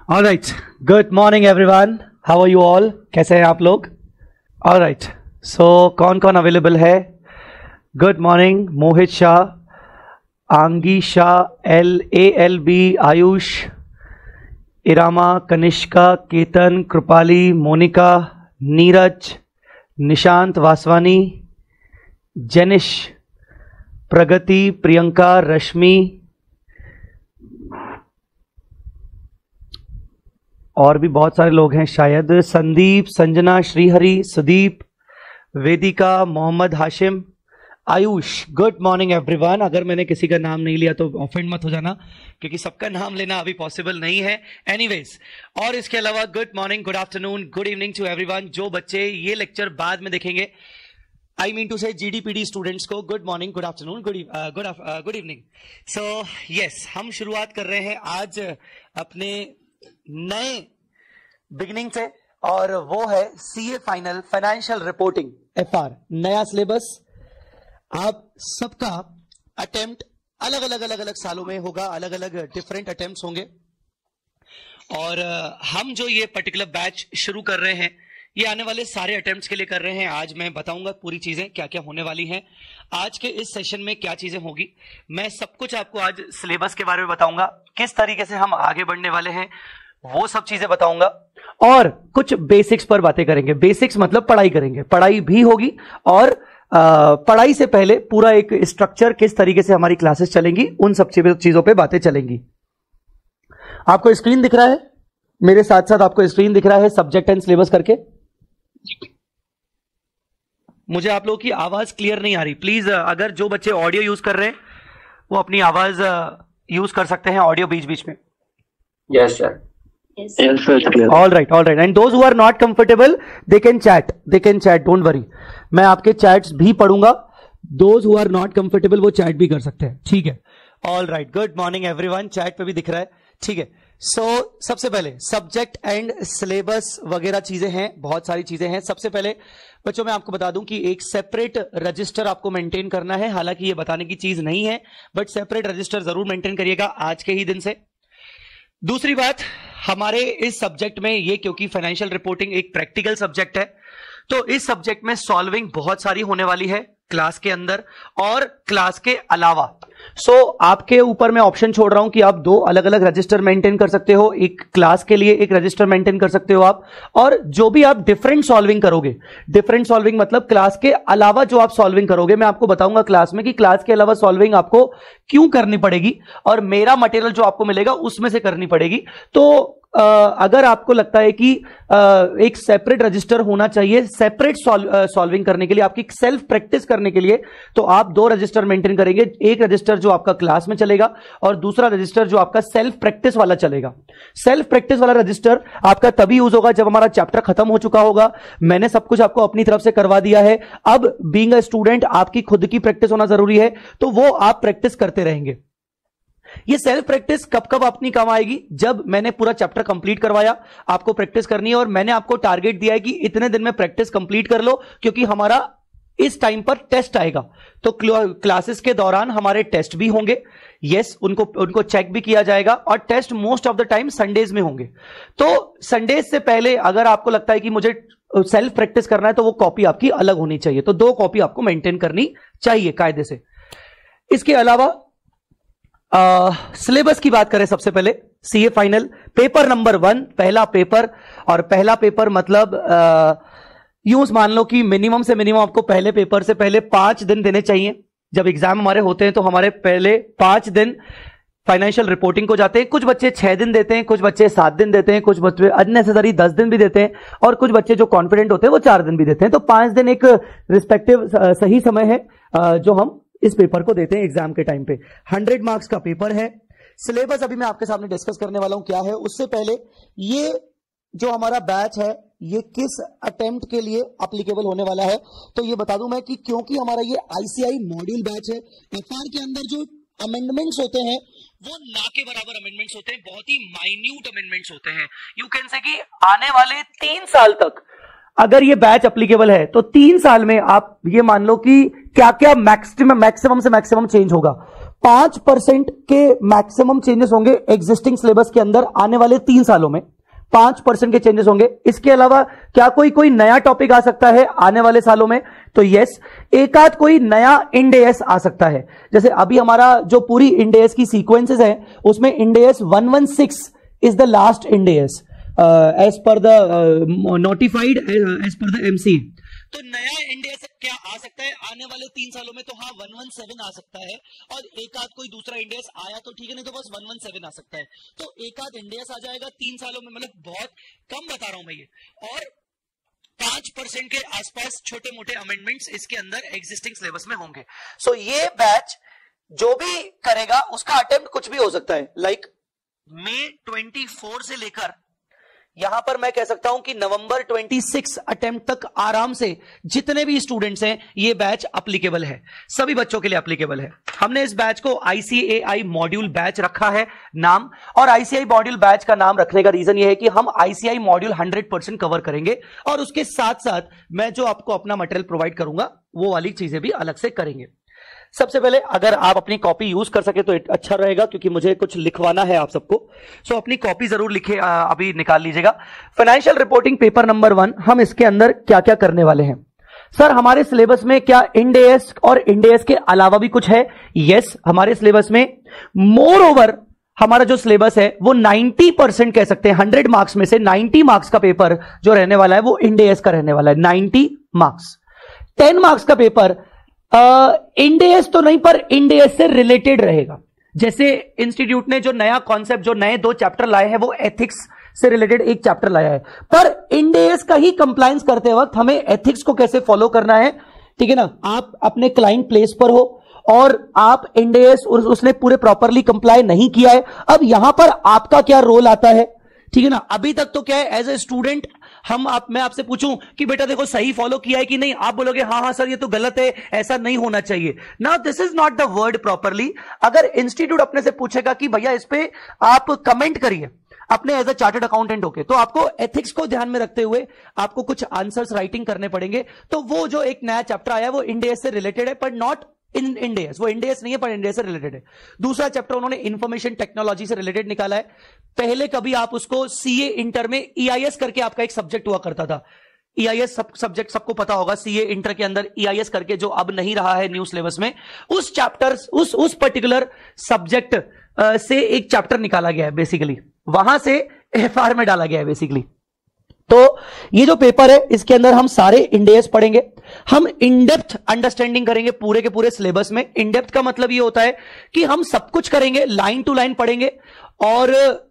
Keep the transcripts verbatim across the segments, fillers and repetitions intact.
All right. Good morning everyone. How are you all? कैसे हैं आप लोग? All right. So कौन कौन अवेलेबल है? Good morning. Mohit Shah, Angi Shah, L A L B, Ayush, Irama, Kanishka, Ketan, Kripali, Monika, Neeraj, Nishant Vaswani, Jenish, Pragati, Priyanka, Rashmi और भी बहुत सारे लोग हैं शायद, Sandeep, Sanjana, Shrihari, Sudeep, Vedika, Mohammad Hashim, Ayush. Good morning everyone. अगर मैंने किसी का नाम नहीं लिया तो ऑफेंड मत हो जाना, क्योंकि सबका नाम लेना अभी पॉसिबल नहीं है. एनीवेज, और इसके अलावा good morning, good afternoon, good evening to everyone. जो बच्चे ये लेक्चर बाद में देखेंगे, आई mean to say GDPD students को, good morning, good afternoon, good good good evening. So yes, हम शुरुआत कर रहे हैं आज अपने नए बिगिनिंग से, और वो है CA final financial reporting F R. नया सिलेबस. आप सबका अटेम्प्ट अलग अलग अलग अलग सालों में होगा, अलग अलग डिफरेंट अटेम्प्ट्स होंगे. और हम जो ये पर्टिकुलर बैच शुरू कर रहे हैं, ये आने वाले सारे अटेम्प्ट्स के लिए कर रहे हैं. आज मैं बताऊंगा पूरी चीजें क्या क्या होने वाली हैं, आज के इस सेशन में क्या चीजें होगी. मैं सब कुछ आपको आज सिलेबस के बारे में बताऊंगा, किस तरीके से हम आगे बढ़ने वाले हैं वो सब चीजें बताऊंगा, और कुछ बेसिक्स पर बातें करेंगे. बेसिक्स मतलब पढ़ाई करेंगे, पढ़ाई भी होगी, और आ, पढ़ाई से पहले पूरा एक स्ट्रक्चर, किस तरीके से हमारी क्लासेस चलेंगी, उन सब चीजों पे बातें चलेंगी. आपको स्क्रीन दिख रहा है, मेरे साथ साथ आपको स्क्रीन दिख रहा है सब्जेक्ट एंड सिलेबस करके. मुझे आप लोगों की आवाज क्लियर नहीं आ रही. प्लीज, अगर जो बच्चे ऑडियो यूज कर रहे हैं वो अपनी आवाज यूज कर सकते हैं ऑडियो बीच बीच में. Yes sir. Yes, sir. All right, all right. And those who are not comfortable, they can chat. They can chat. Don't worry. मैं आपके चैट्स भी पढ़ूंगा. Those who are not comfortable वो चैट भी कर सकते हैं. ठीक है. All right. Good morning everyone. Chat पे भी दिख रहा है. ठीक है. सो so, सबसे पहले सब्जेक्ट एंड सिलेबस वगैरह चीजें हैं, बहुत सारी चीजें हैं. सबसे पहले बच्चों मैं आपको बता दूं कि एक सेपरेट रजिस्टर आपको मेंटेन करना है. हालांकि ये बताने की चीज नहीं है, बट सेपरेट रजिस्टर जरूर मेंटेन करिएगा आज के ही दिन से. दूसरी बात, हमारे इस सब्जेक्ट में ये, क्योंकि फाइनेंशियल रिपोर्टिंग एक प्रैक्टिकल सब्जेक्ट है, तो इस सब्जेक्ट में सॉल्विंग बहुत सारी होने वाली है क्लास के अंदर और क्लास के अलावा. सो so, आपके ऊपर मैं ऑप्शन छोड़ रहा हूं कि आप दो अलग अलग रजिस्टर मेंटेन कर सकते हो. एक क्लास के लिए एक रजिस्टर मेंटेन कर सकते हो आप, और जो भी आप डिफरेंट सॉल्विंग करोगे, डिफरेंट सॉल्विंग मतलब क्लास के अलावा जो आप सॉल्विंग करोगे, मैं आपको बताऊंगा क्लास में कि क्लास के अलावा सॉल्विंग आपको क्यों करनी पड़ेगी, और मेरा मटेरियल जो आपको मिलेगा उसमें से करनी पड़ेगी. तो Uh, अगर आपको लगता है कि uh, एक सेपरेट रजिस्टर होना चाहिए सेपरेट सॉल्विंग करने के लिए, आपकी सेल्फ प्रैक्टिस करने के लिए, तो आप दो रजिस्टर मेंटेन करेंगे. एक रजिस्टर जो आपका क्लास में चलेगा और दूसरा रजिस्टर जो आपका सेल्फ प्रैक्टिस वाला चलेगा. सेल्फ प्रैक्टिस वाला रजिस्टर आपका तभी यूज होगा जब हमारा चैप्टर खत्म हो चुका होगा. मैंने सब कुछ आपको अपनी तरफ से करवा दिया है. अब बीइंग अ स्टूडेंट आपकी खुद की प्रैक्टिस होना जरूरी है, तो वो आप प्रैक्टिस करते रहेंगे. ये सेल्फ प्रैक्टिस कब कब अपनी काम आएगी, जब मैंने पूरा चैप्टर कंप्लीट करवाया, आपको प्रैक्टिस करनी है, और मैंने आपको टारगेट दिया है कि इतने दिन में प्रैक्टिस कंप्लीट कर लो, क्योंकि हमारा इस टाइम पर टेस्ट आएगा. तो क्लासेस के दौरान हमारे टेस्ट भी होंगे. यस, उनको उनको चेक भी किया जाएगा, और test most of the time Sundays में होंगे. तो संडेज से पहले अगर आपको लगता है कि मुझे सेल्फ प्रैक्टिस करना है, तो वो कॉपी आपकी अलग होनी चाहिए. तो दो कॉपी आपको मेंटेन करनी चाहिए कायदे से. इसके अलावा सिलेबस uh, की बात करें, सबसे पहले CA final paper number one, पहला पेपर. और पहला पेपर मतलब यूं uh, मान लो कि मिनिमम से मिनिमम आपको पहले पेपर से पहले पांच दिन देने चाहिए. जब एग्जाम हमारे होते हैं तो हमारे पहले पांच दिन फाइनेंशियल रिपोर्टिंग को जाते हैं. कुछ बच्चे छह दिन देते हैं, कुछ बच्चे सात दिन देते हैं, कुछ बच्चे अननेसेसरी दस दिन भी देते हैं, और कुछ बच्चे जो कॉन्फिडेंट होते हैं वो चार दिन भी देते हैं. तो पांच दिन एक रिस्पेक्टिव सही समय है uh, जो हम इस पेपर को देते हैं एग्जाम के टाइम पे. हंड्रेड मार्क्स का पेपर है. सिलेबस अभी मैं आपके सामने डिस्कस करने वाला हूं क्या है. उससे पहले ये जो हमारा बैच है ये किस अटेम्प्ट के लिए एप्लीकेबल होने वाला है, तो ये बता दूं मैं कि क्योंकि हमारा ये आईसीआई मॉड्यूल बैच है, एफआर के अंदर जो अमेंडमेंट्स होते हैं वो ना के बराबर अमेंडमेंट्स होते हैं, बहुत ही माइन्यूट अमेंडमेंट्स होते हैं. यू कैन से कि आने वाले तीन साल तक अगर ये बैच एप्लीकेबल है, तो तीन साल में आप ये मान लो कि क्या क्या मैक्सिमम मैक्सिमम से मैक्सिमम चेंज होगा. पांच परसेंट के मैक्सिमम चेंजेस होंगे एग्जिस्टिंग सिलेबस के अंदर आने वाले तीन सालों में, पांच परसेंट के चेंजेस होंगे। इसके अलावा क्या कोई कोई नया टॉपिक आ सकता है आने वाले सालों में? तो यस, एक आध कोई नया इंडेस आ सकता है। जैसे अभी हमारा जो पूरी इंडेस की सीक्वेंसेस है उसमें Ind AS one one six is the last Ind AS as per the notified as per the MCA. तो नया इंडेस क्या आ सकता है आने वाले तीन सालों में? तो हाँ, वन वन सेवन आ सकता है, और एक आध कोई दूसरा इंडेस आया तो ठीक है, नहीं तो बस वन वन सेवन आ सकता है। तो एक आध इंडेस आ जाएगा तीन सालों में, मतलब बहुत कम बता रहा हूं मैं ये। और पांच परसेंट के आसपास छोटे मोटे अमेंडमेंट्स इसके अंदर एग्जिस्टिंग सिलेबस में होंगे। सो so, ये बैच जो भी करेगा उसका अटेम्प्ट कुछ भी हो सकता है। लाइक मई चौबीस से लेकर यहां पर मैं कह सकता हूं कि नवंबर छब्बीस अटेम्प्ट तक आराम से जितने भी स्टूडेंट्स हैं ये बैच एप्लीकेबल है, सभी बच्चों के लिए एप्लीकेबल है। हमने इस बैच को आईसीएआई मॉड्यूल बैच रखा है नाम, और आईसीआई मॉड्यूल बैच का नाम रखने का रीजन ये है कि हम ICI module hundred percent cover करेंगे, और उसके साथ साथ मैं जो आपको अपना मटेरियल प्रोवाइड करूंगा वो वाली चीजें भी अलग से करेंगे। सबसे पहले अगर आप अपनी कॉपी यूज कर सके तो अच्छा रहेगा, क्योंकि मुझे कुछ लिखवाना है आप सबको। सो so, अपनी कॉपी जरूर लिखे, आ, अभी निकाल लीजिएगा। Financial reporting paper number one, हम इसके अंदर क्या क्या करने वाले हैं? सर हमारे सिलेबस में क्या इंडेस और इंडेस के अलावा भी कुछ है? यस, हमारे सिलेबस में मोर ओवर हमारा जो सिलेबस है वो नब्बे परसेंट कह सकते हैं, हंड्रेड मार्क्स में से नब्बे मार्क्स का पेपर जो रहने वाला है वो इंडेस का रहने वाला है। नब्बे मार्क्स, टेन मार्क्स का पेपर इंडेस uh, तो नहीं पर इंडेस से रिलेटेड रहेगा। जैसे इंस्टीट्यूट ने जो नया कॉन्सेप्ट, जो नए दो चैप्टर लाए हैं वो एथिक्स से रिलेटेड एक चैप्टर लाया है, पर इंडेस का ही कंप्लायंस करते वक्त हमें एथिक्स को कैसे फॉलो करना है, ठीक है ना। आप अपने क्लाइंट प्लेस पर हो और आप इंडेस उसने पूरे प्रॉपरली कंप्लाई नहीं किया है, अब यहां पर आपका क्या रोल आता है, ठीक है ना। अभी तक तो क्या है, एज ए स्टूडेंट हम आप मैं आपसे पूछूं कि बेटा देखो सही फॉलो किया है कि नहीं, आप बोलोगे हाँ हाँ सर ये तो गलत है, ऐसा नहीं होना चाहिए। Now this is not the word properly. अगर इंस्टीट्यूट अपने से पूछेगा कि भैया इस पे आप कमेंट करिए अपने एज अ चार्टर्ड अकाउंटेंट होके, तो आपको एथिक्स को ध्यान में रखते हुए आपको कुछ आंसर्स राइटिंग करने पड़ेंगे। तो वो जो एक नया चैप्टर आया है वो इंडेस से रिलेटेड है, पर नॉट इन इंडेस, वो इंडेस नहीं है पर इंडेस से रिलेटेड है। दूसरा चैप्टर उन्होंने इंफॉर्मेशन टेक्नोलॉजी से रिलेटेड निकाला है। पहले कभी आप उसको सीए इंटर में ईआईएस करके आपका एक सब्जेक्ट हुआ करता था, ईआईएस सब सब्जेक्ट सबको पता होगा, सीए इंटर के अंदर ईआईएस करके जो अब नहीं रहा है न्यू सिलेबस में, उस चैप्टर उस उस पर्टिकुलर सब्जेक्ट से एक चैप्टर निकाला गया है, बेसिकली वहां से एफआर में डाला गया है बेसिकली। तो ये जो पेपर है इसके अंदर हम सारे इंडेस पढ़ेंगे, हम इनडेप्थ अंडरस्टैंडिंग करेंगे पूरे के पूरे सिलेबस में। इनडेप्थ का मतलब ये होता है कि हम सब कुछ करेंगे, लाइन टू लाइन पढ़ेंगे, और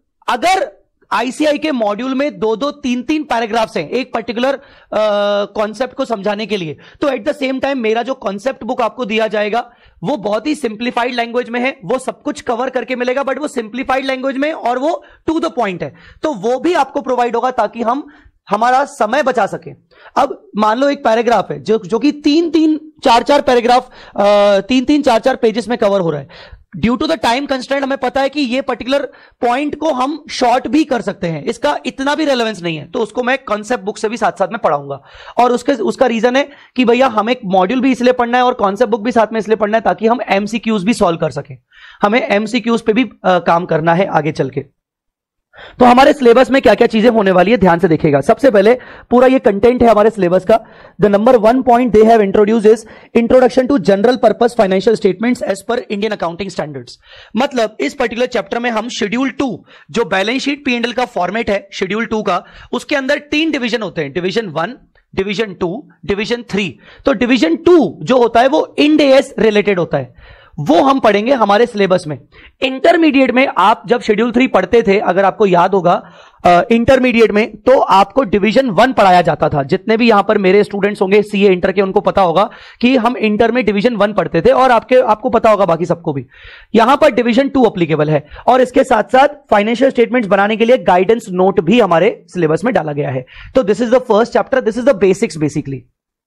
अगर आईसीआई के मॉड्यूल में दो दो तीन तीन पैराग्राफ्स हैं एक पर्टिकुलर कॉन्सेप्ट को समझाने के लिए, तो एट द सेम टाइम मेरा जो कॉन्सेप्ट बुक आपको दिया जाएगा वो बहुत ही सिंप्लीफाइड लैंग्वेज में है, वो सब कुछ कवर करके मिलेगा, बट वो सिंप्लीफाइड लैंग्वेज में और वो टू द पॉइंट है, तो वो भी आपको प्रोवाइड होगा ताकि हम हमारा समय बचा सके। अब मान लो एक पैराग्राफ है जो जो कि तीन तीन चार चार पैराग्राफ तीन तीन चार चार पेजेस में कवर हो रहा है, due to the time constraint हमें पता है कि ये पर्टिकुलर पॉइंट को हम शॉर्ट भी कर सकते हैं, इसका इतना भी रेलेवेंस नहीं है, तो उसको मैं कॉन्सेप्ट बुक से भी साथ साथ में पढ़ाऊंगा। और उसके उसका रीजन है कि भैया हमें मॉड्यूल भी इसलिए पढ़ना है और कॉन्सेप्ट बुक भी साथ में इसलिए पढ़ना है ताकि हम एमसीक्यूज भी सॉल्व कर सकें, हमें एमसीक्यूज पे भी आ, काम करना है आगे चल के। तो हमारे सिलेबस में क्या क्या चीजें होने वाली है ध्यान से देखिएगा। सबसे पहले पूरा ये कंटेंट है हमारे सिलेबस का। The number one point they have introduce is introduction to general purpose financial statements as per Indian accounting standards. मतलब इस पर्टिकुलर चैप्टर में हम शेड्यूल टू जो balance sheet P and L का फॉर्मेट है शेड्यूल टू का, उसके अंदर तीन डिवीजन होते हैं, division one, division two, division three. तो डिवीजन टू जो होता है वो इंड एएस रिलेटेड होता है, वो हम पढ़ेंगे हमारे सिलेबस में। इंटरमीडिएट में आप जब शेड्यूल थ्री पढ़ते थे, अगर आपको याद होगा इंटरमीडिएट में, तो आपको डिवीजन वन पढ़ाया जाता था। जितने भी यहां पर मेरे स्टूडेंट्स होंगे सीए इंटर के, उनको पता होगा कि हम इंटर में डिवीजन वन पढ़ते थे, और आपके आपको पता होगा बाकी सबको भी। यहां पर डिवीजन टू एप्लीकेबल है, और इसके साथ साथ फाइनेंशियल स्टेटमेंट्स बनाने के लिए गाइडेंस नोट भी हमारे सिलेबस में डाला गया है। तो this is the first chapter, this is the basics basically.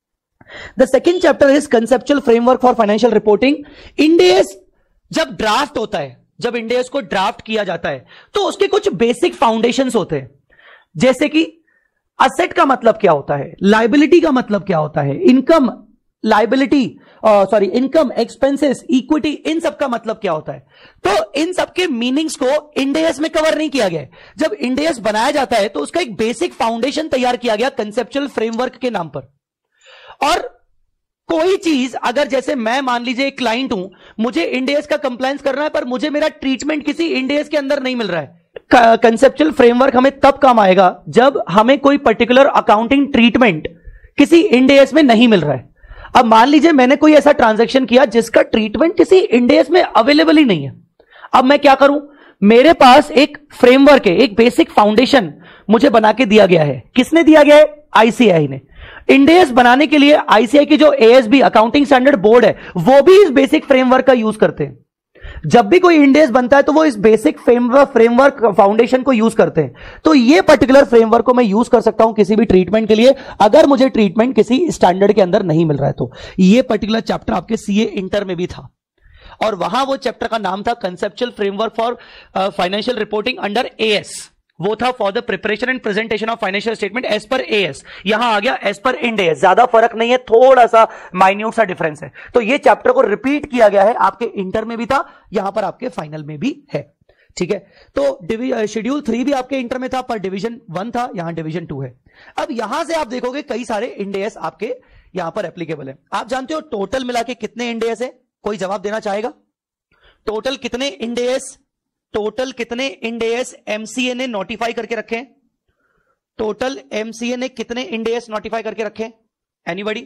The second chapter is conceptual framework for financial reporting. Ind AS जब ड्राफ्ट होता है, जब Ind AS को ड्राफ्ट किया जाता है तो उसके कुछ बेसिक फाउंडेशंस होते हैं, जैसे कि असेट का मतलब क्या होता है, लायबिलिटी का मतलब क्या होता है, income liability, sorry income, expenses, equity, इन सब का मतलब क्या होता है? तो इन सब के मीनिंग्स को इंड एस में कवर नहीं किया गया है। जब इंड एस बनाया जाता है तो उसका एक बेसिक फाउंडेशन तैयार किया गया कंसेप्चुअल फ्रेमवर्क के नाम पर। और कोई चीज अगर, जैसे मैं मान लीजिए एक क्लाइंट हूं, मुझे इंड एस का कंप्लायंस करना है, पर मुझे मेरा ट्रीटमेंट किसी इंड एस के अंदर नहीं मिल रहा है। कंसेप्चुअल फ्रेमवर्क हमें तब काम आएगा जब हमें कोई पर्टिकुलर अकाउंटिंग ट्रीटमेंट किसी इंड एस में नहीं मिल रहा है। अब मान लीजिए मैंने कोई ऐसा ट्रांजैक्शन किया जिसका ट्रीटमेंट किसी इंड एस में अवेलेबल ही नहीं है। अब मैं क्या करूं? मेरे पास एक फ्रेमवर्क है, एक बेसिक फाउंडेशन मुझे बना के दिया गया है। किसने दिया गया है? आईसीएआई ने। इंड एस बनाने के लिए आईसीएआई की जो एएसबी अकाउंटिंग स्टैंडर्ड बोर्ड है, वो भी इस बेसिक फ्रेमवर्क का यूज करते हैं। जब भी कोई इंड एस बनता है तो वो इस बेसिक फ्रेमवर्क फ्रेमवर्क फाउंडेशन को यूज करते हैं। तो ये पर्टिकुलर फ्रेमवर्क को मैं यूज कर सकता हूं किसी भी ट्रीटमेंट के लिए, अगर मुझे ट्रीटमेंट किसी स्टैंडर्ड के अंदर नहीं मिल रहा है तो। ये पर्टिकुलर चैप्टर आपके सीए इंटर में भी था, और वहां वो चैप्टर का नाम था conceptual framework for financial reporting under AS. वो था for the preparation and presentation of financial statement as per AS. यहां आ गया एज पर इंड एस। ज्यादा फर्क नहीं है, थोड़ा सा माइन्यूट सा डिफरेंस है। तो ये चैप्टर को रिपीट किया गया है, आपके इंटर में भी था, यहां पर आपके फाइनल में भी है। ठीक है, तो शेड्यूल थ्री भी आपके इंटर में था, पर डिवीजन वन था, यहां डिवीजन टू है। अब यहां से आप देखोगे कई सारे इंड एस आपके यहां पर एप्लीकेबल है। आप जानते हो टोटल मिला के कितने इंड एस है? कोई जवाब देना चाहेगा? टोटल कितने इंड एस टोटल कितने इंड एस एमसीए ने नोटिफाई करके रखे? टोटल एमसीए ने कितने इंड एस नोटिफाई करके रखे? Anybody?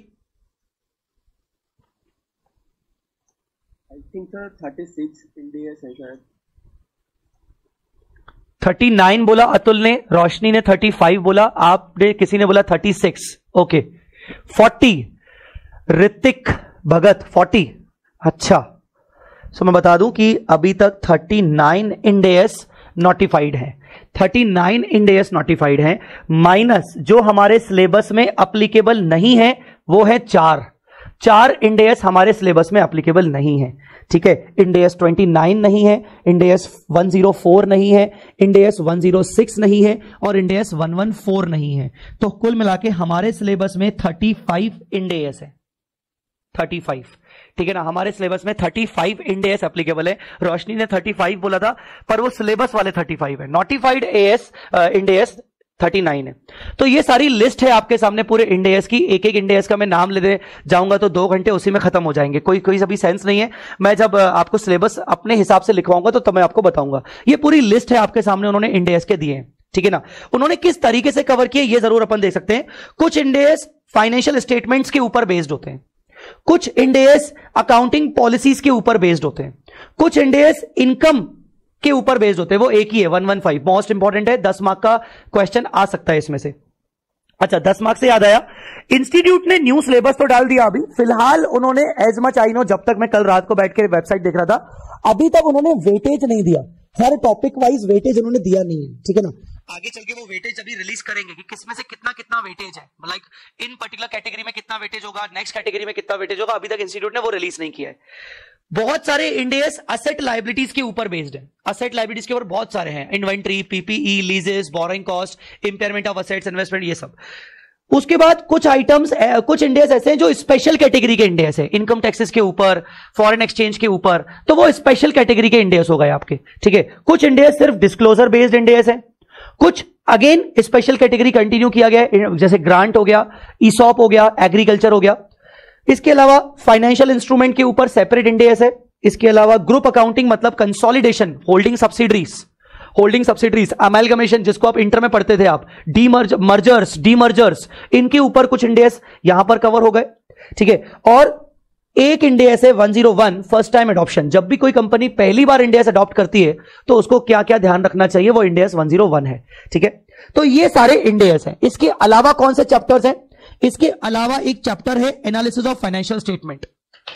I think sir thirty six Ind AS है शायद। थर्टी नाइन बोला अतुल ने, रोशनी ने थर्टी फाइव बोला, आपने किसी ने बोला thirty six. Okay, forty Hrithik Bhagat forty. अच्छा, सो मैं बता दूं कि अभी तक thirty nine Ind AS notified है। Thirty nine Ind AS notified है, माइनस जो हमारे सिलेबस में एप्लीकेबल नहीं है वो है चार। चार इंड एस हमारे सिलेबस में एप्लीकेबल नहीं है। ठीक है, इंड एस ट्वेंटी नाइन नहीं है, Ind AS one zero four नहीं है, Ind AS one zero six नहीं है, और Ind AS one one four नहीं है। तो कुल मिला के हमारे सिलेबस में थर्टी फाइव इंड एस है। थर्टी फाइव, ठीक है ना, हमारे सिलेबस में thirty five Ind AS applicable है। रोशनी ने थर्टी फाइव बोला था, पर वो सिलेबस वाले थर्टी फाइव है। Notified AS Ind AS thirty nine है। तो ये सारी लिस्ट है आपके सामने पूरे इंड एस की। एक एक इंड एस का मैं नाम लेते जाऊंगा तो दो घंटे उसी में खत्म हो जाएंगे। कोई कोई सभी सेंस नहीं है। मैं जब आपको सिलेबस अपने हिसाब से लिखवाऊंगा तो तब मैं आपको बताऊंगा। ये पूरी लिस्ट है आपके सामने, उन्होंने इंड एस के दिए हैं। ठीक है ना, उन्होंने किस तरीके से कवर किए ये जरूर अपन देख सकते हैं। कुछ इंड एस फाइनेंशियल स्टेटमेंट्स के ऊपर बेस्ड होते हैं, कुछ इंड एस अकाउंटिंग पॉलिसीज के ऊपर बेस्ड होते हैं, कुछ इंड एस इनकम के ऊपर बेस्ड होते हैं। वो एक ही है, one one five, most important है, दस मार्क का क्वेश्चन आ सकता है इसमें से। अच्छा, दस मार्क से याद आया, इंस्टीट्यूट ने न्यू सिलेबस तो डाल दिया। अभी फिलहाल उन्होंने एज मच आई नो, जब तक मैं कल रात को बैठ के वेबसाइट देख रहा था, अभी तक उन्होंने वेटेज नहीं दिया। हर टॉपिक वाइज वेटेज उन्होंने दिया नहीं है। ठीक है ना, आगे चल के वो वेटेज अभी रिलीज करेंगे कि किसमें से कितना कितना वेटेज है, लाइक इन पर्टिकुलर कैटेगरी में कितना वेटेज होगा, नेक्स्ट कैटेगरी में कितना वेटेज होगा। अभी तक इंस्टीट्यूट ने वो रिलीज नहीं किया है। बहुत सारे इंड एस असेट लायबिलिटीज के ऊपर बेस्ड है। असेट लायबिलिटीज के ऊपर बहुत सारे हैं, inventory, PPE, leases, borrowing cost, impairment of assets, investment, ये सब। उसके बाद कुछ आइटम्स, कुछ इंड एस ऐसे हैं जो स्पेशल कैटेगरी के इंड एस है, इनकम टैक्सेस के ऊपर, फॉरेन एक्सचेंज के ऊपर, तो वो स्पेशल कैटेगरी के इंड एस हो गए आपके। ठीक है, कुछ इंड एस सिर्फ डिस्क्लोजर बेस्ड इंड एस है, कुछ अगेन स्पेशल कैटेगरी कंटिन्यू किया गया, जैसे ग्रांट हो गया, ईसॉप हो गया, एग्रीकल्चर हो गया। इसके अलावा फाइनेंशियल इंस्ट्रूमेंट के ऊपर सेपरेट इंड एस है। इसके अलावा ग्रुप अकाउंटिंग मतलब consolidation, holding subsidiaries, holding subsidiaries, amalgamation जिसको आप इंटर में पढ़ते थे आप, डी मर्जर्स, डी मर्जर्स, इनके ऊपर कुछ इंड एस यहां पर कवर हो गए। ठीक है, और एक इंड एस है one zero one, first time adoption. जब भी कोई कंपनी पहली बार इंड एस अडॉप्ट करती है तो उसको क्या क्या ध्यान रखना चाहिए, वो Ind AS one zero one है। ठीक है, तो ये सारे इंड एस हैं। इसके अलावा कौन से चैप्टर्स हैं? इसके अलावा एक चैप्टर है एनालिसिस ऑफ फाइनेंशियल स्टेटमेंट।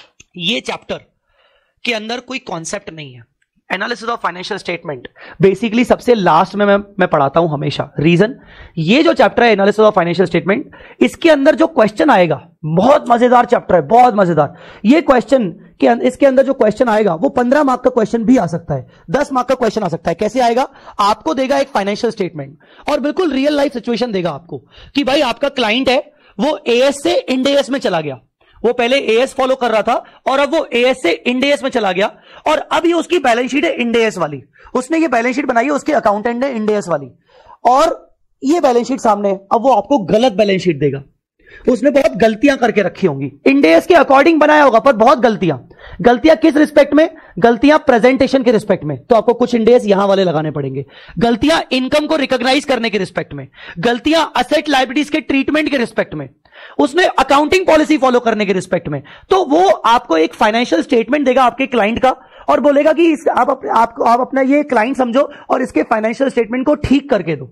ये चैप्टर के अंदर कोई कॉन्सेप्ट नहीं है। Analysis of financial statement basically सबसे लास्ट में मैं मैं पढ़ाता हूं हमेशा। रीजन, ये जो चैप्टर है एनालिसिस ऑफ फाइनेंशियल स्टेटमेंट, इसके अंदर जो क्वेश्चन आएगा, बहुत मजेदार चैप्टर है, बहुत मजेदार। ये क्वेश्चन के इसके अंदर जो क्वेश्चन आएगा वो पंद्रह मार्क का क्वेश्चन भी आ सकता है, दस मार्क का क्वेश्चन आ सकता है। कैसे आएगा? आपको देगा एक फाइनेंशियल स्टेटमेंट और बिल्कुल रियल लाइफ सिचुएशन देगा आपको कि भाई आपका क्लाइंट है, वो एएस से इंड एस में चला गया, वो पहले एएस फॉलो कर रहा था और अब वो एएस से इंडेस में चला गया, और अब ये उसकी बैलेंस शीट है इंडेस वाली। उसने ये बैलेंस शीट बनाई है, उसके अकाउंटेंट ने इंडेस वाली, और ये बैलेंस शीट सामने है। अब वो आपको गलत बैलेंस शीट देगा, उसने बहुत गलतियां करके रखी होंगी, इंडेस के अकॉर्डिंग बनाया होगा पर बहुत गलतियां। गलतियां किस रिस्पेक्ट में? गलतियां प्रेजेंटेशन के रिस्पेक्ट में, तो आपको कुछ इंडेस यहां वाले लगाने पड़ेंगे। गलतियां इनकम को रिकॉग्नाइज करने के रिस्पेक्ट में, गलतियां असेट लायबिलिटीज के ट्रीटमेंट के रिस्पेक्ट में, उसने अकाउंटिंग पॉलिसी फॉलो करने के रिस्पेक्ट में। तो वो आपको एक फाइनेंशियल स्टेटमेंट देगा आपके क्लाइंट का और बोलेगा कि इस, आप, आप, आप, आप अपना ये क्लाइंट समझो और इसके फाइनेंशियल स्टेटमेंट को ठीक करके दो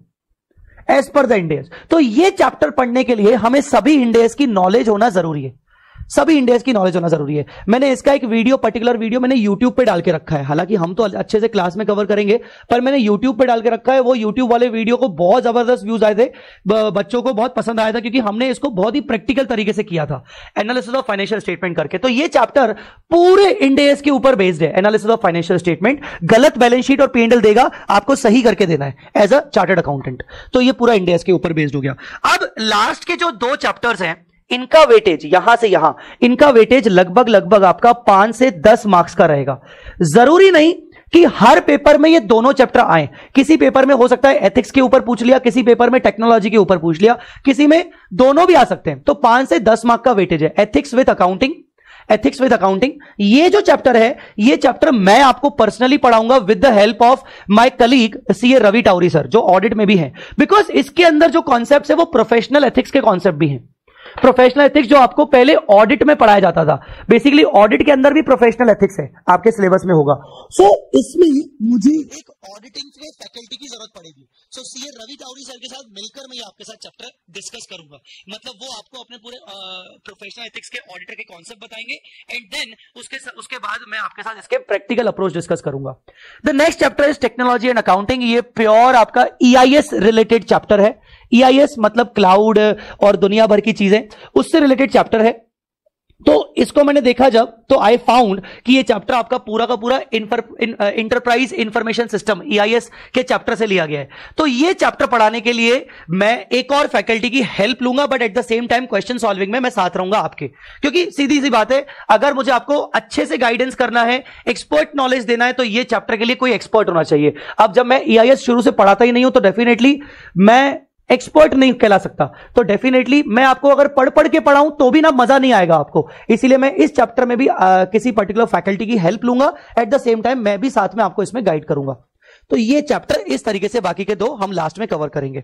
एज पर द इंडेस। तो ये चैप्टर पढ़ने के लिए हमें सभी इंडेस की नॉलेज होना जरूरी है, सभी इंडेस की नॉलेज होना जरूरी है। मैंने इसका एक वीडियो, पर्टिकुलर वीडियो मैंने यूट्यूब पे डाल के रखा है, हालांकि हम तो अच्छे से क्लास में कवर करेंगे, पर मैंने यूट्यूब पे डाल के रखा है। वो यूट्यूब वाले वीडियो को बहुत जबरदस्त व्यूज आए थे, बच्चों को बहुत पसंद आया था, क्योंकि हमने इसको बहुत ही प्रैक्टिकल तरीके से किया था, एनालिसिस ऑफ फाइनेंशियल स्टेटमेंट करके। तो ये चैप्टर पूरे इंडेस के ऊपर बेस्ड है, एनालिसिस ऑफ फाइनेंशियल स्टेटमेंट। गलत बैलेंस शीट और पी एंड एल देगा, आपको सही करके देना है एज अ चार्टर्ड अकाउंटेंट। तो ये पूरा इंडेस के ऊपर बेस्ड हो गया। अब लास्ट के जो दो चैप्टर्स हैं, इनका वेटेज यहां से यहां, इनका वेटेज लगभग लगभग आपका पांच से दस मार्क्स का रहेगा। जरूरी नहीं कि हर पेपर में ये दोनों चैप्टर आए, किसी पेपर में हो सकता है एथिक्स के ऊपर पूछ लिया, किसी पेपर में टेक्नोलॉजी के ऊपर पूछ लिया, किसी में दोनों भी आ सकते हैं। तो पांच से दस मार्क का वेटेज है। Ethics with accounting, ethics with accounting, ये जो चैप्टर है, ये चैप्टर मैं आपको पर्सनली पढ़ाऊंगा with the help of my colleague CA Ravi Taori sir, जो ऑडिट में भी हैं, बिकॉज इसके अंदर जो कॉन्सेप्ट्स है वो प्रोफेशनल एथिक्स के कॉन्सेप्ट भी हैं। प्रोफेशनल एथिक्स जो आपको पहले ऑडिट में पढ़ाया जाता था, बेसिकली ऑडिट के अंदर भी प्रोफेशनल एथिक्स है, आपके सिलेबस में होगा। सो so, इसमें मुझे एक ऑडिटिंग के फैकल्टी की जरूरत पड़ेगी। So CA Ravi Taori sir के साथ मिलकर मैं आपके साथ चैप्टर डिस्कस करूंगा, मतलब वो आपको अपने पूरे प्रोफेशनल एथिक्स के ऑडिटर के कॉन्सेप्ट बताएंगे, एंड देन उसके उसके बाद मैं आपके साथ इसके प्रैक्टिकल अप्रोच डिस्कस करूंगा। The next chapter is technology and accounting. ये प्योर आपका ईआईएस रिलेटेड चैप्टर है। ईआईएस मतलब क्लाउड और दुनिया भर की चीजें, उससे रिलेटेड चैप्टर है। तो इसको मैंने देखा जब, तो आई फाउंड कि ये चैप्टर आपका पूरा का पूरा इंटरप्राइज इंफॉर्मेशन सिस्टम ईआईएस के चैप्टर से लिया गया है। तो ये चैप्टर पढ़ाने के लिए मैं एक और फैकल्टी की हेल्प लूंगा, but at the same time question solving में मैं साथ रहूंगा आपके, क्योंकि सीधी सी बात है, अगर मुझे आपको अच्छे से गाइडेंस करना है, एक्सपर्ट नॉलेज देना है, तो ये चैप्टर के लिए कोई एक्सपर्ट होना चाहिए। अब जब मैं ईआईएस शुरू से पढ़ाता ही नहीं हूं, तो डेफिनेटली मैं एक्सपर्ट नहीं कहला सकता। तो डेफिनेटली मैं आपको अगर पढ़ पढ़ के पढ़ाऊं तो भी ना मजा नहीं आएगा आपको, इसीलिए मैं इस चैप्टर में भी आ, किसी पर्टिकुलर फैकल्टी की हेल्प लूंगा, एट द सेम टाइम मैं भी साथ में आपको इसमें गाइड करूंगा। तो ये चैप्टर इस तरीके से, बाकी के दो हम लास्ट में कवर करेंगे।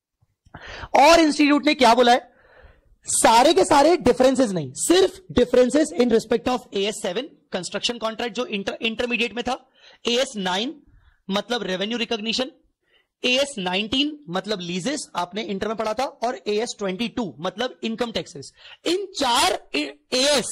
और इंस्टीट्यूट ने क्या बोला है, सारे के सारे डिफरेंसेस नहीं, सिर्फ differences in respect of AS seven construction contract जो इंटर, इंटरमीडिएट में था, एएस नाइन मतलब रेवेन्यू रिकॉग्निशन, एएस नाइनटीन मतलब लीजेस आपने इंटर में पढ़ा था, और एएस ट्वेंटी टू मतलब इनकम टैक्सेस। इन चार एएस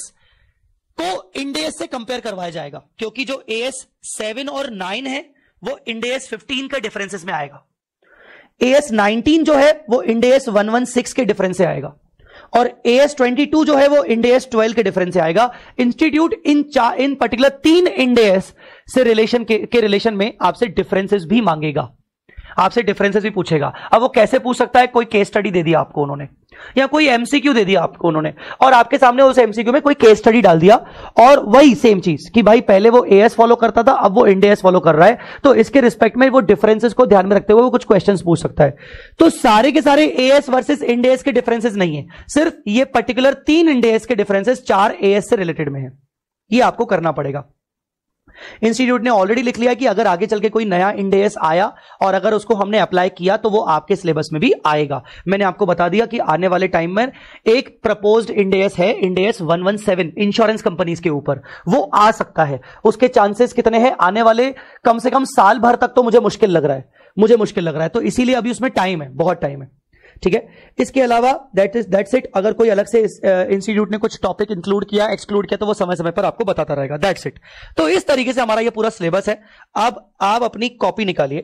को इंडेस से कंपेयर करवाया जाएगा, क्योंकि जो एएस सेवन और नाइन है वो इंडेस फिफ्टीन के डिफरेंसेस में आएगा। एएस नाइनटीन जो है वो इंडेस वन वन सिक्स के डिफरेंस से आएगा, और एएस ट्वेंटी टू जो है वो इंडेस ट्वेल्व के डिफरेंस से आएगा। इंस्टीट्यूट इन चार इन पर्टिकुलर तीन इंडेस से रिलेशन के, के रिलेशन में आपसे डिफरेंसेस भी मांगेगा, आपसे डिफरेंसेस भी पूछेगा। अब वो कैसे पूछ सकता है, कोई केस स्टडी दे दिया आपको उन्होंने, या कोई एमसीक्यू दे दिया आपको उन्होंने, और आपके सामने उस एमसीक्यू में कोई केस स्टडी डाल दिया, और वही सेम चीज कि भाई पहले वो एएस फॉलो करता था, अब वो इंडेस फॉलो कर रहा है, तो इसके रिस्पेक्ट में वो डिफरेंसेस को ध्यान में रखते हुए वो कुछ क्वेश्चंस पूछ सकता है। तो सारे के सारे एएस वर्सेस इंडेस के डिफरेंसेस नहीं है, सिर्फ ये पर्टिकुलर तीन इंडेस के डिफरेंसेस चार एएस से रिलेटेड में है, ये आपको करना पड़ेगा। इंस्टीट्यूट ने ऑलरेडी लिख लिया कि अगर आगे चल के कोई नया इंडेस आया और अगर उसको हमने अप्लाई किया तो वो आपके सिलेबस में भी आएगा। मैंने आपको बता दिया कि आने वाले टाइम में एक प्रपोज्ड इंडेस है, Ind AS one one seven insurance companies के ऊपर, वो आ सकता है। उसके चांसेस कितने हैं आने वाले, कम से कम साल भर तक तो मुझे मुश्किल लग रहा है, मुझे मुश्किल लग रहा है, तो इसीलिए अभी उसमें टाइम है, बहुत टाइम है, ठीक है। इसके अलावा दैट इज दैट्स इट। अगर कोई अलग से इंस्टीट्यूट ने कुछ टॉपिक इंक्लूड किया, एक्सक्लूड किया, तो वो समय समय पर आपको बताता रहेगा, दैट्स इट। तो इस तरीके से हमारा ये पूरा सिलेबस है। अब आप अपनी कॉपी निकालिए,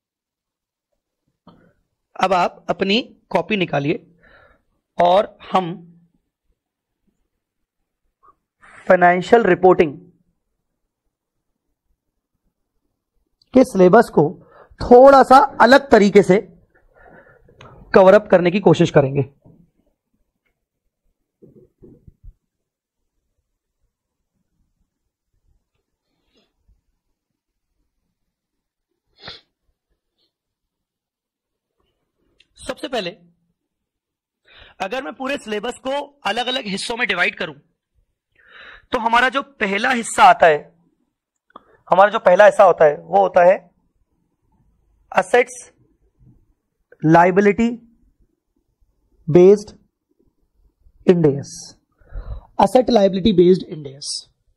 अब आप अपनी कॉपी निकालिए और हम फाइनेंशियल रिपोर्टिंग के सिलेबस को थोड़ा सा अलग तरीके से कवर अप करने की कोशिश करेंगे। सबसे पहले अगर मैं पूरे सिलेबस को अलग अलग हिस्सों में डिवाइड करूं तो हमारा जो पहला हिस्सा आता है, हमारा जो पहला हिस्सा होता है वो होता है assets liability based Ind AS. Asset liability based Ind AS.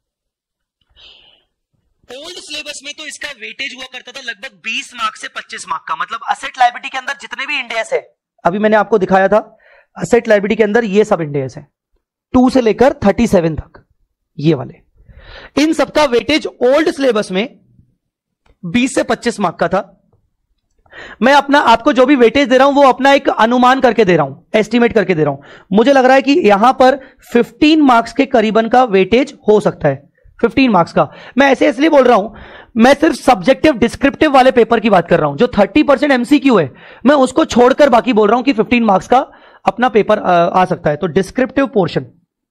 Old syllabus में तो इसका वेटेज हुआ करता था लगभग बीस मार्क से पच्चीस मार्क का, मतलब असेट लायबिलिटी के अंदर जितने भी इंड एस है, अभी मैंने आपको दिखाया था असेट लायबिलिटी के अंदर ये सब इंड एस है, टू से लेकर थर्टी सेवन तक, ये वाले, इन सबका वेटेज ओल्ड सिलेबस में बीस से पच्चीस मार्क का था। मैं अपना आपको जो भी वेटेज दे रहा हूं वो अपना एक अनुमान करके दे रहा हूं, एस्टिमेट करके दे रहा हूं। मुझे लग रहा है कि यहां पर पंद्रह मार्क्स के करीबन का वेटेज हो सकता है, पंद्रह मार्क्स का। मैं ऐसे इसलिए बोल रहा हूं, मैं सिर्फ सब्जेक्टिव डिस्क्रिप्टिव वाले पेपर की बात कर रहा हूं, जो तीस परसेंट एमसीक्यू है मैं उसको छोड़कर बाकी बोल रहा हूं कि पंद्रह मार्क्स का अपना पेपर आ, आ सकता है। तो डिस्क्रिप्टिव पोर्शन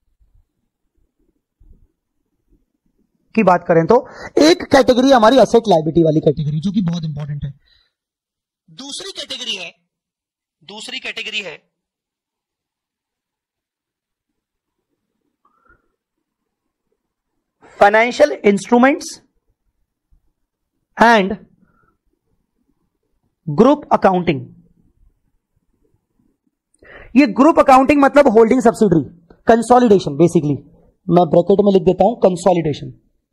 की बात करें तो एक कैटेगरी हमारी असेट लायबिलिटी वाली कैटेगरी, जो कि बहुत इंपॉर्टेंट है। दूसरी कैटेगरी है दूसरी कैटेगरी है financial instruments and group accounting. ये ग्रुप अकाउंटिंग मतलब होल्डिंग सब्सिडरी, कंसोलिडेशन, बेसिकली मैं ब्रैकेट में लिख देता हूं कंसोलिडेशन,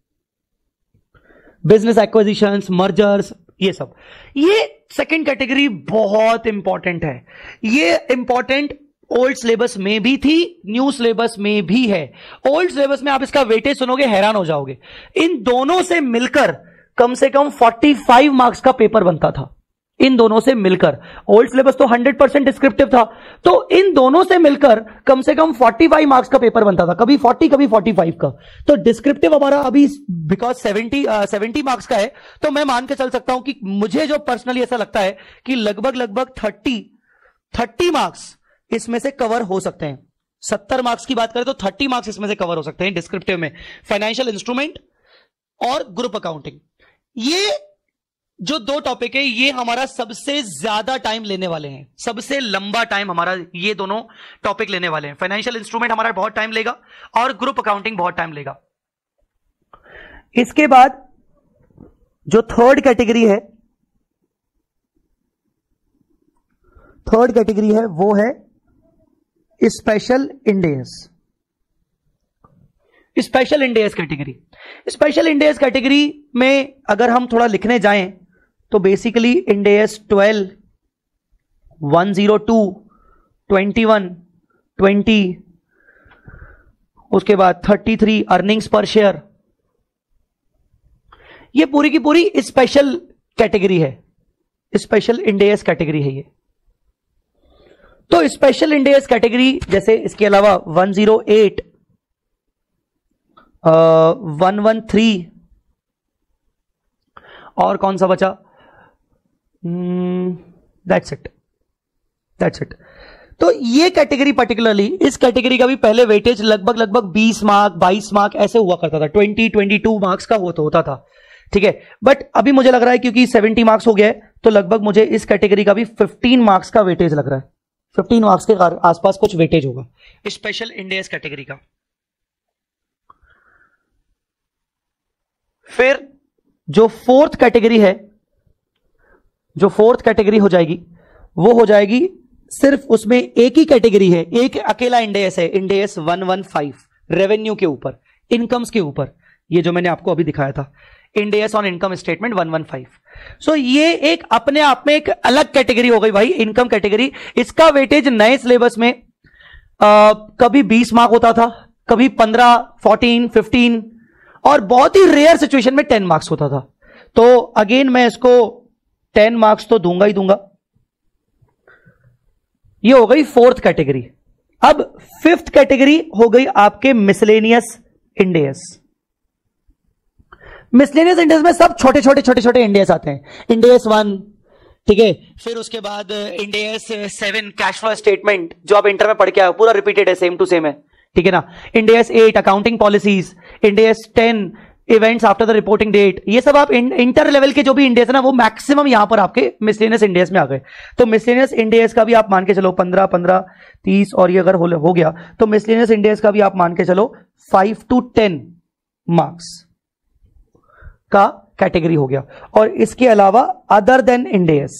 बिजनेस एक्विजिशंस, मर्जर्स, ये सब। ये सेकंड कैटेगरी बहुत इंपॉर्टेंट है। ये इंपॉर्टेंट ओल्ड सिलेबस में भी थी, न्यू सिलेबस में भी है। ओल्ड सिलेबस में आप इसका वेटेज सुनोगे हैरान हो जाओगे। इन दोनों से मिलकर कम से कम पैंतालीस मार्क्स का पेपर बनता था, इन दोनों से मिलकर। ओल्ड सिलेबस तो सौ परसेंट डिस्क्रिप्टिव था, तो इन दोनों से मिलकर कम से कम पैंतालीस मार्क्स का पेपर बनता था, कभी चालीस कभी पैंतालीस का। तो डिस्क्रिप्टिव हमारा अभी बिकॉज सत्तर सत्तर मार्क्स का है, तो मैं मान के चल सकता हूं कि मुझे जो पर्सनली ऐसा लगता है कि लगभग लगभग तीस तीस मार्क्स इसमें से कवर हो सकते हैं। सत्तर मार्क्स की बात करें तो तीस मार्क्स इसमें से कवर हो सकते हैं डिस्क्रिप्टिव में, फाइनेंशियल इंस्ट्रूमेंट और ग्रुप अकाउंटिंग। ये जो दो टॉपिक है ये हमारा सबसे ज्यादा टाइम लेने वाले हैं, सबसे लंबा टाइम हमारा ये दोनों टॉपिक लेने वाले हैं। फाइनेंशियल इंस्ट्रूमेंट हमारा बहुत टाइम लेगा और ग्रुप अकाउंटिंग बहुत टाइम लेगा। इसके बाद जो थर्ड कैटेगरी है, थर्ड कैटेगरी है वो है special Ind AS. Special Ind AS category, special Ind AS category में अगर हम थोड़ा लिखने जाएं तो basically Ind AS twelve, one zero two, twenty one, twenty, उसके बाद thirty three earnings per share, ये पूरी की पूरी स्पेशल कैटेगरी है, स्पेशल इंड एस कैटेगरी है ये। तो स्पेशल इंड एस कैटेगरी जैसे इसके अलावा one zero eight, one one three, और कौन सा बचा, दैट्स इट दैट्स इट तो ये कैटेगरी पर्टिकुलरली, इस कैटेगरी का भी पहले वेटेज लगभग लगभग बीस मार्क, बाईस मार्क ऐसे हुआ करता था, ट्वेंटी, ट्वेंटी टू मार्क्स का होता होता था, ठीक है। बट अभी मुझे लग रहा है क्योंकि सेवेंटी मार्क्स हो गया है तो लगभग मुझे इस कैटेगरी का भी फिफ्टीन मार्क्स का वेटेज लग रहा है, फिफ्टीन मार्क्स के आसपास कुछ वेटेज होगा स्पेशल इंड एस कैटेगरी का। फिर जो फोर्थ कैटेगरी है, जो फोर्थ कैटेगरी हो जाएगी वो हो जाएगी सिर्फ उसमें एक ही कैटेगरी है, एक अकेला इंड एस है, Ind AS one one five, revenue के ऊपर, इनकम्स के ऊपर, ये जो मैंने आपको अभी दिखाया था, Ind AS on income statement one one five. So ये एक अपने आप में एक अलग कैटेगरी हो गई भाई, इनकम कैटेगरी। इसका वेटेज नए सिलेबस में आ, कभी बीस मार्क होता था, कभी पंद्रह, फोर्टीन, फिफ्टीन, और बहुत ही रेयर सिचुएशन में टेन मार्क्स होता था। तो अगेन मैं इसको टेन मार्क्स तो दूंगा ही दूंगा। ये हो गई फोर्थ कैटेगरी। अब फिफ्थ कैटेगरी हो गई आपके miscellaneous Ind AS. Miscellaneous Ind AS में सब छोटे छोटे छोटे छोटे इंड एस आते हैं, इंड एस वन, ठीक है, फिर उसके बाद Ind AS seven cash flow statement, जो आप इंटर में पढ़ के आए, पूरा रिपीटेड है, सेम टू सेम है, ठीक है ना। Ind AS eight accounting policies, Ind AS ten events after the reporting date, ये सब आप इंटर लेवल के जो भी इंडेस है ना वो मैक्सिमम यहां पर आपके मिसलेनियस इंडेस में आ गए। तो मिसलेनियस इंडेस का भी आप मान के चलो पंद्रह पंद्रह तीस, और ये अगर हो, हो गया तो मिसलेनियस इंडेस का भी आप मान के चलो फाइव टू टेन मार्क्स का कैटेगरी हो गया। और इसके अलावा other than Ind AS,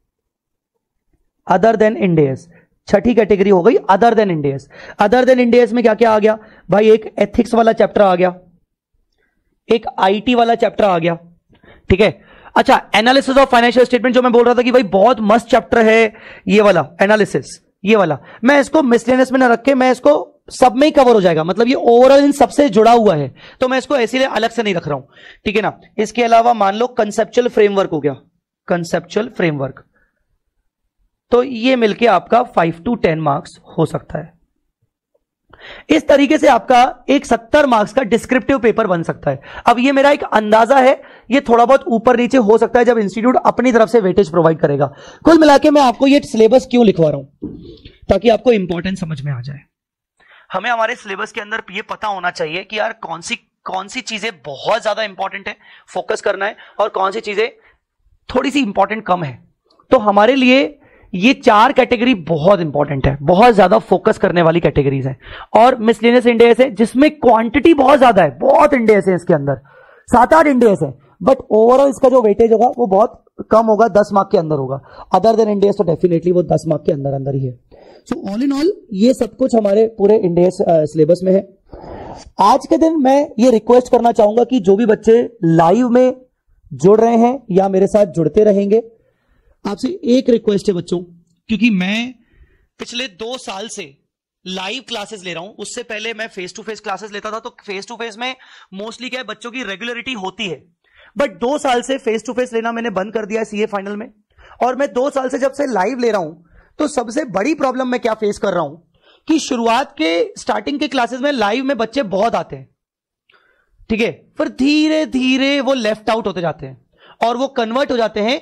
other than Ind AS छठी कैटेगरी हो गई other than Ind AS. Other than Ind AS में क्या क्या आ गया भाई, एक एथिक्स वाला चैप्टर आ गया, एक आईटी वाला चैप्टर आ गया, ठीक है। अच्छा, एनालिसिस ऑफ फाइनेंशियल स्टेटमेंट जो मैं बोल रहा था कि भाई बहुत मस्त चैप्टर है ये वाला एनालिसिस, ये वाला मैं इसको मिसलेनियस में ना रख के मैं इसको सब में ही कवर हो जाएगा, मतलब ये ओवरऑल इन सबसे जुड़ा हुआ है, तो मैं इसको ऐसे अलग से नहीं रख रहा हूं, ठीक है ना। इसके अलावा मान लो कंसेप्चुअल फ्रेमवर्क हो गया, कंसेप्चुअल फ्रेमवर्क, तो ये मिलके आपका फाइव टू टेन मार्क्स हो सकता है। इस तरीके से आपका एक सत्तर मार्क्स का डिस्क्रिप्टिव पेपर बन सकता है। अब ये मेरा एक अंदाजा है, ये थोड़ा बहुत ऊपर नीचे हो सकता है जब इंस्टीट्यूट अपनी तरफ से वेटेज प्रोवाइड करेगा। कुल मिला के मैं आपको ये सिलेबस क्यों लिखवा रहा हूं, ताकि आपको इंपॉर्टेंस समझ में आ जाए। हमें हमारे सिलेबस के अंदर ये पता होना चाहिए कि यार कौन सी कौन सी चीजें बहुत ज्यादा इंपॉर्टेंट है, फोकस करना है, और कौन सी चीजें थोड़ी सी इंपॉर्टेंट कम है। तो हमारे लिए ये चार कैटेगरी बहुत इंपॉर्टेंट है, बहुत ज्यादा फोकस करने वाली कैटेगरीज हैं। और मिसलेनियस इंडेस है जिसमें क्वांटिटी बहुत ज्यादा है, बहुत इंडेस है इसके अंदर, सात आठ इंडेस है, बट ओवरऑल इसका जो वेटेज होगा वो बहुत कम होगा, दस मार्क के अंदर होगा। अदर देन इंडेस तो डेफिनेटली वो दस मार्क के अंदर अंदर ही है। सो ऑल इन ऑल ये सब कुछ हमारे पूरे इंडेस सिलेबस में है। आज के दिन मैं ये रिक्वेस्ट करना चाहूंगा कि जो भी बच्चे लाइव में जुड़ रहे हैं या मेरे साथ जुड़ते रहेंगे, आपसे एक रिक्वेस्ट है बच्चों, क्योंकि मैं पिछले दो साल से लाइव क्लासेस ले रहा हूं, उससे पहले मैं फेस टू फेस क्लासेस लेता था, तो फेस टू फेस में मोस्टली क्या है बच्चों की रेगुलरिटी होती है, बट दो साल से फेस टू फेस लेना मैंने बंद कर दिया है सीए फाइनल में। और मैं दो साल से जब से लाइव ले रहा हूं, तो सबसे बड़ी प्रॉब्लम मैं क्या फेस कर रहा हूं कि शुरुआत के स्टार्टिंग के क्लासेस में लाइव में बच्चे बहुत आते हैं, ठीक है, फिर धीरे धीरे वो लेफ्ट आउट होते जाते हैं और वो कन्वर्ट हो जाते हैं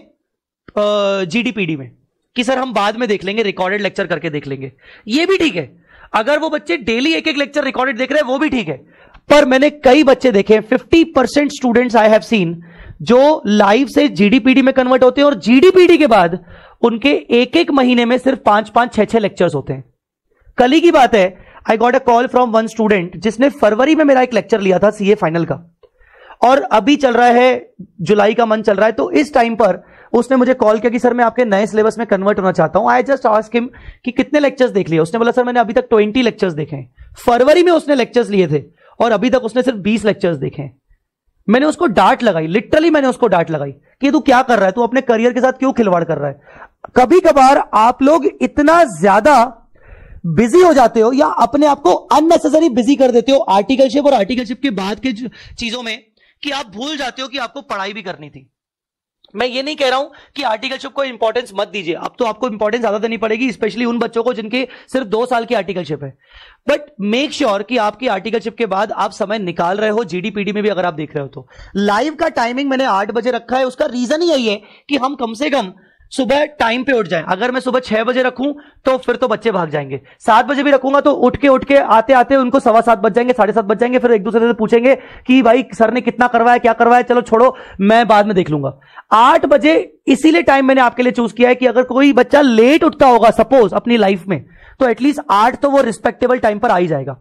जीडीपीडी में कि सर हम बाद में देख लेंगे, रिकॉर्डेड लेक्चर करके देख लेंगे। ये भी ठीक है, अगर वो बच्चे डेली एक एक लेक्चर रिकॉर्डेड देख रहे हैं वो भी ठीक है, पर मैंने कई बच्चे देखे, fifty percent students I have seen जो लाइव से जीडीपीडी में कन्वर्ट होते हैं, और जीडीपीडी के बाद उनके एक एक महीने में सिर्फ पांच पांच छह छह लेक्चर्स होते हैं। कल ही की बात है, I got a call from one student जिसने फरवरी में मेरा एक लेक्चर लिया था सीए फाइनल का, और अभी चल रहा है जुलाई का मंथ चल रहा है, तो इस टाइम पर उसने मुझे कॉल किया कि सर मैं आपके नए सिलेबस में कन्वर्ट होना चाहता हूं। आई जस्ट आस्क हिम कि कितने लेक्चर्स देख लिए। उसने बोला सर मैंने अभी तक ट्वेंटी लेक्चर्स देखे हैं। फरवरी में उसने लेक्चर्स लिए थे और अभी तक उसने सिर्फ बीस लेक्चर्स देखे हैं। मैंने उसको डांट लगाई, लिटरली मैंने उसको डांट लगाई कि तू क्या कर रहा है, तू अपने करियर के साथ क्यों खिलवाड़ कर रहा है। कभी कभार आप लोग इतना ज्यादा बिजी हो जाते हो या अपने आप को अननेसेसरी बिजी कर देते हो आर्टिकलशिप और आर्टिकलशिप के बाद के चीजों में, कि आप भूल जाते हो कि आपको पढ़ाई भी करनी थी। मैं ये नहीं कह रहा हूं कि आर्टिकलशिप को इंपॉर्टेंस मत दीजिए, अब तो आपको इंपॉर्टेंस ज्यादा देनी पड़ेगी, स्पेशली उन बच्चों को जिनके सिर्फ दो साल की आर्टिकलशिप है। बट मेक श्योर कि आपकी आर्टिकलशिप के बाद आप समय निकाल रहे हो, जीडीपीडी में भी अगर आप देख रहे हो तो। लाइव का टाइमिंग मैंने आठ बजे रखा है, उसका रीजन ही यही है कि हम कम से कम सुबह टाइम पे उठ जाएं। अगर मैं सुबह छह बजे रखूं तो फिर तो बच्चे भाग जाएंगे, सात बजे भी रखूंगा तो उठ के उठ के आते आते उनको सवा सात बज जाएंगे, साढ़े सात बज जाएंगे, फिर एक दूसरे से पूछेंगे कि भाई सर ने कितना करवाया, क्या करवाया, चलो छोड़ो मैं बाद में देख लूंगा। आठ बजे इसीलिए टाइम मैंने आपके लिए चूज किया है कि अगर कोई बच्चा लेट उठता होगा सपोज अपनी लाइफ में, तो एटलीस्ट आठ तो वो रिस्पेक्टेबल टाइम पर आ ही जाएगा।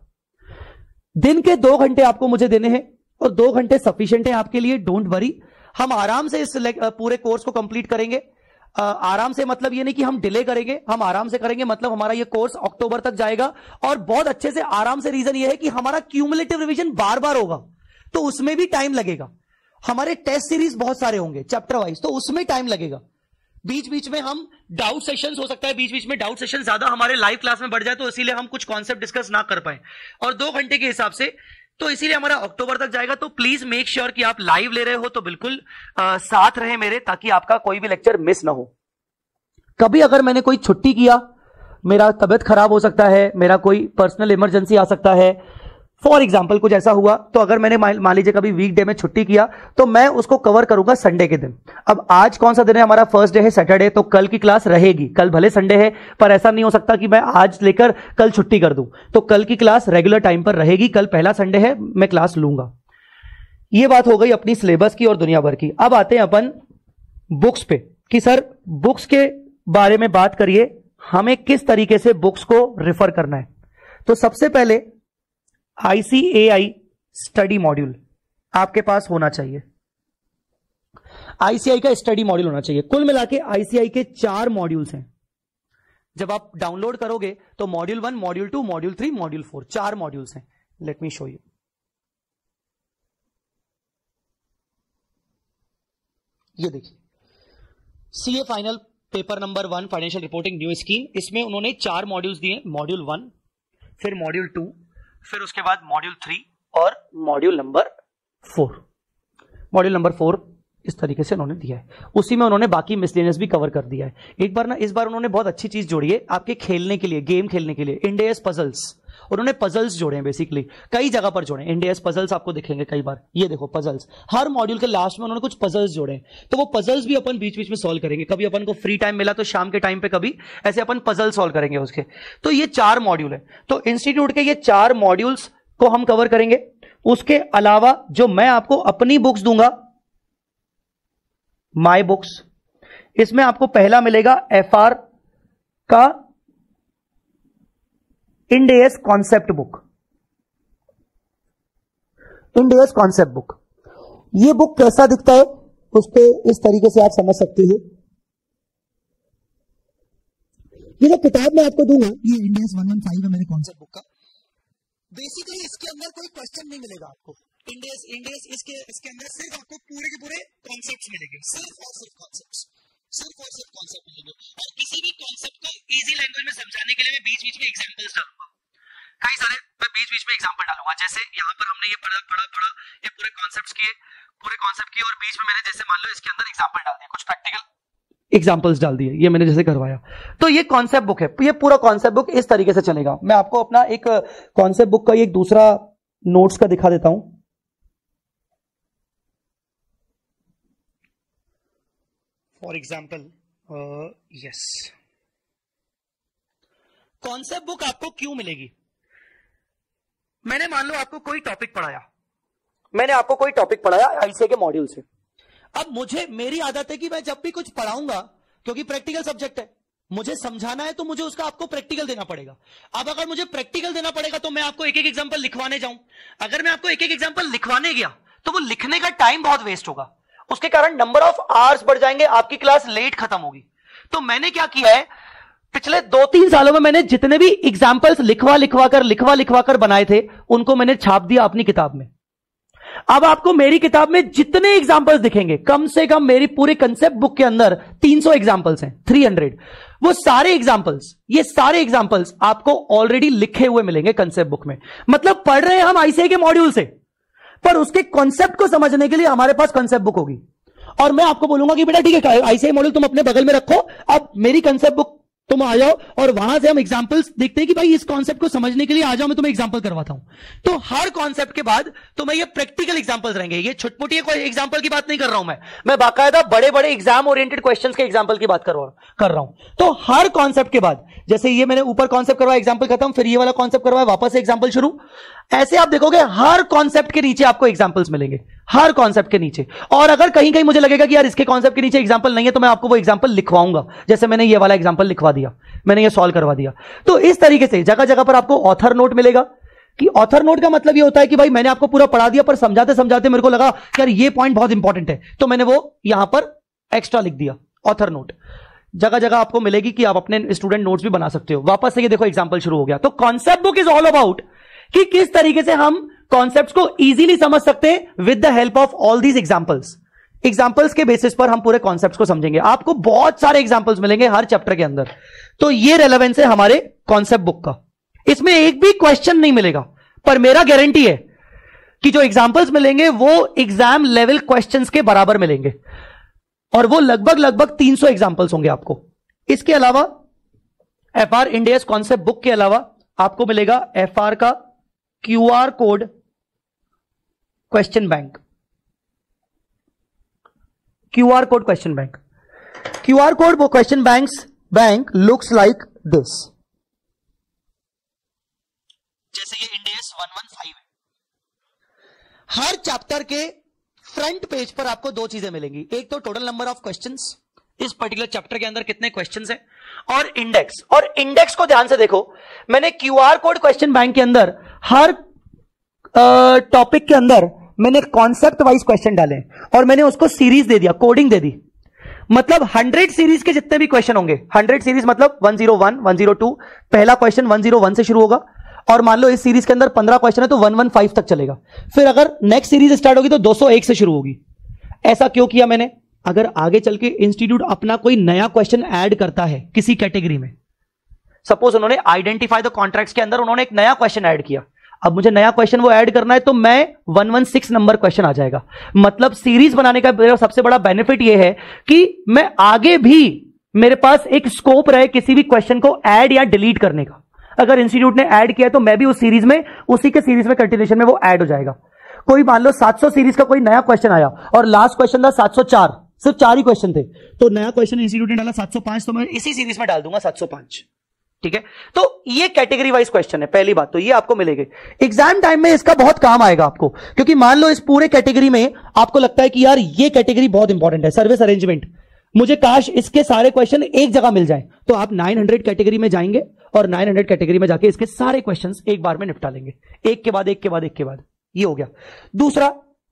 दिन के दो घंटे आपको मुझे देने हैं और दो घंटे सफिशिएंट है आपके लिए, डोंट वरी। हम आराम से इस पूरे कोर्स को कंप्लीट करेंगे। आ, आराम से मतलब ये नहीं कि हम डिले करेंगे, हम आराम से करेंगे, मतलब हमारा ये कोर्स अक्टूबर तक जाएगा और बहुत अच्छे से आराम से। रीजन ये है कि हमारा क्यूमुलेटिव रिवीजन बार बार होगा, तो उसमें भी टाइम लगेगा। हमारे टेस्ट सीरीज बहुत सारे होंगे चैप्टर वाइज, तो उसमें टाइम लगेगा। बीच बीच में हम डाउट सेशंस हो सकता है, बीच बीच में डाउट सेशन ज्यादा हमारे लाइव क्लास में बढ़ जाए, तो इसीलिए हम कुछ कॉन्सेप्ट डिस्कस ना कर पाए, और दो घंटे के हिसाब से, तो इसीलिए हमारा अक्टूबर तक जाएगा। तो प्लीज मेक श्योर कि आप लाइव ले रहे हो तो बिल्कुल आ, साथ रहे मेरे, ताकि आपका कोई भी लेक्चर मिस ना हो। कभी अगर मैंने कोई छुट्टी किया, मेरा तबियत खराब हो सकता है, मेरा कोई पर्सनल इमरजेंसी आ सकता है, फॉर एग्जाम्पल कुछ ऐसा हुआ, तो अगर मैंने मान लीजिए कभी वीकडे में छुट्टी किया तो मैं उसको कवर करूंगा संडे के दिन। अब आज कौन सा दिन है, हमारा फर्स्ट डे है सैटरडे, तो कल की क्लास रहेगी। कल भले संडे है, पर ऐसा नहीं हो सकता कि मैं आज लेकर कल छुट्टी कर दूं, तो कल की क्लास रेगुलर टाइम पर रहेगी। कल पहला संडे है, मैं क्लास लूंगा। ये बात हो गई अपनी सिलेबस की और दुनिया भर की। अब आते हैं अपन बुक्स पे कि सर बुक्स के बारे में बात करिए, हमें किस तरीके से बुक्स को रिफर करना है। तो सबसे पहले आईसीएआई स्टडी मॉड्यूल आपके पास होना चाहिए। आईसीआई का स्टडी मॉड्यूल होना चाहिए। कुल मिला के आईसीआई के चार मॉड्यूल्स हैं। जब आप डाउनलोड करोगे तो module one, module two, module three, module four, चार मॉड्यूल्स हैं। Let me show you. ये देखिए, CA final paper number one, financial reporting new scheme. इसमें उन्होंने चार मॉड्यूल्स दिए, मॉड्यूल वन, फिर मॉड्यूल टू, फिर उसके बाद मॉड्यूल थ्री और module number four. Module number four इस तरीके से उन्होंने दिया है। उसी में उन्होंने बाकी मिसलेनियस भी कवर कर दिया है। एक बार ना, इस बार उन्होंने बहुत अच्छी चीज जोड़ी है आपके खेलने के लिए, गेम खेलने के लिए। इंडेस पजल्स, उन्होंने पजल्स जोड़े हैं बेसिकली, कई जगह पर जोड़े। इंडेस पजल्स आपको दिखेंगे कई बार। ये देखो पजल्स, हर मॉड्यूल के लास्ट में उन्होंने कुछ पजल्स जोड़े हैं। तो वो पजल्स भी अपन बीच बीच में सॉल्व करेंगे। कभी अपन को फ्री टाइम मिला तो शाम के टाइम पे कभी ऐसे अपन पजल सॉल्व करेंगे उसके। तो ये चार मॉड्यूल है। तो इंस्टीट्यूट के ये चार मॉड्यूल्स को हम कवर करेंगे। उसके अलावा जो मैं आपको अपनी बुक्स दूंगा, माई बुक्स, इसमें आपको पहला मिलेगा एफआर का Ind AS concept book. Ind AS concept book, ये बुक कैसा दिखता है उस पे इस तरीके से आप समझ सकते हो। ये जो किताब मैं आपको दूंगा, ये इंडेस वन वन फाइव है मेरे कॉन्सेप्ट बुक का। बेसिकली इसके अंदर कोई क्वेश्चन नहीं मिलेगा आपको। इंडेस इंडेस इसके इसके अंदर सिर्फ आपको पूरे के पूरे कॉन्सेप्ट्स मिलेंगे, सिर्फ और सिर्फ कॉन्सेप्ट्स, सिर्फ और सिर्फ कॉन्सेप्ट मिलेंगे। और किसी भी कॉन्सेप्ट को इजी लैंग्वेज में समझाने के लिए मैं बीच बीच में एग्जांपल्स डालूंगा, कई सारे मैं बीच बीच में एग्जांपल डालूंगा। जैसे यहाँ पर हमने ये पढ़ा पढ़ा पढ़ा ये पूरे कॉन्सेप्ट्स किए, पूरे कॉन्सेप्ट किए, और बीच में मैंने जैसे मान लो इसके अंदर एग्जांपल डाल दिए, कुछ प्रैक्टिकल एग्जांपल्स डाल दिए, ये मैंने जैसे करवाया। तो ये कॉन्सेप्ट बुक है। ये पूरा कॉन्सेप्ट बुक इस तरीके से चलेगा। मैं आपको अपना एक कॉन्सेप्ट बुक का एक दूसरा नोट्स का दिखा देता हूं। For example, yes, concept book आपको क्यों मिलेगी? मैंने मान लो आपको कोई टॉपिक पढ़ाया, मैंने आपको कोई टॉपिक पढ़ाया आईसीए के मॉड्यूल से। अब मुझे, मेरी आदत है कि मैं जब भी कुछ पढ़ाऊंगा, क्योंकि प्रैक्टिकल सब्जेक्ट है, मुझे समझाना है तो मुझे उसका आपको प्रैक्टिकल देना पड़ेगा। अब अगर मुझे प्रैक्टिकल देना पड़ेगा तो मैं आपको एक एक एग्जांपल लिखवाने जाऊं। अगर मैं आपको एक एक एग्जांपल लिखवाने गया तो वो लिखने का टाइम बहुत वेस्ट होगा, उसके कारण नंबर ऑफ आवर्स बढ़ जाएंगे, आपकी क्लास लेट खत्म होगी। तो मैंने क्या किया है, पिछले दो तीन सालों में मैंने जितने भी एग्जाम्पल्स लिखवा लिखवा कर लिखवा लिखवा कर बनाए थे, उनको मैंने छाप दिया अपनी किताब में। अब आपको मेरी किताब में जितने एग्जाम्पल्स दिखेंगे, कम से कम मेरी पूरे कंसेप्ट बुक के अंदर तीन सौ एग्जाम्पल्स हैं, तीन सौ, वो सारे एग्जाम्पल्स, ये सारे एग्जाम्पल्स आपको ऑलरेडी लिखे हुए मिलेंगे कंसेप्ट बुक में। मतलब पढ़ रहे हैं हम आईसीए के मॉड्यूल से, पर उसके कॉन्सेप्ट को समझने के लिए हमारे पास कंसेप्ट बुक होगी। और मैं आपको बोलूंगा कि बेटा ठीक है, आईसीए मॉड्यूल तुम अपने बगल में रखो, अब मेरी कंसेप्ट बुक तुम आ जाओ और वहां से हम एग्जांपल्स देखते हैं कि भाई इस कॉन्सेप्ट को समझने के लिए आ जाओ, मैं तुम्हें एग्जांपल करवाता हूं। तो हर कॉन्सेप्ट के बाद तुम्हें ये प्रैक्टिकल एग्जांपल्स रहेंगे। ये छुटपुटी कोई एग्जांपल की बात नहीं कर रहा हूं मैं मैं बाकायदा बड़े बड़े एग्जाम ओरिएंटेड क्वेश्चंस के एग्जांपल की बात कर कर रहा हूं। तो हर कॉन्सेप्ट के बाद, जैसे ये मैंने ऊपर कॉन्सेप्ट करवाया, एग्जांपल खत्म, फिर ये वाला कॉन्सेप्ट करवाया, वापस से एग्जांपल शुरू, ऐसे आप देखोगे हर कॉन्सेप्ट के नीचे आपको एग्जांपल्स मिलेंगे, हर कॉन्सेप्ट के नीचे। और अगर कहीं कहीं मुझे लगेगा कि यार इसके कॉन्सेप्ट के नीचे एग्जांपल नहीं है, तो मैं आपको वो एग्जांपल लिखवाऊंगा। जैसे मैंने ये वाला एग्जांपल लिखवा दिया, मैंने ये सॉल्व करवा दिया। तो इस तरीके से जगह जगह पर आपको ऑथर नोट मिलेगा। कि ऑथर नोट का मतलब ये होता है कि भाई मैंने आपको पूरा पढ़ा दिया, पर समझाते समझाते मेरे को लगा कि यार ये पॉइंट बहुत इंपॉर्टेंट है, तो मैंने वो यहां पर एक्स्ट्रा लिख दिया, ऑथर नोट। जगह जगह आपको मिलेगी कि आप अपने स्टूडेंट नोट्स भी बना सकते हो। वापस से ये देखो एग्जांपल शुरू हो गया। तो concept book is all about कि किस तरीके से हम कॉन्सेप्ट्स को इजीली समझ सकते हैं with the help of all these examples. Examples के बेसिस पर हम पूरे कॉन्सेप्ट्स को समझेंगे। आपको बहुत सारे एग्जांपल्स मिलेंगे हर चैप्टर के अंदर। तो ये रेलेवेंस है हमारे कॉन्सेप्ट बुक का। इसमें एक भी क्वेश्चन नहीं मिलेगा, पर मेरा गारंटी है कि जो एग्जांपल्स मिलेंगे वो एग्जाम लेवल क्वेश्चंस के बराबर मिलेंगे, और वो लगभग लगभग तीन सौ एग्जांपल्स होंगे आपको। इसके अलावा एफआर इंडियस कॉन्सेप्ट बुक के अलावा आपको मिलेगा एफआर का QR code question bank. QR code question bank QR code वो question banks bank looks like this. जैसे ये इंडियस वन वन फाइव है, हर चैप्टर के फ्रंट पेज पर आपको दो चीजें मिलेंगी, एक तो टोटल नंबर ऑफ क्वेश्चंस, इस पर्टिकुलर चैप्टर के अंदर कितने क्वेश्चंस हैं, और इंडेक्स। और इंडेक्स को ध्यान से देखो, मैंने क्यूआर कोड क्वेश्चन बैंक के अंदर हर टॉपिक के अंदर मैंने कॉन्सेप्ट वाइज क्वेश्चन डाले और मैंने उसको सीरीज दे दिया, कोडिंग दे दी। मतलब हंड्रेड सीरीज के जितने भी क्वेश्चन होंगे, हंड्रेड सीरीज मतलब one zero one, one zero two, पहला क्वेश्चन वन जीरो वन से शुरू होगा, और मान लो इस सीरीज के अंदर पंद्रह क्वेश्चन है तो वन वन फाइव तक चलेगा। फिर अगर नेक्स्ट सीरीज स्टार्ट होगी तो दो सौ एक से शुरू होगी। ऐसा क्यों किया मैंने? अगर आगे चल के इंस्टीट्यूट अपना कोई नया क्वेश्चन ऐड करता है किसी कैटेगरी में, सपोज उन्होंने आइडेंटिफाई द कॉन्ट्रैक्ट्स के अंदर उन्होंने एक नया क्वेश्चन ऐड किया, अब मुझे नया क्वेश्चन वो ऐड करना है तो मैं one one six number question आ जाएगा। मतलब सीरीज बनाने का सबसे बड़ा बेनिफिट ये है कि मैं आगे भी मेरे पास एक स्कोप रहे किसी भी क्वेश्चन को ऐड या डिलीट करने का। अगर इंस्टीट्यूट ने ऐड किया तो मैं भी उस सीरीज में, उसी के सीरीज में कंटिन्यूएशन में वो ऐड हो जाएगा। कोई मान लो सात सौ सीरीज का कोई नया क्वेश्चन आया और लास्ट क्वेश्चन था सात सौ चार, सिर्फ चार ही क्वेश्चन थे, तो नया क्वेश्चन इंस्टीट्यूट ने डाला सात सौ पाँच, तो मैं इसी सीरीज में डाल दूंगा सात सौ पाँच। ठीक है, तो ये कैटेगरी वाइज क्वेश्चन है। पहली बात तो ये आपको मिलेगी एग्जाम टाइम में, इसका बहुत काम आएगा आपको, क्योंकि मान लो इस पूरे कैटेगरी में आपको लगता है कि यार ये कैटेगरी बहुत इंपॉर्टेंट है, सर्विस अरेंजमेंट, मुझे काश इसके सारे क्वेश्चन एक जगह मिल जाएं, तो आप नौ सौ कैटेगरी में जाएंगे और नौ सौ कैटेगरी में जाके इसके सारे क्वेश्चंस एक बार में निपटा लेंगे, एक के बाद एक के बाद एक के बाद। ये हो गया। दूसरा,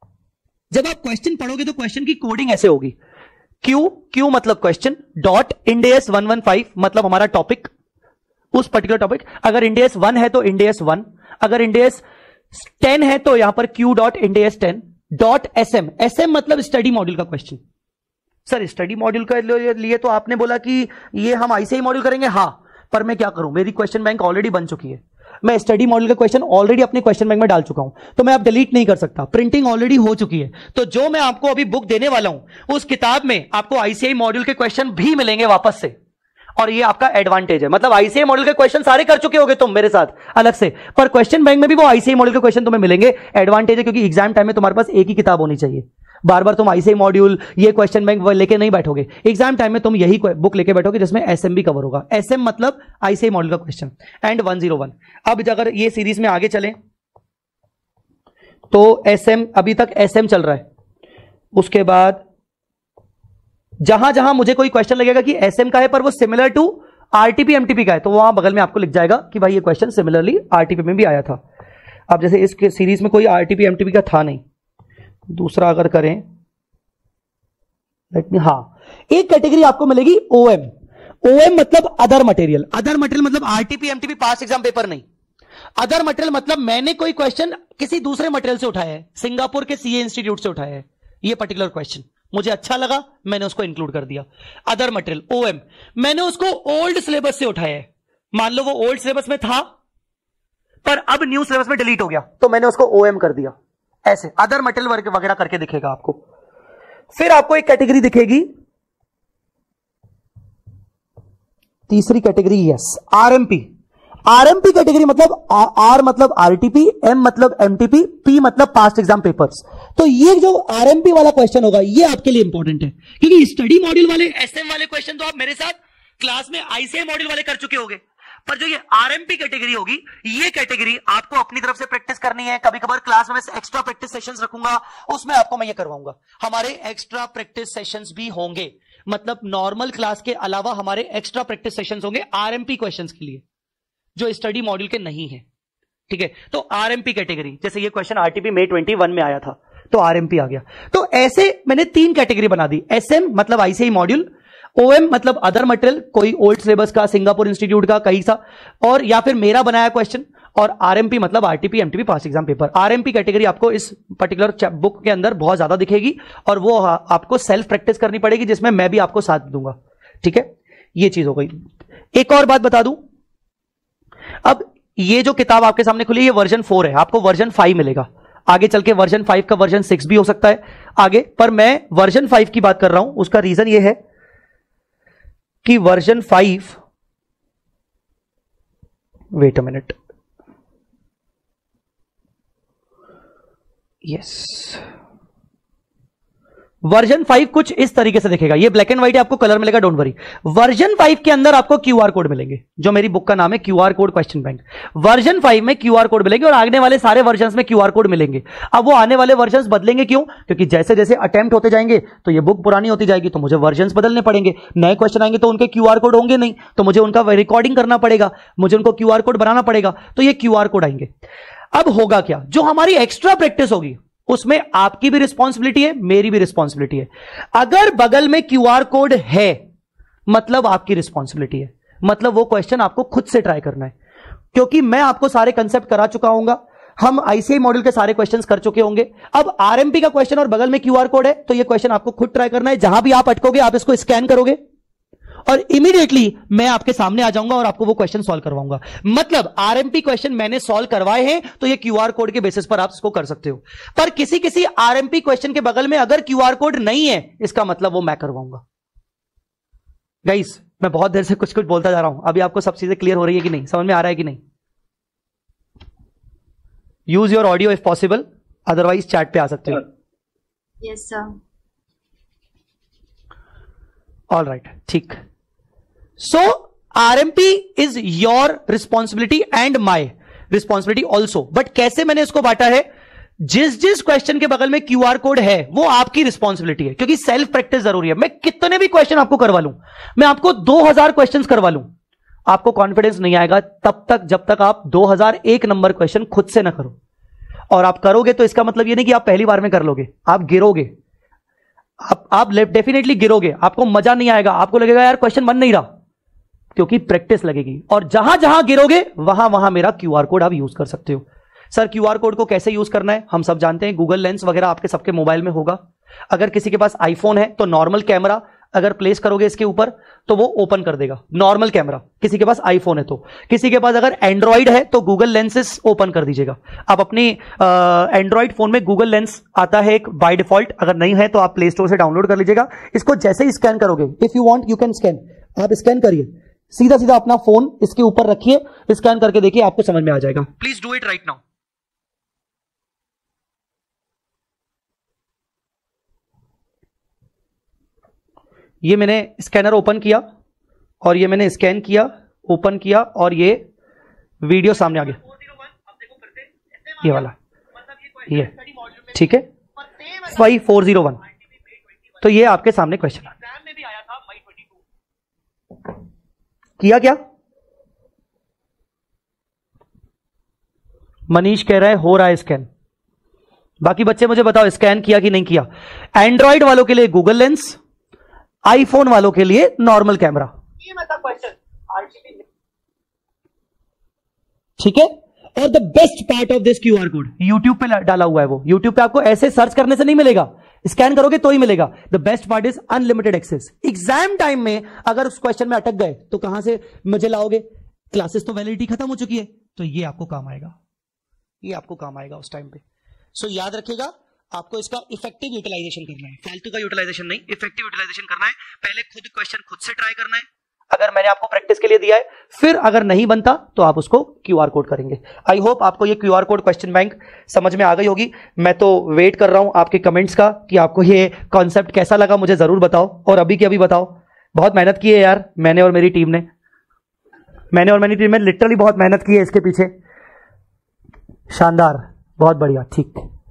जब आप क्वेश्चन पढ़ोगे तो क्वेश्चन की कोडिंग ऐसे होगी, क्यू, क्यू मतलब question, dot Ind AS one one five मतलब हमारा टॉपिक, उस पर्टिकुलर टॉपिक। अगर इंडेस वन है तो इंडेस वन, अगर इंडेस टेन है तो यहां पर Q dot Ind AS ten, dot SM, SM मतलब स्टडी मॉड्यूल का क्वेश्चन। सर स्टडी मॉड्यूल के लिए तो आपने बोला कि ये हम आईसीआई मॉड्यूल करेंगे, हां, पर मैं क्या करूं, मेरी क्वेश्चन बैंक ऑलरेडी बन चुकी है, मैं स्टडी मॉड्यूल का क्वेश्चन ऑलरेडी अपने क्वेश्चन बैंक में डाल चुका हूं, तो मैं अब डिलीट नहीं कर सकता, प्रिंटिंग ऑलरेडी हो चुकी है। तो जो मैं आपको अभी बुक देने वाला हूं उस किताब में आपको आईसीआई मॉड्यूल के क्वेश्चन भी मिलेंगे वापस से, और ये आपका एडवांटेज है। मतलब आईसीआई मॉड्यूल के क्वेश्चन सारे कर चुके होगे तुम मेरे साथ अलग से, पर क्वेश्चन बैंक में भी वो आईसीआई मॉड्यूल के क्वेश्चन तुम्हें मिलेंगे। एडवांटेज है क्योंकि एग्जाम टाइम में तुम्हारे पास एक ही किताब होनी चाहिए, बार बार तुम आईसीआई मॉड्यूल ये क्वेश्चन बैंक लेके नहीं बैठोगे। एग्जाम टाइम में तुम यही बुक लेके बैठोगे जिसमें एसएम भी कवर होगा। एसएम मतलब आईसीआई मॉड्यूल का question and one zero one. अब अगर ये सीरीज में आगे चलें तो एसएम, अभी तक एसएम चल रहा है, उसके बाद जहां जहां मुझे कोई क्वेश्चन लगेगा कि एसएम का है पर वो सिमिलर टू आरटीपी एमटीपी का है, तो वहां बगल में आपको लिख जाएगा कि भाई ये क्वेश्चन सिमिलरली आरटीपी में भी आया था। अब जैसे इस सीरीज में कोई आरटीपी एमटीपी का था नहीं, दूसरा अगर करें, लेट मी, हां, एक कैटेगरी आपको मिलेगी ओएम। ओएम मतलब अदर मटेरियल, अदर मटेरियल मतलब RTP MTP past exam paper नहीं। अदर मटेरियल मतलब मैंने कोई क्वेश्चन किसी दूसरे मटेरियल से उठाया है, सिंगापुर के सीए इंस्टीट्यूट से उठाया है, ये पर्टिकुलर क्वेश्चन मुझे अच्छा लगा, मैंने उसको इंक्लूड कर दिया। अदर मटेरियल ओएम, मैंने उसको ओल्ड सिलेबस से उठाया है, मान लो वो ओल्ड सिलेबस में था पर अब न्यू सिलेबस में डिलीट हो गया तो मैंने उसको ओएम कर दिया। ऐसे अदर मटेरियल वगैरह करके दिखेगा आपको। फिर आपको एक कैटेगरी दिखेगी, तीसरी category, yes, RMP. RMP category मतलब आर मतलब आरटीपी, एम मतलब एमटीपी, पी मतलब पास्ट एग्जाम पेपर्स। तो ये जो आरएमपी वाला क्वेश्चन होगा ये आपके लिए इंपॉर्टेंट है, क्योंकि स्टडी मॉड्यूल वाले, एसएम वाले क्वेश्चन तो आप मेरे साथ क्लास में आईसीआई मॉड्यूल वाले कर चुके होंगे, पर जो ये आरएमपी कैटेगरी होगी, ये कैटेगरी आपको अपनी तरफ से प्रैक्टिस करनी है। कभी कभार क्लास में एक्स्ट्रा प्रैक्टिस सेशंस रखूंगा, उसमें आपको मैं ये करवाऊंगा। हमारे एक्स्ट्रा प्रैक्टिस सेशंस भी होंगे, मतलब नॉर्मल क्लास के अलावा हमारे एक्स्ट्रा प्रैक्टिस सेशंस होंगे आरएमपी क्वेश्चंस के लिए, जो स्टडी मॉड्यूल के नहीं है। ठीक है, तो आरएमपी कैटेगरी, जैसे ये question RTP May twenty one में आया था तो आरएमपी आ गया। तो ऐसे मैंने तीन कैटेगरी बना दी, एसएम मतलब आईसीआई मॉड्यूल, ओएम मतलब अदर मटेरियल, कोई ओल्ड सिलेबस का, सिंगापुर इंस्टीट्यूट का, कहीं सा, और या फिर मेरा बनाया क्वेश्चन, और आरएमपी मतलब RTP MTP past exam paper. RMP category आपको इस पर्टिकुलर बुक के अंदर बहुत ज्यादा दिखेगी और वो आपको सेल्फ प्रैक्टिस करनी पड़ेगी, जिसमें मैं भी आपको साथ दूंगा। ठीक है, ये चीज हो गई। एक और बात बता दूं, अब ये जो किताब आपके सामने खुली ये वर्जन फोर है, आपको वर्जन फाइव मिलेगा, आगे चल के वर्जन फाइव का वर्जन सिक्स भी हो सकता है आगे, पर मैं वर्जन फाइव की बात कर रहा हूं। उसका रीजन ये है कि version five, wait a minute, yes, version five कुछ इस तरीके से दिखेगा, ये ब्लैक एंड व्हाइट है, आपको कलर मिलेगा, डोंट वरी। वर्जन फाइव के अंदर आपको क्यूआर कोड मिलेंगे, जो मेरी बुक का नाम है QR code question bank. Version five में क्यूआर कोड मिलेंगे और आने वाले सारे वर्जन में क्यूआर कोड मिलेंगे। अब वो आने वाले वर्जन बदलेंगे क्यों? क्योंकि जैसे जैसे अटेम्प्ट होते जाएंगे तो ये बुक पुरानी होती जाएगी, तो मुझे वर्जन बदलने पड़ेंगे। नए क्वेश्चन आएंगे तो उनके क्यूआर कोड होंगे नहीं, तो मुझे उनका रिकॉर्डिंग करना पड़ेगा, मुझे उनको क्यूआर कोड बनाना पड़ेगा, तो ये क्यूआर कोड आएंगे। अब होगा क्या, जो हमारी एक्स्ट्रा प्रैक्टिस होगी उसमें आपकी भी रिस्पॉन्सिबिलिटी है, मेरी भी रिस्पॉन्सिबिलिटी है। अगर बगल में क्यूआर कोड है मतलब आपकी रिस्पॉन्सिबिलिटी है, मतलब वो क्वेश्चन आपको खुद से ट्राई करना है, क्योंकि मैं आपको सारे कंसेप्ट करा चुका हूंगा, हम आईसीआई मॉडल के सारे क्वेश्चंस कर चुके होंगे। अब आरएमपी का क्वेश्चन और बगल में क्यूआर कोड है, तो ये क्वेश्चन आपको खुद ट्राई करना है। जहां भी आप अटकोगे आप इसको स्कैन करोगे और इमीडिएटली मैं आपके सामने आ जाऊंगा और आपको वो क्वेश्चन सॉल्व करवाऊंगा। मतलब आरएमपी क्वेश्चन मैंने सॉल्व करवाए हैं तो ये क्यूआर कोड के बेसिस पर आप इसको कर सकते हो। पर किसी किसी आरएमपी क्वेश्चन के बगल में अगर क्यूआर कोड नहीं है, इसका मतलब वो मैं करवाऊंगा। गाइस, मैं बहुत देर से कुछ कुछ बोलता जा रहा हूं, अभी आपको सब चीजें क्लियर हो रही है कि नहीं, समझ में आ रहा है कि नहीं? Use your audio if possible, otherwise chat पे आ सकते हो। Yes sir. ऑल राइट, ठीक। So RMP is your responsibility and my responsibility also. But कैसे मैंने इसको बांटा है, जिस जिस क्वेश्चन के बगल में क्यूआर कोड है वो आपकी रिस्पॉन्सिबिलिटी है, क्योंकि सेल्फ प्रैक्टिस जरूरी है। मैं कितने भी क्वेश्चन आपको करवा लूं, मैं आपको दो हज़ार क्वेश्चन करवा लूं, आपको कॉन्फिडेंस नहीं आएगा तब तक जब तक आप दो हज़ार एक नंबर क्वेश्चन खुद से ना करो। और आप करोगे तो इसका मतलब ये नहीं कि आप पहली बार में कर लोगे, आप गिरोगे, आप आप डेफिनेटली गिरोगे, आपको मजा नहीं आएगा, आपको लगेगा यार क्वेश्चन बन नहीं रहा, क्योंकि प्रैक्टिस लगेगी। और जहां जहां गिरोगे वहां वहां मेरा क्यूआर कोड आप यूज कर सकते हो। सर क्यूआर कोड को कैसे यूज करना है हम सब जानते हैं, गूगल लेंस वगैरह आपके सबके मोबाइल में होगा। अगर किसी के पास आईफोन है तो नॉर्मल कैमरा अगर प्लेस करोगे इसके ऊपर तो वो ओपन कर देगा, नॉर्मल कैमरा। किसी के पास आईफोन है तो, किसी के पास अगर एंड्रॉइड है तो गूगल लेंसेस ओपन कर दीजिएगा। आप अपनी एंड्रॉइड फोन में गूगल लेंस आता है एक बाय डिफॉल्ट, अगर नहीं है तो आप प्ले स्टोर से डाउनलोड कर लीजिएगा। इसको जैसे ही स्कैन करोगे, if you want you can scan, आप स्कैन करिए, सीधा सीधा अपना फोन इसके ऊपर रखिए, स्कैन करके देखिए, आपको समझ में आ जाएगा। Please do it right now. ये मैंने स्कैनर ओपन किया और ये मैंने स्कैन किया, ओपन किया और ये वीडियो सामने आ गया, ये वाला, ये ठीक है, फाइव फोर जीरो वन। तो ये आपके सामने क्वेश्चन किया क्या? मनीष कह रहा है हो रहा है स्कैन। बाकी बच्चे मुझे बताओ स्कैन किया कि नहीं किया? एंड्रॉइड वालों के लिए गूगल लेंस, आईफोन वालों के लिए नॉर्मल कैमरा, ठीक है। और the best part of this QR code YouTube पे डाला हुआ है, वो यूट्यूब पे आपको ऐसे सर्च करने से नहीं मिलेगा, स्कैन करोगे तो ही मिलेगा। The best part is unlimited access. Exam time में अगर उस क्वेश्चन में अटक गए तो कहां से मुझे लाओगे? क्लासेस तो वैलिडिटी खत्म हो चुकी है, तो ये आपको काम आएगा, ये आपको काम आएगा उस टाइम पे। सो so, याद रखिएगा, आपको इसका इफेक्टिव यूटिलाइजेशन करना है, फालतू का यूटिलाइजेशन नहीं, इफेक्टिव यूटिलाइजेशन करना है। पहले खुद क्वेश्चन खुद से ट्राई करना है, अगर मैंने आपको प्रैक्टिस के लिए दिया है, फिर अगर नहीं बनता तो आप उसको क्यूआर कोड करेंगे। आई होप आपको ये क्यूआर कोड क्वेश्चन बैंक समझ में आ गई होगी। मैं तो वेट कर रहा हूं आपके कमेंट्स का कि आपको ये कॉन्सेप्ट कैसा लगा, मुझे जरूर बताओ। और अभी की अभी बताओ, बहुत मेहनत की है यार मैंने और मेरी टीम ने, मैंने और मेरी टीम ने लिटरली बहुत मेहनत की है इसके पीछे। शानदार, बहुत बढ़िया, ठीक,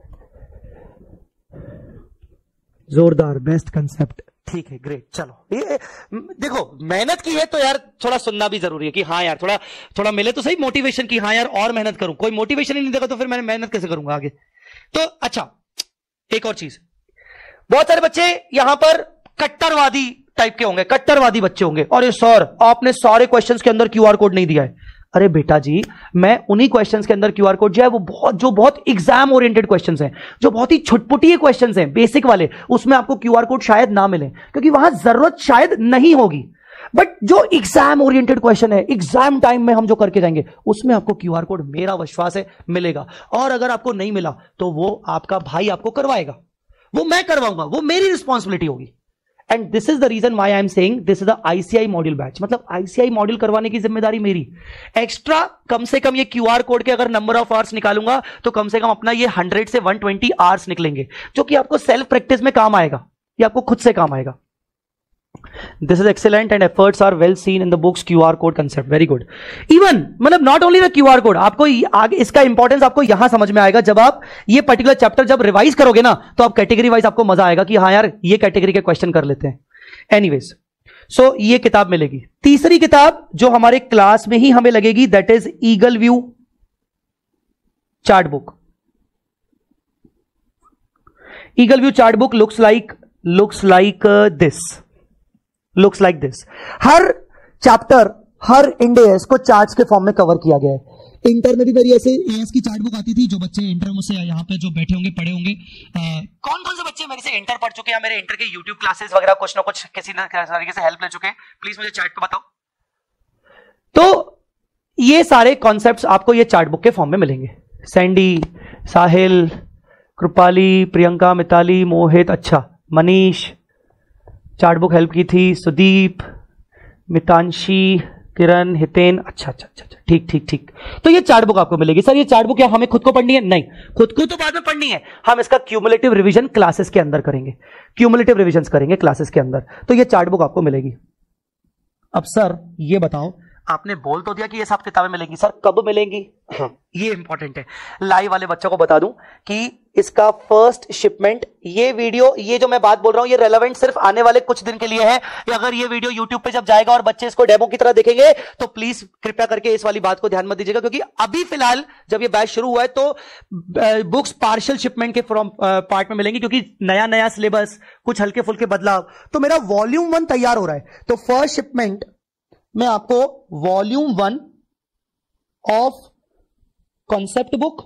जोरदार, बेस्ट कंसेप्ट, ठीक है, ग्रेट। चलो ये देखो, मेहनत की है तो यार थोड़ा सुनना भी जरूरी है कि हाँ यार थोड़ा थोड़ा मिले तो सही मोटिवेशन की, हाँ यार और मेहनत करूं। कोई मोटिवेशन ही नहीं देगा तो फिर मैं मेहनत कैसे करूंगा आगे? तो अच्छा, एक और चीज, बहुत सारे बच्चे यहां पर कट्टरवादी टाइप के होंगे, कट्टरवादी बच्चे होंगे, और ये सर आपने सारे क्वेश्चंस के अंदर क्यूआर कोड नहीं दिया है। अरे बेटा जी, मैं उन्हीं क्वेश्चंस के अंदर क्यूआर कोड जो है वो बहुत जो बहुत एग्जाम ओरिएंटेड क्वेश्चंस हैं, जो बहुत ही छुटपुटी क्वेश्चंस हैं, बेसिक वाले, उसमें आपको क्यूआर कोड शायद ना मिले क्योंकि वहां जरूरत शायद नहीं होगी। बट जो एग्जाम ओरिएंटेड क्वेश्चन है, एग्जाम टाइम में हम जो करके जाएंगे, उसमें आपको क्यूआर कोड मेरा विश्वास है मिलेगा। और अगर आपको नहीं मिला तो वो आपका भाई आपको करवाएगा, वो मैं करवाऊंगा, वो मेरी रिस्पॉन्सिबिलिटी होगी। And this is the reason why I am saying this is the ICI module batch. मतलब आईसीआई मॉड्यूल करवाने की जिम्मेदारी मेरी। एक्स्ट्रा कम से कम ये क्यूआर कोड के अगर नंबर ऑफ आवर्स निकालूंगा तो कम से कम अपना ये हंड्रेड से वन ट्वेंटी आवर्स निकलेंगे, जो कि आपको सेल्फ प्रैक्टिस में काम आएगा। ये आपको खुद से काम आएगा. This is excellent and efforts are well seen in the books. QR code concept very good. Even मतलब not only the QR code, आपको आगे इसका इंपॉर्टेंस आपको यहां समझ में आएगा जब आप ये पर्टिकुलर चैप्टर जब रिवाइज करोगे ना, तो आप कैटेगरी वाइज आपको मजा आएगा कि हाँ यार ये कैटेगरी के क्वेश्चन कर लेते हैं. एनीवेज, सो so, ये किताब मिलेगी. तीसरी किताब जो हमारे क्लास में ही हमें लगेगी that is eagle view chart book. Eagle view chart book looks like looks like this looks like this. हर चैप्टर हर इंडेस को चार्ट्स के फॉर्म में कवर किया गया है. इंटर में भी मेरी ऐसे एएस की चार्ट बुक आती थी. जो बच्चे इंटर मुझसे यहाँ पे जो बैठे होंगे पढ़े होंगे, कौन कौन से बच्चे मेरे से इंटर पढ़ चुके हैं, मेरे इंटर के यूट्यूब क्लासेस वगैरह कुछ ना कुछ किसी न तरीके से हेल्प ले चुके हैं, प्लीज मुझे चैट पे बताओ. तो ये सारे कॉन्सेप्ट्स आपको ये चार्ट बुक के फॉर्म में मिलेंगे. सैंडी, साहिल, कृपाली, प्रियंका, मिताली, मोहित, अच्छा मनीष चार्ट बुक हेल्प की थी, सुदीप, मितांशी, किरण, हितेन, अच्छा अच्छा अच्छा ठीक ठीक ठीक. तो ये चार्ट बुक आपको मिलेगी. सर ये चार्ट बुक क्या हमें खुद को पढ़नी है? नहीं, खुद को तो बाद में पढ़नी है. हम इसका क्यूमुलेटिव रिवीजन क्लासेस के अंदर करेंगे. क्यूमुलेटिव रिवीजन करेंगे क्लासेस के अंदर. तो ये चार्ट बुक आपको मिलेगी. अब सर ये बताओ, आपने बोल तो दिया कि ये सब किताबें मिलेंगी, सर कब मिलेंगी? ये इंपॉर्टेंट है. लाइव वाले बच्चों को बता दूं कि इसका फर्स्ट शिपमेंट, ये वीडियो, ये जो मैं बात बोल रहा हूं ये रेलेवेंट सिर्फ आने वाले कुछ दिन के लिए है. अगर ये वीडियो यूट्यूब पे जब जाएगा और बच्चे इसको डेमो की तरह देखेंगे तो प्लीज कृपया करके इस वाली बात को ध्यान मत दीजिएगा, क्योंकि अभी फिलहाल जब ये बैच शुरू हुआ है तो बुक्स पार्शियल शिपमेंट के फ्रॉम पार्ट में मिलेंगी, क्योंकि नया नया सिलेबस, कुछ हल्के फुल्के बदलाव. तो मेरा वॉल्यूम वन तैयार हो रहा है. तो फर्स्ट शिपमेंट मैं आपको volume one of concept book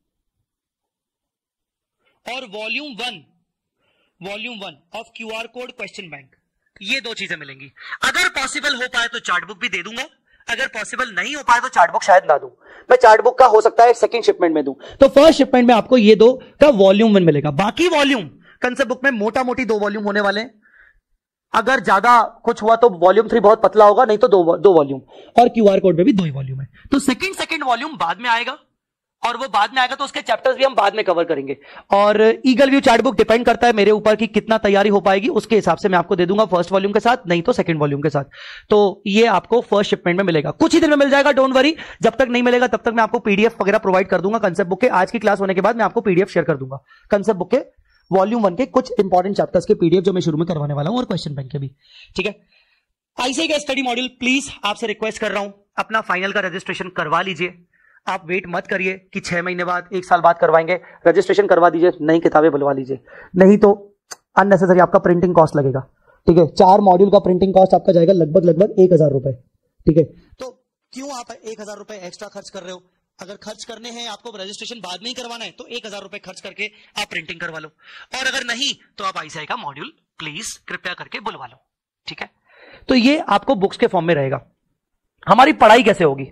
और volume one volume one of QR code question bank, ये दो चीजें मिलेंगी. अगर पॉसिबल हो पाए तो चार्ट बुक भी दे दूंगा, अगर पॉसिबल नहीं हो पाए तो चार्ट बुक शायद ना दूं. मैं चार्ट बुक का हो सकता है सेकंड शिपमेंट में दूं. तो फर्स्ट शिपमेंट में आपको ये दो का वॉल्यूम वन मिलेगा. बाकी वॉल्यूम कंसेप्ट बुक में मोटा मोटी दो वॉल्यूम होने वाले हैं. अगर ज्यादा कुछ हुआ तो वॉल्यूम थ्री बहुत पतला होगा, नहीं तो दो दो वॉल्यूम. और क्यूआर कोड में भी दो ही वॉल्यूम है. तो सेकंड सेकंड वॉल्यूम बाद में आएगा, और वो बाद में आएगा तो उसके चैप्टर्स भी हम बाद में कवर करेंगे. और eagle view chart book depend करता है मेरे ऊपर कि कितना तैयारी हो पाएगी, उसके हिसाब से मैं आपको दे दूंगा फर्स्ट वॉल्यूम के साथ, नहीं तो सेकंड वॉल्यूम के साथ. तो ये आपको फर्स्ट शिपमेंट में मिलेगा, कुछ ही दिन में मिल जाएगा, डोंट वरी. जब तक नहीं मिलेगा तब तक मैं आपको पीडीएफ वगैरह प्रोवाइड कर दूंगा कंसेप्ट बुक के. आज की क्लास होने के बाद मैं आपको पीडीएफ शेयर कर दूंगा कंसेप्ट बुक के वॉल्यूम वन के कुछ इंपॉर्टेंट चैप्टर्स के पीडीएफ जो मैं शुरू में करवाने वाला हूं, और क्वेश्चन बैंक के भी. ठीक है, आईसीआई का स्टडी मॉड्यूल प्लीज आपसे रिक्वेस्ट कर रहा हूं, अपना फाइनल का रजिस्ट्रेशन करवा लीजिए. आप वेट मत करिए कि छह महीने बाद, एक साल बाद करवाएंगे. रजिस्ट्रेशन करवा दीजिए, नई किताबें बुलवा लीजिए, नहीं तो अननेसेसरी आपका प्रिंटिंग कॉस्ट लगेगा. ठीक है, चार मॉड्यूल का प्रिंटिंग कॉस्ट आपका जाएगा लगभग लगभग एक हजार रुपए. ठीक है, तो क्यों आप एक हजार रुपए एक्स्ट्रा खर्च कर रहे हो? अगर खर्च करने हैं, आपको रजिस्ट्रेशन बाद में ही करवाना है, तो एक हजार रुपए खर्च करके आप प्रिंटिंग करवा लो. और अगर नहीं तो आप आईसीआई का मॉड्यूल प्लीज कृपया करके बुलवा लो. ठीक है, तो ये आपको बुक्स के फॉर्म में रहेगा. हमारी पढ़ाई कैसे होगी?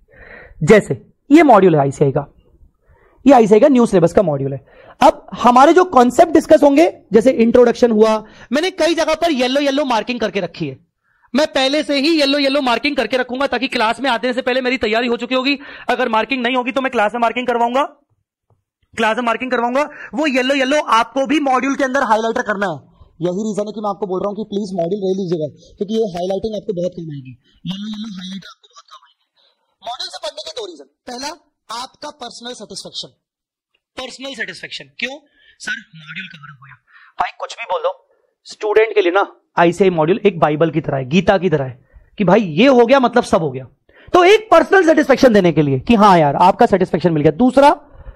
जैसे ये मॉड्यूल है आईसीआई का, ये आईसीआई का न्यू सिलेबस का मॉड्यूल है. अब हमारे जो कॉन्सेप्ट डिस्कस होंगे, जैसे इंट्रोडक्शन हुआ, मैंने कई जगह पर येलो येलो मार्किंग करके रखी है. मैं पहले से ही येलो येलो मार्किंग करके रखूंगा ताकि क्लास में आने से पहले मेरी तैयारी हो चुकी होगी. अगर मार्किंग नहीं होगी तो मैं क्लास में मार्किंग करवाऊंगा, क्लास में मार्किंग करवाऊंगा. वो येलो येलो आपको भी मॉड्यूल के अंदर हाईलाइटर करना है. यही रीजन है कि मैं आपको बोल रहा हूं कि प्लीज मॉड्यूल ले लीजिएगा, क्योंकि ये हाईलाइटिंग आपको बहुत कम आएगी. येलो येलो हाईलाइटर आपको बहुत कम आएगी. मॉड्यूल से पढ़ने के दो रीजन. पहला, आपका पर्सनल सेटिस्फेक्शन. पर्सनल सेटिस्फेक्शन क्यों? सर मॉड्यूल कवर हो गया. भाई कुछ भी बोल दो, स्टूडेंट के लिए ना आईसीआई मॉड्यूल एक बाइबल की तरह है, गीता की तरह है, कि भाई ये हो गया मतलब सब हो गया. तो एक पर्सनल सेटिस्फेक्शन देने के लिए कि हाँ यार आपका सेटिस्फेक्शन मिल गया. दूसरा,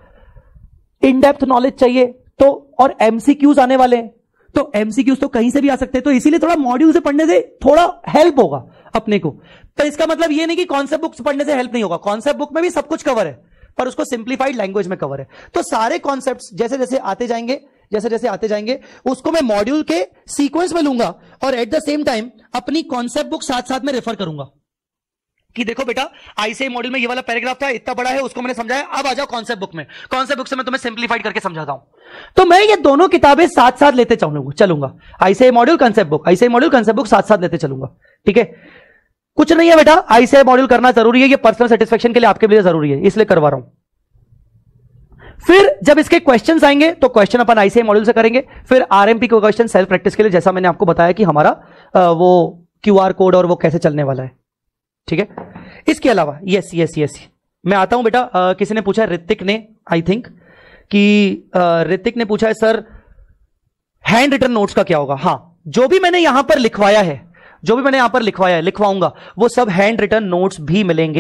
इन डेप्थ नॉलेज चाहिए, तो और एमसीक्यूज आने वाले हैं, तो एमसीक्यूज तो कहीं से भी आ सकते हैं, तो इसीलिए थोड़ा मॉड्यूल से पढ़ने से थोड़ा हेल्प होगा अपने को. तो इसका मतलब ये नहीं कि कॉन्सेप्ट बुक पढ़ने से हेल्प नहीं होगा, कॉन्सेप्ट बुक में भी सब कुछ कवर है, पर उसको सिंप्लीफाइड लैंग्वेज में कवर है. तो सारे कॉन्सेप्ट्स जैसे जैसे आते जाएंगे जैसे जैसे आते जाएंगे उसको मैं मॉड्यूल के सीक्वेंस में लूंगा, और एट द सेम टाइम अपनी कॉन्सेप्ट बुक साथ साथ में रेफर करूंगा कि देखो बेटा आईसीआई मॉड्यूल में ये वाला पैराग्राफ था, इतना बड़ा है, उसको मैंने समझाया, अब आ जाओ कॉन्सेप्ट बुक में. कॉन्सेप्ट बुक से मैं तुम्हें सिंप्लीफाइड करके समझाता हूं. तो मैं ये दोनों किताबें साथ साथ लेते चलूंगा. ICI module, concept book, ICI module, concept book साथ साथ लेते चलूंगा. ठीक है, कुछ नहीं है बेटा, आईसीआई मॉड्यूल करना जरूरी है, ये पर्सनल सेटिस्फेक्शन के लिए आपके लिए जरूरी है, इसलिए करवा रहा हूं. फिर जब इसके क्वेश्चंस आएंगे तो क्वेश्चन अपन आईसीआई मॉड्यूल से करेंगे, फिर आरएमपी को क्वेश्चन सेल्फ प्रैक्टिस के लिए, जैसा मैंने आपको बताया कि हमारा वो क्यूआर कोड और वो कैसे चलने वाला है, ठीक है। इसके अलावा यस यस यस मैं आता हूं बेटा, आ, किसी ने पूछा, ऋतिक ने, आई थिंक कि ऋतिक ने पूछा है सर हैंड रिटन नोट्स का क्या होगा। हाँ, जो भी मैंने यहां पर लिखवाया है, जो भी मैंने यहां पर लिखवाया है, लिखवाऊंगा, वो सब हैंड रिटन नोट्स भी मिलेंगे।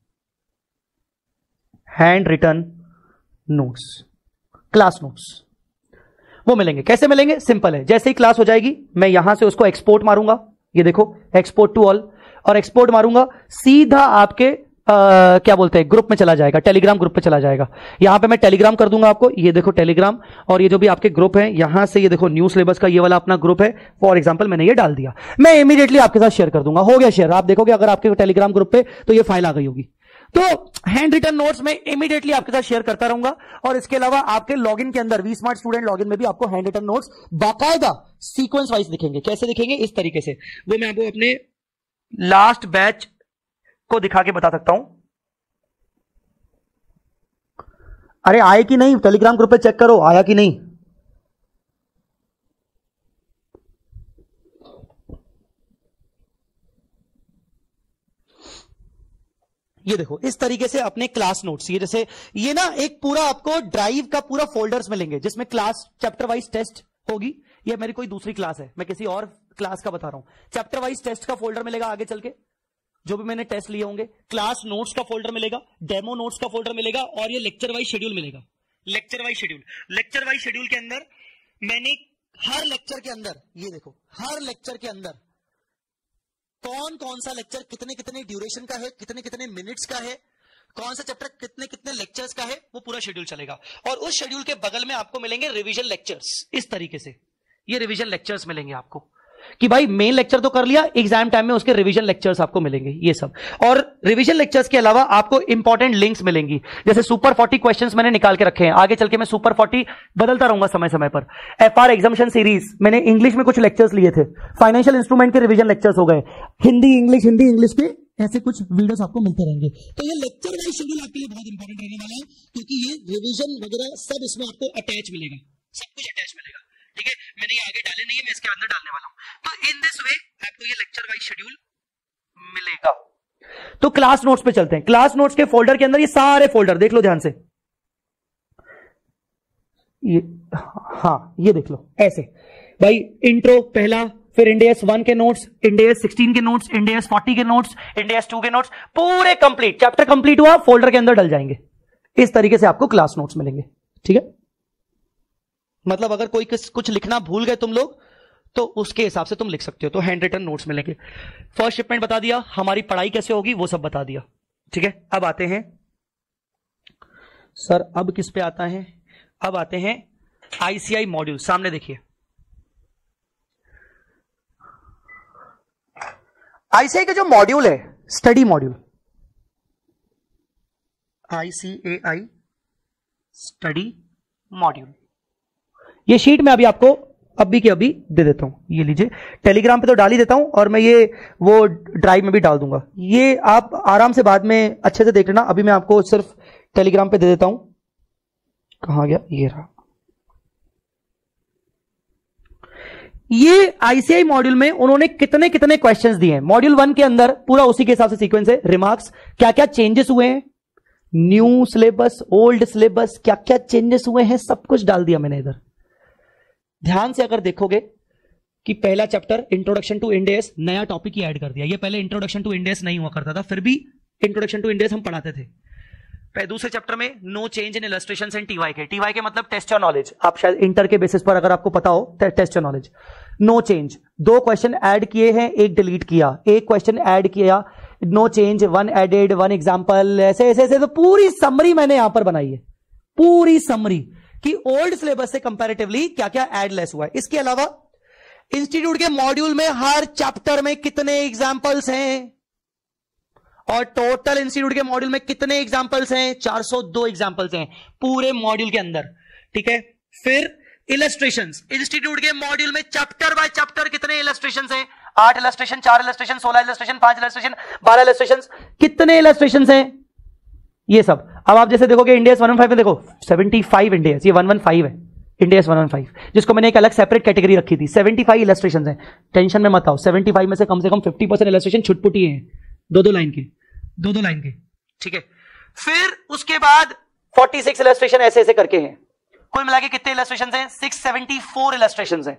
Handwritten notes, class notes वो मिलेंगे। कैसे मिलेंगे? सिंपल है, जैसे ही क्लास हो जाएगी मैं यहां से उसको एक्सपोर्ट मारूंगा, ये देखो एक्सपोर्ट टू ऑल, और एक्सपोर्ट मारूंगा सीधा आपके आ, क्या बोलते हैं ग्रुप में चला जाएगा, टेलीग्राम ग्रुप पे चला जाएगा। यहां पे मैं टेलीग्राम कर दूंगा आपको, ये देखो टेलीग्राम, और ये जो भी आपके ग्रुप है यहां से, ये देखो न्यू सिलेबस का ये वाला अपना ग्रुप है, फॉर एग्जांपल मैंने ये डाल दिया, मैं इमीडिएटली आपके साथ शेयर कर दूंगा। हो गया शेयर, आप देखोगे अगर आपके टेलीग्राम ग्रुप पे तो ये फाइल आ गई होगी। तो हैंड रिटन नोट्स में इमीडिएटली आपके साथ शेयर करता रहूंगा, और इसके अलावा आपके लॉगिन के अंदर, वी स्मार्ट स्टूडेंट लॉगिन में भी आपको हैंड रिटन नोट्स बाकायदा सीक्वेंस वाइज दिखेंगे। कैसे दिखेंगे? इस तरीके से, वो मैं आपको अपने लास्ट बैच को दिखा के बता सकता हूं। अरे आए कि नहीं? टेलीग्राम ग्रुप पे चेक करो आया कि नहीं। ये देखो इस तरीके से अपने क्लास नोट्स, ये जैसे ये ना एक पूरा आपको ड्राइव का पूरा फोल्डर्स मिलेंगे, जिसमें क्लास चैप्टर वाइज टेस्ट होगी। ये मेरी कोई दूसरी क्लास है, मैं किसी और क्लास का बता रहा हूं। चैप्टर वाइज टेस्ट का फोल्डर मिलेगा आगे चल के, जो भी मैंने टेस्ट लिए होंगे। क्लास नोट्स का फोल्डर मिलेगा, डेमो नोट्स का फोल्डर मिलेगा, और ये लेक्चर वाइज शेड्यूल मिलेगा। Lecture wise schedule, lecture wise schedule के अंदर मैंने हर लेक्चर के अंदर, ये देखो हर लेक्चर के अंदर कौन कौन सा लेक्चर कितने कितने ड्यूरेशन का है, कितने कितने मिनट्स का है, कौन सा चैप्टर कितने कितने लेक्चर्स का है, वो पूरा शेड्यूल चलेगा। और उस शेड्यूल के बगल में आपको मिलेंगे रिवीजन लेक्चर्स। इस तरीके से ये रिवीजन लेक्चर्स मिलेंगे आपको, कि भाई मेन लेक्चर तो कर लिया, एग्जाम टाइम में उसके रिवीजन लेक्चर्स आपको मिलेंगे ये सब। और रिवीजन लेक्चर्स के अलावा आपको इंपॉर्टेंट लिंक्स मिलेंगी, जैसे सुपर फोर्टी क्वेश्चंस मैंने निकाल के रखे हैं, आगे चल के मैं सुपर फोर्टी बदलता रहूंगा समय समय पर। एफआर एग्जामिनेशन सीरीज मैंने इंग्लिश में कुछ लेक्चर्स लिए थे, फाइनेंशियल इंस्ट्रूमेंट के रिवीजन लेक्चर्स हो गए, हिंदी इंग्लिश हिंदी इंग्लिश के ऐसे कुछ वीडियोस आपको मिलते रहेंगे। तो ये लेक्चर वाइज शेड्यूल आपके लिए बहुत इंपॉर्टेंट रहने वाला है, क्योंकि ये रिवीजन वगैरह सब इसमें आपको अटैच मिलेगा, सब कुछ अटैच मिलेगा, ठीक है। मैंने ये आगे डाले नहीं है, मैं इसके अंदर डालने वाला हूं। तो इन दिस वे आपको ये लेक्चर वाइज शेड्यूल मिलेगा। तो क्लास नोट्स पे चलते हैं। क्लास नोट्स के फोल्डर के अंदर ये सारे फोल्डर देख लो ध्यान से, ये हाँ ये देख लो ऐसे, भाई इंट्रो पहला, फिर इंडेस वन के नोट्स, इंडेस सिक्सटीन के नोट्स, इंडेस फोर्टी के नोट्स, इंडेस टू के नोट्स, पूरे कंप्लीट चैप्टर कंप्लीट हुआ, फोल्डर के अंदर डल जाएंगे। इस तरीके से आपको क्लास नोट्स मिलेंगे, ठीक है। मतलब अगर कोई कुछ लिखना भूल गए तुम लोग तो उसके हिसाब से तुम लिख सकते हो। तो हैंड रिटन नोट्स मिलेंगे। फर्स्ट शिपमेंट बता दिया, हमारी पढ़ाई कैसे होगी वो सब बता दिया, ठीक है। अब आते हैं सर, अब किस पे आता है? अब आते हैं आईसीआई मॉड्यूल। सामने देखिए, आईसीआई का जो मॉड्यूल है, study module, ICAI study module, ये शीट में अभी आपको अभी के अभी दे देता हूं। ये लीजिए, टेलीग्राम पे तो डाल ही देता हूं, और मैं ये वो ड्राइव में भी डाल दूंगा। ये आप आराम से बाद में अच्छे से देख लेना, अभी मैं आपको सिर्फ टेलीग्राम पे दे देता हूं। कहां गया? ये रहा। ये आईसीआई मॉड्यूल में उन्होंने कितने कितने क्वेश्चंस दिए हैं। मॉड्यूल वन के अंदर पूरा उसी के हिसाब से सीक्वेंस है, रिमार्क्स, क्या क्या चेंजेस हुए हैं, न्यू सिलेबस, ओल्ड सिलेबस, क्या क्या चेंजेस हुए हैं, सब कुछ डाल दिया मैंने इधर। ध्यान से अगर देखोगे कि पहला चैप्टर इंट्रोडक्शन टू इंडेस, नया टॉपिक ही ऐड कर दिया। ये पहले इंट्रोडक्शन टू इंडेस नहीं हुआ करता था, फिर भी इंट्रोडक्शन टू इंडेस हम पढ़ाते थे। दूसरे चैप्टर में no change in illustrations and TY के, टीवाई के मतलब टेस्ट और नॉलेज, आप शायद इंटर के बेसिस पर अगर आपको पता हो, टेस्ट और नॉलेज, नो चेंज, दो क्वेश्चन ऐड किए हैं, एक डिलीट किया, एक क्वेश्चन ऐड किया, no change, one added, one example, ऐसे ऐसे ऐसे। तो पूरी समरी मैंने यहां पर बनाई है, पूरी समरी कि ओल्ड सिलेबस से कंपैरेटिवली क्या क्या ऐड लेस हुआ है। इसके अलावा इंस्टीट्यूट के मॉड्यूल में हर चैप्टर में कितने एग्जाम्पल्स हैं, और टोटल इंस्टीट्यूट के मॉड्यूल में कितने एग्जाम्पल्स हैं, चार सौ दो एग्जाम्पल्स हैं पूरे मॉड्यूल के अंदर, ठीक है। फिर इलस्ट्रेशंस, इंस्टीट्यूट के मॉड्यूल में चैप्टर बाय चैप्टर कितने इलस्ट्रेशंस हैं, आठ इलस्ट्रेशन, चार इलस्ट्रेशन, सोलह इलस्ट्रेशन, पांच इलस्ट्रेशन, बारह इलस्ट्रेशन, कितने इलस्ट्रेशन हैं, ये सब। अब आप जैसे देखोगे इंडिया वन वन फाइव में देखो सेवेंटी फाइव इंडिया, ये वन वन फाइव है इंडिया वन वन फाइव, जिसको मैंने एक अलग सेपरेट कैटेगरी रखी थी। सेवेंटी फाइव इलस्ट्रेशन है, टेंशन में मत आओ, सेवेंटी फाइव में से कम से कम फिफ्टी परसेंट इलस्ट्रेशन छुटपुटी हैं, दो दो लाइन के, दो दो लाइन के, ठीक है। फिर उसके बाद फोर्टी सिक्स इलस्ट्रेशन ऐसे ऐसे करके हैं, कुल मिला के कितने इलस्ट्रेशन हैं? सिक्स सेवेंटी फोर इलस्ट्रेशन हैं।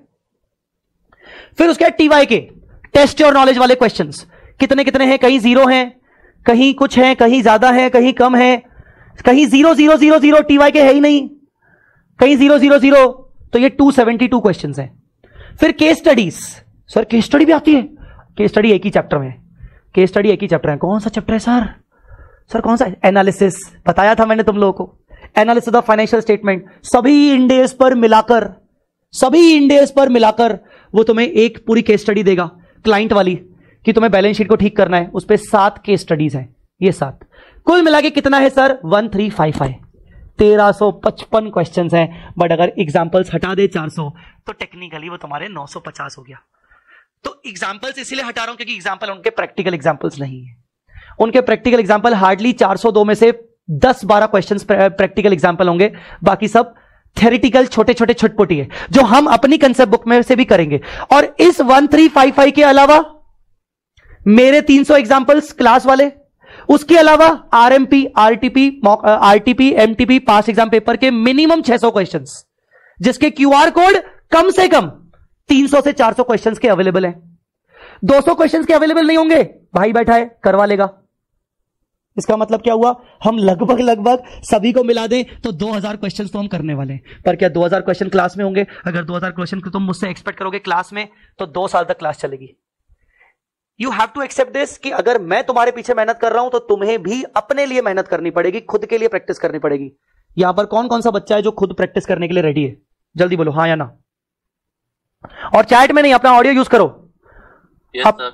फिर उसके बाद टीवाई के टेस्ट और नॉलेज वाले क्वेश्चंस कितने कितने हैं? कहीं जीरो हैं, कहीं कुछ हैं, कहीं ज्यादा है, कहीं कम है, कहीं zero zero zero zero TY के है ही नहीं, कहीं जीरो जीरो जीरो, तो ये टू सेवेंटी टू क्वेश्चंस हैं। फिर case studies, sir case study भी आती है? केस स्टडी एक ही चैप्टर में, केस स्टडी एक ही चैप्टर है। कौन सा चैप्टर है सर? सर कौन सा? एनालिसिस, बताया था मैंने तुम लोगों को, एनालिसिस ऑफ फाइनेंशियल स्टेटमेंट, सभी इंडेस पर मिलाकर, सभी इंडेस पर मिलाकर वो तुम्हें एक पूरी केस स्टडी देगा, क्लाइंट वाली, कि तुम्हें बैलेंस शीट को ठीक करना है, उस पर सात केस स्टडीज हैं, ये सात, कुल मिला के कितना है sir? One three five five, तेरह सौ पचपन क्वेश्चंस हैं। बट अगर एग्जाम्पल्स हटा दे चार सौ, तो टेक्निकली वो तुम्हारे नौ सौ पचास हो गया। तो एग्जाम्पल्स इसलिए हटा रहा हूं क्योंकि एग्जाम्पल उनके प्रैक्टिकल एग्जाम्पल्स नहीं है, उनके प्रैक्टिकल एग्जाम्पल हार्डली चार सौ दो में से दस बारह क्वेश्चंस प्रैक्टिकल एग्जाम्पल होंगे, बाकी सब थ्योरेटिकल छोटे छोटे छुटपुटी है, जो हम अपनी कंसेप्ट बुक में से भी करेंगे। और इस वन थ्री फाइव फाइव के अलावा मेरे तीन सौ एग्जाम्पल्स क्लास वाले, उसके अलावा RMP, RTP, RTP, MTP, past exam paper के मिनिमम छह सौ क्वेश्चंस, जिसके क्यूआर कोड कम से कम तीन सौ से चार सौ क्वेश्चंस के अवेलेबल हैं। दो सौ क्वेश्चंस के अवेलेबल नहीं होंगे, भाई बैठा है करवा लेगा। इसका मतलब क्या हुआ? हम लगभग लगभग सभी को मिला दें तो दो हज़ार क्वेश्चंस तो हम करने वाले हैं। पर क्या दो हज़ार क्वेश्चन क्लास में होंगे? अगर दो हज़ार क्वेश्चन तुम मुझसे एक्सपेक्ट करोगे क्लास में, तो दो साल तक क्लास चलेगी। You have to accept this कि अगर मैं तुम्हारे पीछे मेहनत कर रहा हूं तो तुम्हें भी अपने लिए मेहनत करनी पड़ेगी, खुद के लिए प्रैक्टिस करनी पड़ेगी। यहां पर कौन कौन सा बच्चा है जो खुद प्रैक्टिस करने के लिए रेडी है? जल्दी बोलो हाँ या ना। और चैट में नहीं, अपना ऑडियो यूज करो। Yes, sir.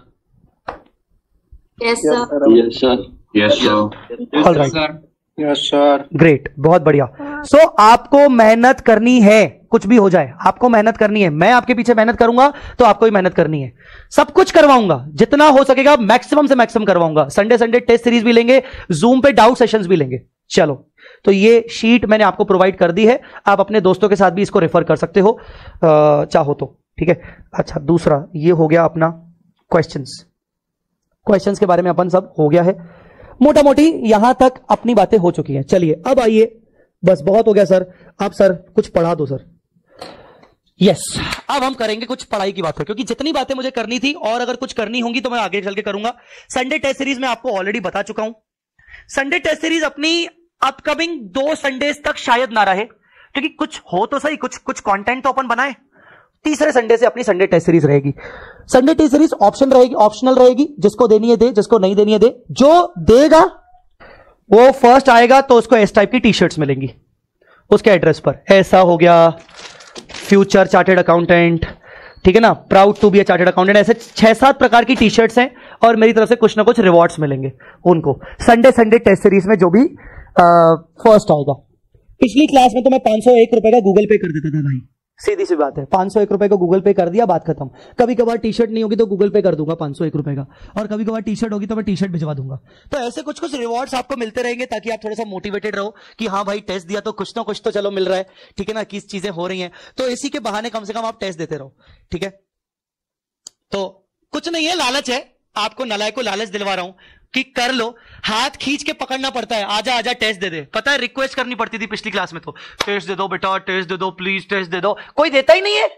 Yes, sir. Yes, sir. Yes, sir. All right. Yes, sir. Great, बहुत बढ़िया। सो so, आपको मेहनत करनी है, कुछ भी हो जाए आपको मेहनत करनी है। मैं आपके पीछे मेहनत करूंगा तो आपको भी मेहनत करनी है। सब कुछ करवाऊंगा, जितना हो सकेगा मैक्सिमम से मैक्सिमम करवाऊंगा। संडे संडे टेस्ट सीरीज भी लेंगे, जूम पे डाउट सेशंस भी लेंगे। चलो, तो ये शीट मैंने आपको प्रोवाइड कर दी है, आप अपने दोस्तों के साथ भी इसको रेफर कर सकते हो चाहो तो, ठीक है। अच्छा, दूसरा ये हो गया अपना क्वेश्चंस। क्वेश्चंस के बारे में अपन सब हो गया है, मोटा मोटी यहां तक अपनी बातें हो चुकी हैं। चलिए अब आइए, बस बहुत हो गया सर, अब सर कुछ पढ़ा दो सर। यस yes, अब हम करेंगे कुछ पढ़ाई की बात, क्योंकि जितनी बातें मुझे करनी थी और अगर कुछ करनी होंगी तो मैं आगे चल के करूंगा। संडे टेस्ट सीरीज में आपको ऑलरेडी बता चुका हूं, संडे टेस्ट सीरीज अपनी अपकमिंग दो संडेज तक शायद ना रहे, क्योंकि कुछ हो तो सही, कुछ कुछ कंटेंट तो अपन बनाए। तीसरे संडे से अपनी संडे टेस्ट सीरीज रहेगी। संडे टेस्ट सीरीज ऑप्शन रहेगी, ऑप्शनल रहेगी, जिसको देनी है दे, जिसको नहीं देनी है दे। जो देगा वो फर्स्ट आएगा तो उसको इस टाइप की टी शर्ट्स मिलेंगी उसके एड्रेस पर। ऐसा हो गया फ्यूचर चार्टेड अकाउंटेंट, ठीक है ना, proud to be a chartered accountant, ऐसे छह सात प्रकार की टी शर्ट्स हैं और मेरी तरफ से कुछ ना कुछ रिवॉर्ड्स मिलेंगे उनको संडे संडे टेस्ट सीरीज में, जो भी फर्स्ट आएगा। पिछली क्लास में तो मैं पांच सौ एक रुपए का गूगल पे कर देता था भाई, सीधी सी बात है, पांच सौ एक रुपए को गूगल पे कर दिया, बात खत्म। कभी कभार टी शर्ट नहीं होगी तो गूगल पे कर दूंगा पांच सौ एक रुपए का, और कभी कभार टी शर्ट होगी तो मैं टी शर्ट भिजवा दूंगा। तो ऐसे कुछ कुछ रिवॉर्ड्स आपको मिलते रहेंगे ताकि आप थोड़ा सा मोटिवेटेड रहो कि हाँ भाई टेस्ट दिया तो कुछ ना कुछ तो चलो मिल रहा है, ठीक है ना, किस चीजें हो रही हैं, तो इसी के बहाने कम से कम आप टेस्ट देते रहो, ठीक है। तो कुछ नहीं है, लालच है, आपको नलायक को लालच दिलवा रहा हूं कि कर लो, हाथ खींच के पकड़ना पड़ता है, आजा आजा टेस्ट दे दे। पता है रिक्वेस्ट करनी पड़ती थी पिछली क्लास में, तो टेस्ट दे दो बेटा, टेस्ट दे दो प्लीज, टेस्ट दे दो, कोई देता ही नहीं है।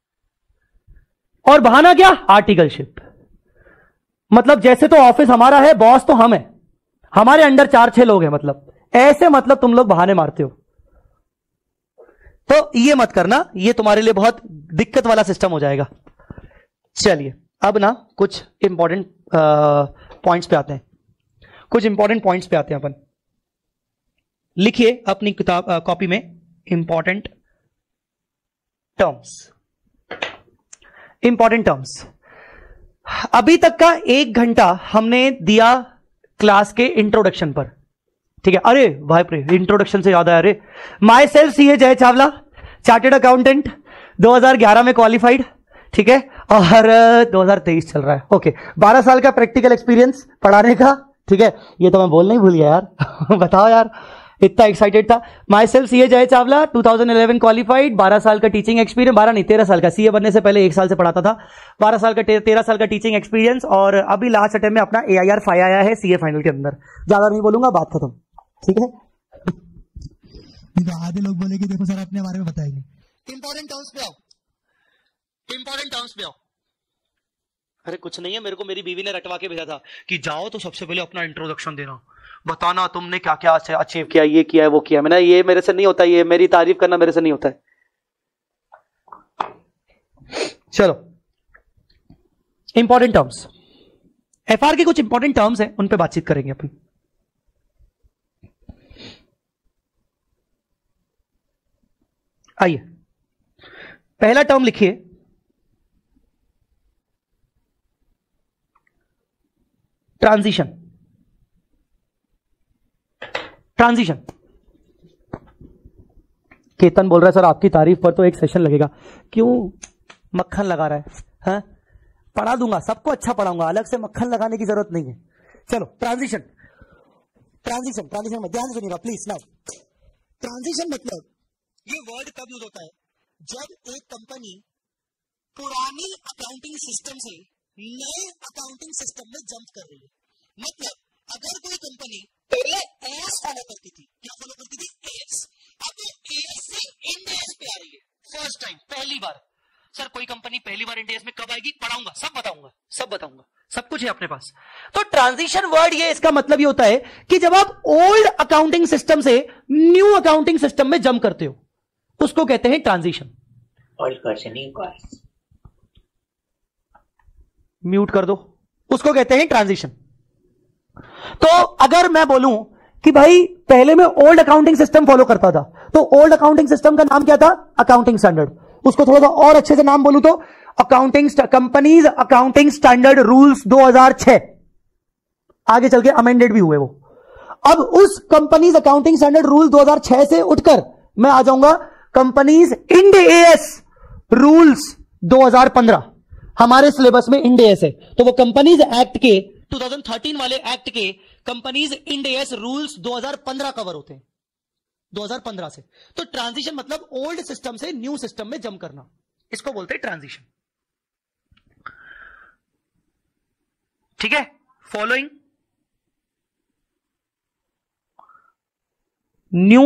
और बहाना क्या? आर्टिकलशिप। मतलब जैसे तो ऑफिस हमारा है, बॉस तो हम है, हमारे अंडर चार छह लोग हैं, मतलब ऐसे मतलब तुम लोग बहाने मारते हो, तो ये मत करना, ये तुम्हारे लिए बहुत दिक्कत वाला सिस्टम हो जाएगा। चलिए अब ना कुछ इंपॉर्टेंट पॉइंट्स पे आते हैं, कुछ इंपॉर्टेंट पॉइंट्स पे आते हैं अपन। लिखिए अपनी किताब कॉपी में इंपॉर्टेंट टर्म्स, इंपॉर्टेंट टर्म्स। अभी तक का एक घंटा हमने दिया क्लास के इंट्रोडक्शन पर, ठीक है। अरे भाई प्रे, इंट्रोडक्शन से याद आया, अरे माई सेल्फ सी ए जय चावला, चार्टेड अकाउंटेंट, दो हज़ार ग्यारह में क्वालिफाइड, ठीक है, और दो हज़ार तेईस चल रहा है, ओके। बारह साल का प्रैक्टिकल एक्सपीरियंस पढ़ाने का, ठीक है। ये तो मैं बोलना ही भूल गया यार बताओ यार, इतना एक्साइटेड था। My self CA Jay Chawla, two thousand eleven qualified, बारह साल का टीचिंग एक्सपीरियंस, बारह नहीं तेरह साल का, सीए बनने से पहले एक साल से पढ़ाता था, बारह साल का तेरह साल का टीचिंग एक्सपीरियंस, और अभी लास्ट अटेम्प्ट में अपना एआईआर फाइव आया है सीए फाइनल के अंदर। ज्यादा नहीं बोलूंगा, बात खत्म, ठीक है। आधे लोग बोले कि देखो सर अपने बारे में बताएंगे। इंपॉर्टेंट टर्म्स पे आओ, इंपॉर्टेंट टर्म्स पे आओ। अरे कुछ नहीं है, मेरे को मेरी बीवी ने रटवा के भेजा था कि जाओ तो सबसे पहले अपना इंट्रोडक्शन देना, बताना तुमने क्या क्या अचीव किया, ये किया है वो किया है। मैंने ये मेरे से नहीं होता, ये मेरी तारीफ करना मेरे से नहीं होता है। चलो इंपॉर्टेंट टर्म्स, एफआर के कुछ इंपॉर्टेंट टर्म्स हैं, उन पे बातचीत करेंगे अपन। आइए, पहला टर्म लिखिए ट्रांजिशन। ट्रांजिशन, केतन बोल रहा है सर आपकी तारीफ पर तो एक सेशन लगेगा। क्यों मक्खन लगा रहा है? हाँ? पढ़ा दूंगा, सबको अच्छा पढ़ाऊंगा, अलग से मक्खन लगाने की जरूरत नहीं है। चलो ट्रांजिशन, ट्रांजिशन ट्रांजिशन में ध्यान सुनिएगा प्लीज। नाउ ट्रांजिशन मतलब ये वर्ड कब यूज होता है? जब एक कंपनी पुरानी अकाउंटिंग सिस्टम से नए अकाउंटिंग सिस्टम में जंप कर रही है। मतलब अगर कोई कंपनी पहले एएस फॉलो करती थी, क्या फॉलो करती थी? एएस। अब वो एएस से इंड एएस पे आ रही है फर्स्ट टाइम, पहली बार। सर कोई कंपनी पहली बार इंड एएस में कब आएगी? पढ़ाऊंगा, सब बताऊंगा, सब बताऊंगा, सब कुछ है अपने पास। तो ट्रांजिशन वर्ड ये, इसका मतलब ये होता है कि जब आप ओल्ड अकाउंटिंग सिस्टम से न्यू अकाउंटिंग सिस्टम में जंप करते हो, उसको कहते हैं ट्रांजिशन। म्यूट कर दो, उसको कहते हैं ट्रांजिशन। तो अगर मैं बोलूं कि भाई पहले मैं ओल्ड अकाउंटिंग सिस्टम फॉलो करता था, तो ओल्ड अकाउंटिंग सिस्टम का नाम क्या था? Accounting standard. उसको थोड़ा सा और अच्छे से नाम बोलूं तो accounting companies accounting standard rules दो हज़ार छह, आगे चल के अमेंडेड भी हुए वो। अब उस कंपनीज अकाउंटिंग स्टैंडर्ड रूल दो हज़ार छह से उठकर मैं आ जाऊंगा कंपनीज इंड एएस रूल्स दो हज़ार पंद्रह। हमारे सिलेबस में इंड एएस है, तो वो कंपनीज एक्ट के दो हज़ार तेरह वाले एक्ट के कंपनीज इंड एएस रूल्स दो हज़ार पंद्रह कवर होते हैं, दो हज़ार पंद्रह से। तो ट्रांजिशन मतलब ओल्ड सिस्टम से न्यू सिस्टम में जंप करना, इसको बोलते हैं ट्रांजिशन। ठीक है, फॉलोइंग न्यू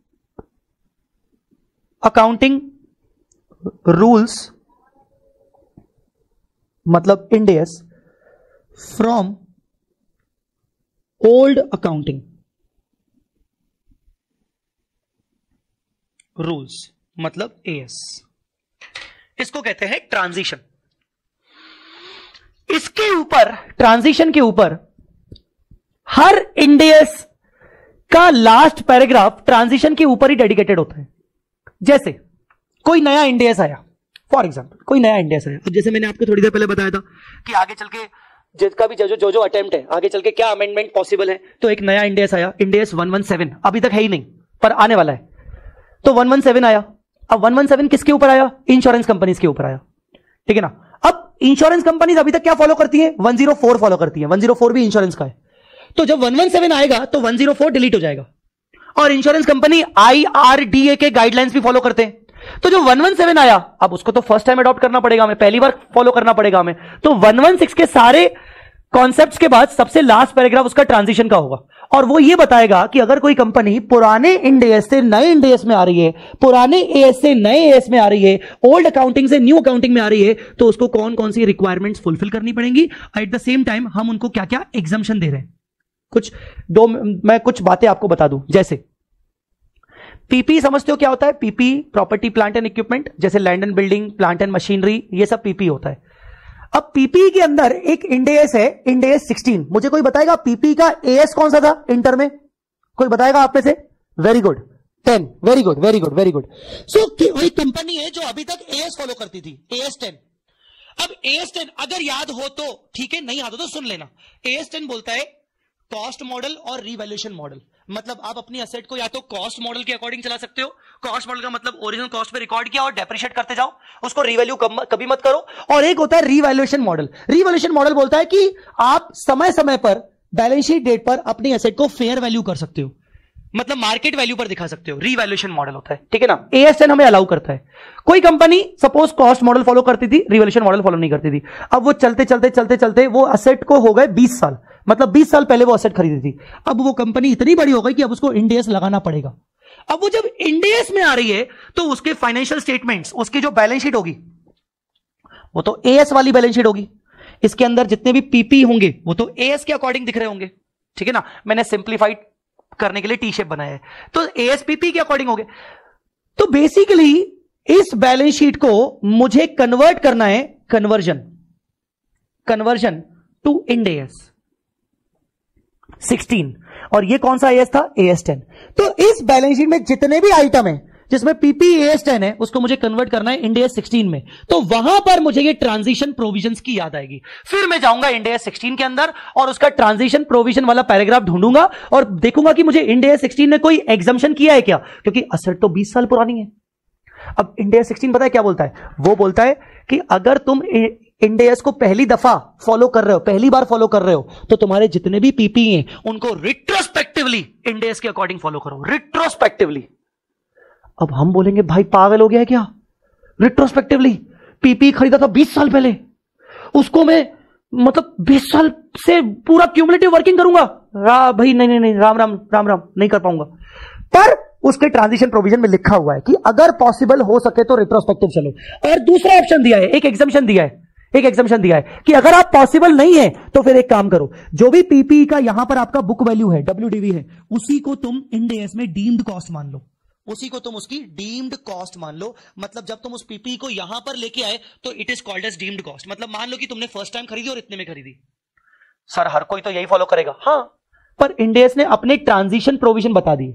अकाउंटिंग रूल्स मतलब Ind AS from old accounting rules मतलब एएस, इसको कहते हैं ट्रांजिशन। इसके ऊपर, ट्रांजिशन के ऊपर हर इंड एएस का लास्ट पैराग्राफ ट्रांजिशन के ऊपर ही डेडिकेटेड होता है। जैसे कोई नया इंड एएस आया, फॉर एग्जाम्पल कोई नया इंड एएस आया, अब जैसे मैंने आपको थोड़ी देर पहले बताया था कि आगे चल के जिसका भी जो जो जो अटेम्प्ट है, आगे चल के क्या अमेंडमेंट पॉसिबल है, तो एक नया इंड एएस आया, इंड एएस एक सौ सत्रह, अभी तक है ही नहीं पर आने वाला है, तो एक सौ सत्रह आया। अब एक सौ सत्रह किसके ऊपर आया? इंश्योरेंस कंपनीज के ऊपर आया, ठीक है ना। अब इंश्योरेंस कंपनीज अभी तक क्या फॉलो करती है? एक सौ चार फॉलो करती है, एक सौ चार भी इंश्योरेंस का है। तो जब एक सौ सत्रह आएगा तो एक सौ चार डिलीट हो जाएगा, और इंश्योरेंस कंपनी आईआरडीए के गाइडलाइंस भी फॉलो करते हैं। तो जो एक सौ सत्रह आया, अब उसको तो फर्स्ट टाइम अडॉप्ट करना पड़ेगा हमें, पहली बार फॉलो करना पड़ेगा हमें। तो एक सौ सोलह के सारे कॉन्सेप्ट्स के बाद सबसे लास्ट पैराग्राफ उसका ट्रांजिशन का होगा, और वो ये बताएगा कि अगर कोई कंपनी पुराने इंड एएस से नए इंड एएस में आ रही है, पुराने एएस से नए एएस में आ रही है, ओल्ड अकाउंटिंग से न्यू अकाउंटिंग में आ रही है, तो उसको कौन कौन सी रिक्वायरमेंट्स फुलफिल करनी पड़ेंगी। एट द सेम टाइम हम उनको क्या क्या एग्जम्पशन दे रहे हैं, कुछ दो मैं कुछ बातें आपको बता दूं। जैसे पीपी समझते हो क्या होता है? PP property plant and equipment, जैसे land and building, plant and machinery, ये सब पीपी होता है। अब पीपी के अंदर एक इंड एएस है, इंड एएस सोलह। मुझे कोई बताएगा पीपी का एएस कौन सा था इंटर में? कोई बताएगा आप में से? Very good, ten. Very good very good very good. So वही कंपनी है जो अभी तक एएस फॉलो करती थी, एएस टेन। अब एएस टेन अगर याद हो तो ठीक है, नहीं याद हो तो सुन लेना। एएस टेन बोलता है कॉस्ट मॉडल और रिवैल्यूएशन मॉडल। मतलब आप अपनी एसेट को या तो कॉस्ट मॉडल के अकॉर्डिंग चला सकते हो, कॉस्ट मॉडल का मतलब ओरिजिनल कॉस्ट पे रिकॉर्ड किया और डेप्रिशिएट करते जाओ, उसको रिवैल्यू कभी मत करो। और एक होता है रिवैल्यूएशन मॉडल। रिवैल्यूएशन मॉडल बोलता है कि आप समय समय पर बैलेंस शीट डेट पर अपनी एसेट को फेयर वैल्यू कर सकते हो। मतलब मार्केट वैल्यू पर दिखा सकते हो, रीवैल्यूएशन मॉडल होता है, ठीक है ना। ए एस टेन हमें अलाउ करता है। कोई company suppose cost model follow करती थी, रीवैल्यूएशन मॉडल फॉलो नहीं करती थी। अब वो चलते चलते चलते चलते वो असेट को हो गए बीस साल, मतलब बीस साल पहले वो असेट खरीदी थी। अब वो कंपनी इतनी बड़ी हो गई कि अब उसको इंड ए एस लगाना पड़ेगा। अब वो जब इंड ए एस में आ रही है तो उसके फाइनेंशियल स्टेटमेंट्स, उसकी जो बैलेंस शीट होगी वो तो ए एस वाली बैलेंस शीट होगी। इसके अंदर जितने भी पीपी होंगे वो तो ए एस के अकॉर्डिंग दिख रहे होंगे, ठीक है ना। मैंने सिंप्लीफाइड करने के लिए टी शेप बनाया है, तो ए एस पीपी के अकॉर्डिंग हो गए। तो बेसिकली इस बैलेंस शीट को मुझे कन्वर्ट करना है, conversion conversion to Ind A S sixteen, और ये कौन सा ए एस था, ए एस टेन। तो इस बैलेंस शीट में जितने भी आइटम है जिसमें पीपी ए एस टेन है उसको मुझे कन्वर्ट करना है इंड ए एस सिक्सटीन में। तो वहां पर मुझे ये ट्रांजिशन प्रोविजंस की याद आएगी। फिर मैं जाऊंगा इंड ए एस सिक्सटीन के अंदर और उसका ट्रांजिशन प्रोविजन वाला पैराग्राफ ढूंढूंगा और देखूंगा कि मुझे इंड ए एस सिक्सटीन ने कोई एग्जम्पशन किया है क्या, क्योंकि असेट तो बीस साल पुरानी है। अब इंड ए एस सिक्सटीन पता है क्या बोलता है, वो बोलता है कि अगर तुम इंड ए एस को पहली दफा फॉलो कर रहे हो, पहली बार फॉलो कर रहे हो, तो तुम्हारे जितने भी पीपी हैं उनको रिट्रोस्पेक्टिवली इंड ए एस के अकॉर्डिंग फॉलो करो, रिट्रोस्पेक्टिवली। अब हम बोलेंगे भाई पागल हो गया है क्या, रिट्रोस्पेक्टिवली पीपी खरीदा था बीस साल पहले, उसको मैं मतलब बीस साल से पूरा क्यूमुलेटिव वर्किंग करूंगा। रा भाई नहीं नहीं नहीं राम राम राम राम नहीं कर पाऊंगा। पर उसके ट्रांजिशन प्रोविजन में लिखा हुआ है कि अगर पॉसिबल हो सके तो रिट्रोस्पेक्टिव चलो। और दूसरा ऑप्शन दिया है, एक एग्जम्पशन दिया है, एक एग्जम्पशन दिया है कि अगर आप पॉसिबल नहीं है तो फिर एक काम करो, जो भी पीपी का यहां पर आपका बुक वैल्यू है, डब्ल्यू डी वी है, उसी को तुम इंड ए एस में डीम्ड कॉस्ट मान लो, उसी को तुम उसकी डीम्ड कॉस्ट मान लो। मतलब जब तुम उस पीपी को यहां पर लेके आए तो it is called as deemed cost. मतलब मान लो कि तुमने फर्स्ट टाइम खरीदी और इतने में खरीदी। सर हर कोई तो यही फॉलो करेगा, हाँ, पर इंड ए एस ने अपने ट्रांजिशन प्रोविजन बता दिए।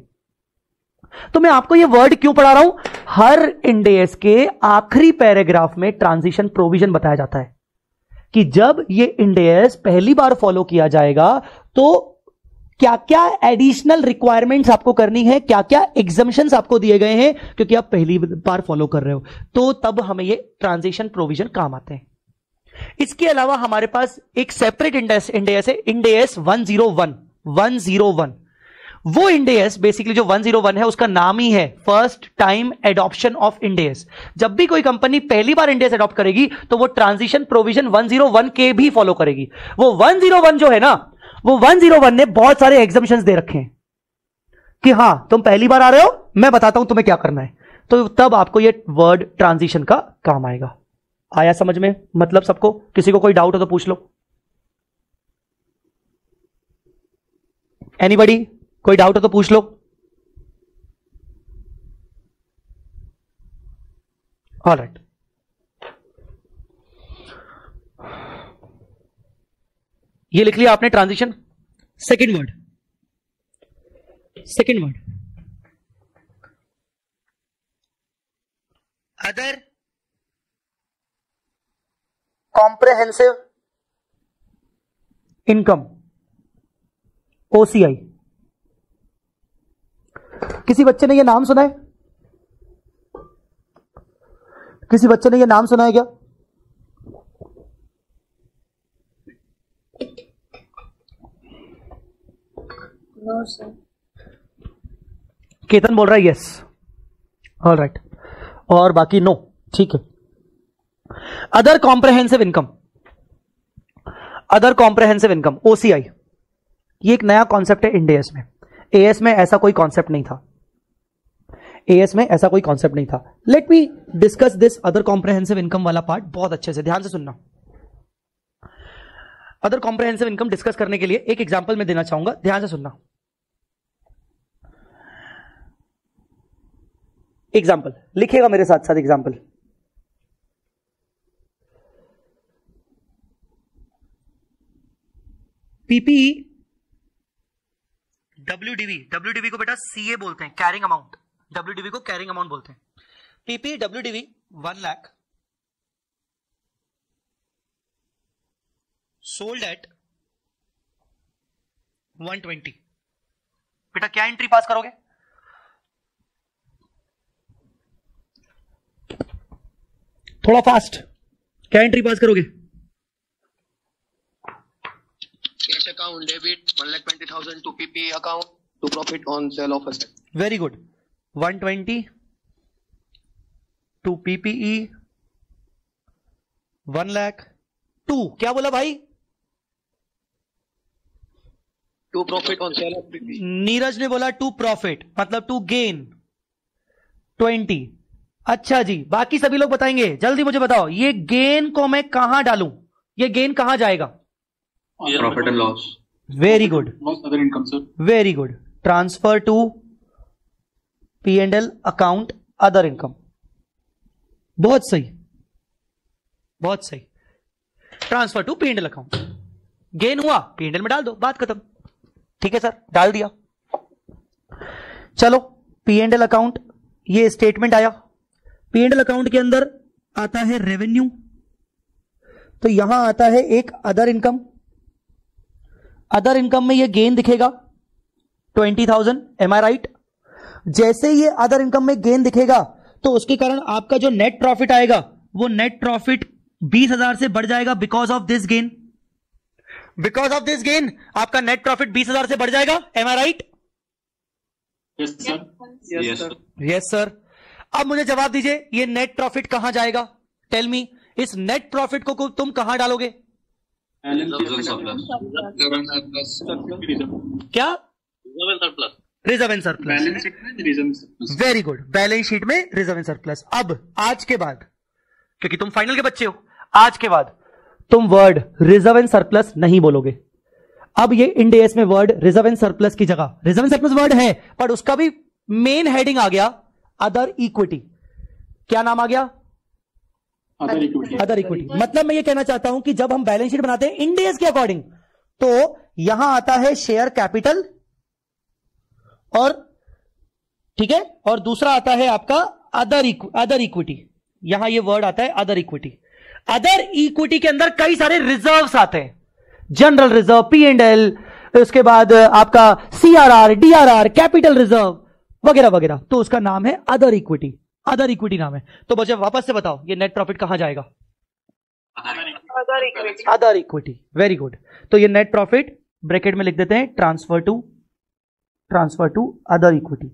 तो मैं आपको ये वर्ड क्यों पढ़ा रहा हूं, हर इंड ए एस के आखिरी पैराग्राफ में ट्रांजिशन प्रोविजन बताया जाता है कि जब ये इंड ए एस पहली बार फॉलो किया जाएगा तो क्या क्या एडिशनल रिक्वायरमेंट्स आपको करनी है, क्या क्या एग्जम्पशंस आपको दिए गए हैं क्योंकि आप पहली बार फॉलो कर रहे हो, तो तब हमें ये ट्रांजिशन प्रोविजन काम आते हैं। इसके अलावा हमारे पास एक सेपरेट इंड ए एस है, Ind A S one zero one one zero one. वो इंड ए एस बेसिकली जो वन जीरो वन है उसका नाम ही है first time adoption of Ind A S. जब भी कोई कंपनी पहली बार इंड ए एस एडॉप्ट करेगी तो वो transition provision one zero one के भी फॉलो करेगी। वो वन जीरो वन जो है ना, वो वन जीरो वन ने बहुत सारे एग्जम्पशंस दे रखे हैं कि हां तुम पहली बार आ रहे हो, मैं बताता हूं तुम्हें क्या करना है, तो तब आपको ये वर्ड ट्रांजिशन का काम आएगा। आया समझ में मतलब सबको? किसी को कोई डाउट हो तो पूछ लो। एनीबॉडी कोई डाउट हो तो पूछ लो। ऑलराइट, ये लिख लिया आपने transition. Second word, second word other comprehensive income, O C I. किसी बच्चे ने ये नाम सुना है? किसी बच्चे ने ये नाम सुना है क्या? No sir. केतन बोल रहा है यस। ऑल राइट, और बाकी नो, ठीक है। Other comprehensive income, other comprehensive income O C I, ये एक नया कॉन्सेप्ट है इंड ए एस में। ए एस में ऐसा कोई कॉन्सेप्ट नहीं था, ए एस में ऐसा कोई कॉन्सेप्ट नहीं था। Let me discuss this other comprehensive income वाला पार्ट बहुत अच्छे से, ध्यान से सुनना। अदर कॉम्प्रहेंसिव इनकम डिस्कस करने के लिए एक एग्जांपल मैं देना चाहूंगा, ध्यान से सुनना। एग्जांपल लिखेगा मेरे साथ साथ एग्जांपल। पीपी डब्ल्यूडीवी, डब्ल्यूडीवी को बेटा सीए बोलते हैं, कैरिंग अमाउंट। डब्ल्यूडीवी को कैरिंग अमाउंट बोलते हैं। PP WDV one lakh sold at one twenty. बेटा क्या एंट्री पास करोगे? थोड़ा फास्ट, क्या एंट्री पास करोगे? Cash account debit one lakh twenty thousand to PP account To profit on sale of asset. Very good. One twenty to PPE one lakh to. क्या बोला भाई? To profit on sale of P P E. Neeraj ने बोला to profit मतलब to gain twenty. अच्छा जी, बाकी सभी लोग बताएंगे. जल्दी मुझे बताओ, ये गेन को मैं कहां डालूं? ये गेन कहां जाएगा? Profit and loss. Very good, Loss other income, sir. Very good. Transfer to P and L account other income. बहुत सही, बहुत सही. Transfer to P and L account. Gain हुआ, पी एंड एल में डाल दो, बात खत्म. ठीक है सर, डाल दिया. चलो, पी एंड एल अकाउंट, ये स्टेटमेंट आया. पी एंड एल अकाउंट के अंदर आता है रेवेन्यू, तो यहां आता है एक अदर इनकम. अदर इनकम में ये गेन दिखेगा twenty thousand. Am I right? जैसे ये अदर इनकम में गेन दिखेगा तो उसके कारण आपका जो नेट प्रॉफिट आएगा वो नेट प्रॉफिट बीस हजार से बढ़ जाएगा. Because of this gain, because of this gain आपका नेट प्रॉफिट बीस हजार से बढ़ जाएगा. Am I right? Yes, sir. Yes, sir. Yes sir. अब मुझे जवाब दीजिए, ये नेट प्रॉफिट कहां जाएगा? Tell me. इस नेट प्रॉफिट को तुम कहां डालोगे? Reserve surplus. क्या? Reserve and surplus. Reserve and surplus. Balance sheet में reserve and surplus. Very good. Balance sheet में रिजर्व एंड सरप्लस. अब आज के बाद, क्योंकि तुम फाइनल के बच्चे हो, आज के बाद तुम वर्ड रिजर्व एंड सरप्लस नहीं बोलोगे. अब ये इंड एस में वर्ड रिजर्व एंड सरप्लस की जगह रिजर्व एंड सरप्लस वर्ड है, पर उसका भी मेन हेडिंग आ गया अदर इक्विटी. क्या नाम आ गया? Other equity. Other equity. मतलब मैं ये कहना चाहता हूं कि जब हम बैलेंस शीट बनाते हैं इंड एस के अकॉर्डिंग, तो यहां आता है शेयर कैपिटल, और ठीक है, और दूसरा आता है आपका अदर अदर इक्विटी. यहां ये वर्ड आता है अदर इक्विटी. अदर इक्विटी के अंदर कई सारे रिजर्व्स आते हैं. General reserve, P and L, उसके बाद आपका सीआरआर, डीआरआर, कैपिटल रिजर्व वगैरह वगैरह. तो उसका नाम है अदर इक्विटी. अदर इक्विटी नाम है. तो बच्चे वापस से बताओ, ये नेट प्रॉफिट कहां जाएगा? Other equity. Other equity. Very good. तो ये नेट प्रॉफिट ब्रैकेट में लिख देते हैं transfer to transfer to other equity.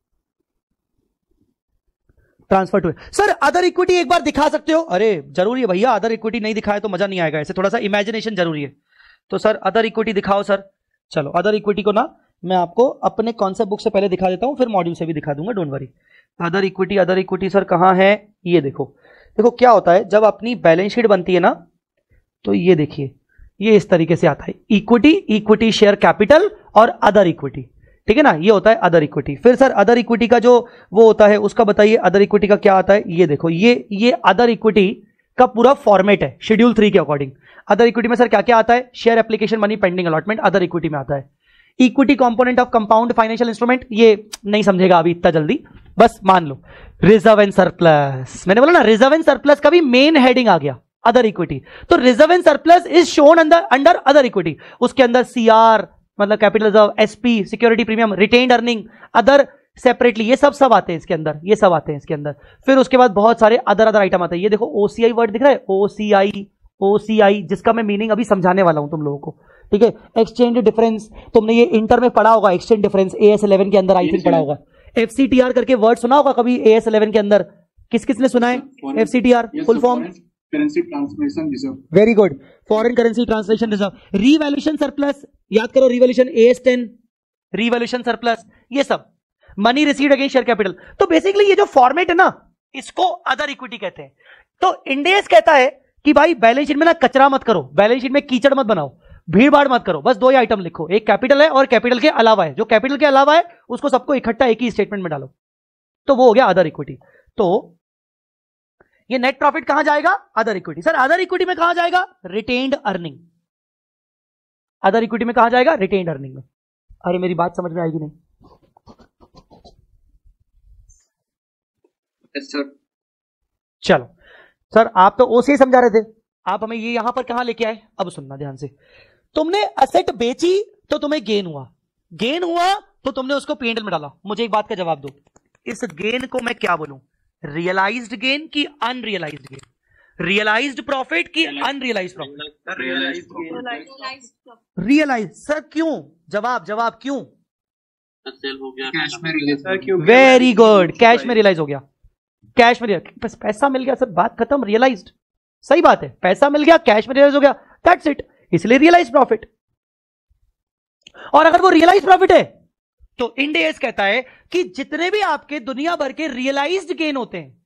Transfer to. Sir other equity एक बार दिखा सकते हो? अरे जरूरी है भैया, अदर इक्विटी नहीं दिखाए तो मजा नहीं आएगा. ऐसे थोड़ा सा इमेजिनेशन जरूरी है. तो सर अदर इक्विटी दिखाओ सर. चलो, अदर इक्विटी को ना मैं आपको अपने कॉन्सेप्ट बुक से पहले दिखा देता हूं, फिर मॉड्यूल से भी दिखा दूंगा, don't worry. Other equity, other equity sir कहां है? ये देखो. देखो क्या होता है जब अपनी बैलेंस शीट बनती है ना, तो ये देखिए, ये इस तरीके से आता है इक्विटी, इक्विटी शेयर कैपिटल और अदर इक्विटी. ठीक है ना, ये होता है अदर इक्विटी. फिर सर अदर इक्विटी का जो वो होता है उसका बताइए, अदर इक्विटी का क्या आता है? ये देखो, ये ये अदर इक्विटी का पूरा फॉर्मेट है शेड्यूल थ्री के अकॉर्डिंग. अदर इक्विटी में सर क्या क्या आता है? Share application, money pending allotment other equity में आता है. Equity component of compound financial instrument, ये नहीं समझेगा अभी इतना जल्दी, बस मान लो. रिजर्व एंड सरप्लस, मैंने बोला ना रिजर्व एंड सरप्लस का भी मेन हेडिंग आ गया अदर इक्विटी. तो reserve and surplus is shown under under other equity. उसके अंदर सीआर मतलब capital reserve, SP security premium, retained earning, other separately, ये सब सब आते हैं इसके अंदर, ये सब आते हैं इसके अंदर. फिर उसके बाद बहुत सारे अदर अदर आइटम आते हैं. ये देखो ओसीआई वर्ड दिख रहा है, ओसीआई ओसीआई जिसका मैं मीनिंग अभी समझाने वाला हूं तुम लोगों को. ठीक है, एक्सचेंज डिफरेंस, तुमने ये इंटर में पढ़ा होगा, exchange difference A S eleven के अंदर आई थिंक पढ़ा होगा. एफसीटीआर करके वर्ड सुना होगा कभी ए एस इलेवन के अंदर? किस किस ने सुना है FCTR full form? Currency translation reserve. Very good. Foreign currency translation reserve. Revaluation surplus, याद करो revaluation A S ten, revaluation surplus, ये सब. Money received against share capital. तो बेसिकली ये जो फॉर्मेट है ना, इसको अदर इक्विटी कहते हैं. तो इंडेस कहता है कि भाई बैलेंस शीट में ना कचरा मत करो, बैलेंस शीट में कीचड़ मत बनाओ, भीड़ भाड़ मत करो, बस दो ही आइटम लिखो, एक कैपिटल है और कैपिटल के अलावा है. जो कैपिटल के अलावा है उसको सबको इकट्ठा एक ही स्टेटमेंट में डालो, तो वो हो गया अदर इक्विटी. तो ये नेट प्रॉफिट कहां जाएगा? Other equity. Sir other equity में कहां जाएगा? Retained earning. अदर इक्विटी में कहां जाएगा? रिटेन्ड अर्निंग में. अरे मेरी बात समझ में आएगी नहीं? Yes, sir. चलो सर, आप तो ओसे समझा रहे थे, आप हमें ये यहां पर कहां लेके आए? अब सुनना ध्यान से. तुमने असेट बेची तो तुम्हें गेन हुआ, गेन हुआ तो तुमने उसको पी एंड एल में डाला. मुझे एक बात का जवाब दो, इस गेन को मैं क्या बोलूं? रियलाइज्ड गेन की अनरियलाइज्ड गेन? रियलाइज्ड प्रॉफिट की unrealised profit? Realized profit. Realized profit. Realise. Sir क्यों? जवाब जवाब क्यों? सेल हो गया, कैश में रिलीज। वेरी गुड, कैश में रियलाइज हो गया, कैश में realize- बस पैसा मिल गया सर, बात खत्म, रियलाइज्ड। सही बात है, पैसा मिल गया, कैश में रियलाइज हो गया, दैट्स इट, इसलिए रियलाइज प्रॉफिट। और अगर वो रियलाइज प्रॉफिट है तो इंड एस कहता है कि जितने भी आपके दुनिया भर के रियलाइज्ड गेन होते हैं,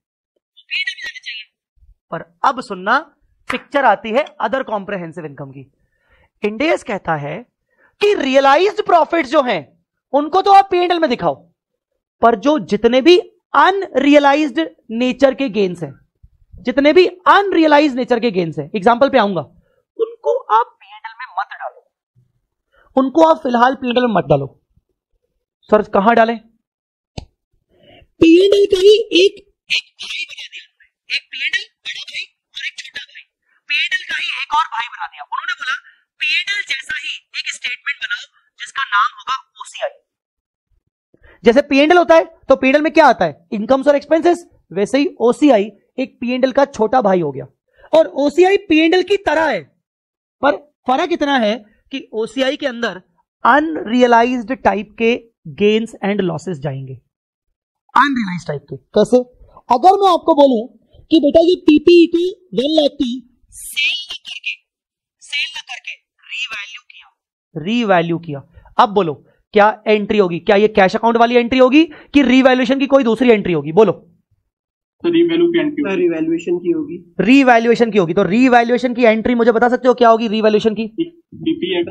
पर अब सुनना, पिक्चर आती है अदर कॉम्प्रहेंसिव इनकम की। इंड एस कहता है कि रियलाइज्ड प्रॉफिट जो हैं उनको तो आप पी एंड एल में दिखाओ, पर जो जितने भी अनरियलाइज्ड नेचर के गेन्स हैं, जितने भी अनरियलाइज्ड नेचर के गेन्स हैं, एग्जांपल पे आऊंगा, उनको आप पी एंड एल में मत डालो, उनको आप फिलहाल पी एंड एल में मत डालो। सर कहां डालें? पी एंड एल का ही एक एक भाई बना दिया, एक पी एंड एल बड़ा भाई और एक छोटा भाई, पी एंड एल का ही एक और भाई बना दिया। उन्होंने बोला पी एंड एल जैसा ही एक स्टेटमेंट बनाओ जिसका नाम होगा ओसीआई। जैसे पी एंड एल होता है तो पी एंड एल में क्या आता है? इनकम्स और एक्सपेंसेस। वैसे ही ओसीआई एक पी एंड एल का छोटा भाई हो गया, और ओसीआई पी एंड एल की तरह है, पर फर्क इतना है कि ओसीआई के अंदर अनरियलाइज्ड टाइप के गेन्स एंड लॉसेस जाएंगे, अनरियलाइज्ड टाइप के। कैसे? अगर मैं आपको बोलूं कि बेटा ये पीपीई को वन लाख की सेल न करके सेल न करके रीवैल्यू किया, रीवैल्यू किया, अब बोलो क्या एंट्री होगी? क्या ये कैश अकाउंट वाली एंट्री होगी कि रीवैल्यूएशन की कोई दूसरी एंट्री होगी? बोलो। तो रीवैल्यू की एंट्री रिवैल्यूएशन की होगी। रीवैल्यूएशन की होगी, तो रीवैल्यूएशन की एंट्री मुझे बता सकते हो क्या होगी रीवैल्यूएशन की? PP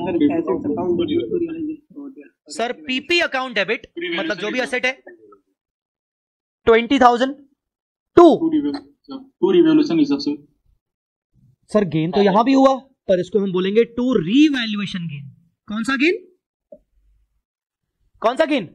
sir PP account debit मतलब जो भी एसेट है twenty thousand to to revaluation हिसाब से। सर गेन तो यहां भी हुआ, पर इसको हम बोलेंगे टू रीवैल्यूएशन गेन। कौन सा गेन? कौन सा गेन?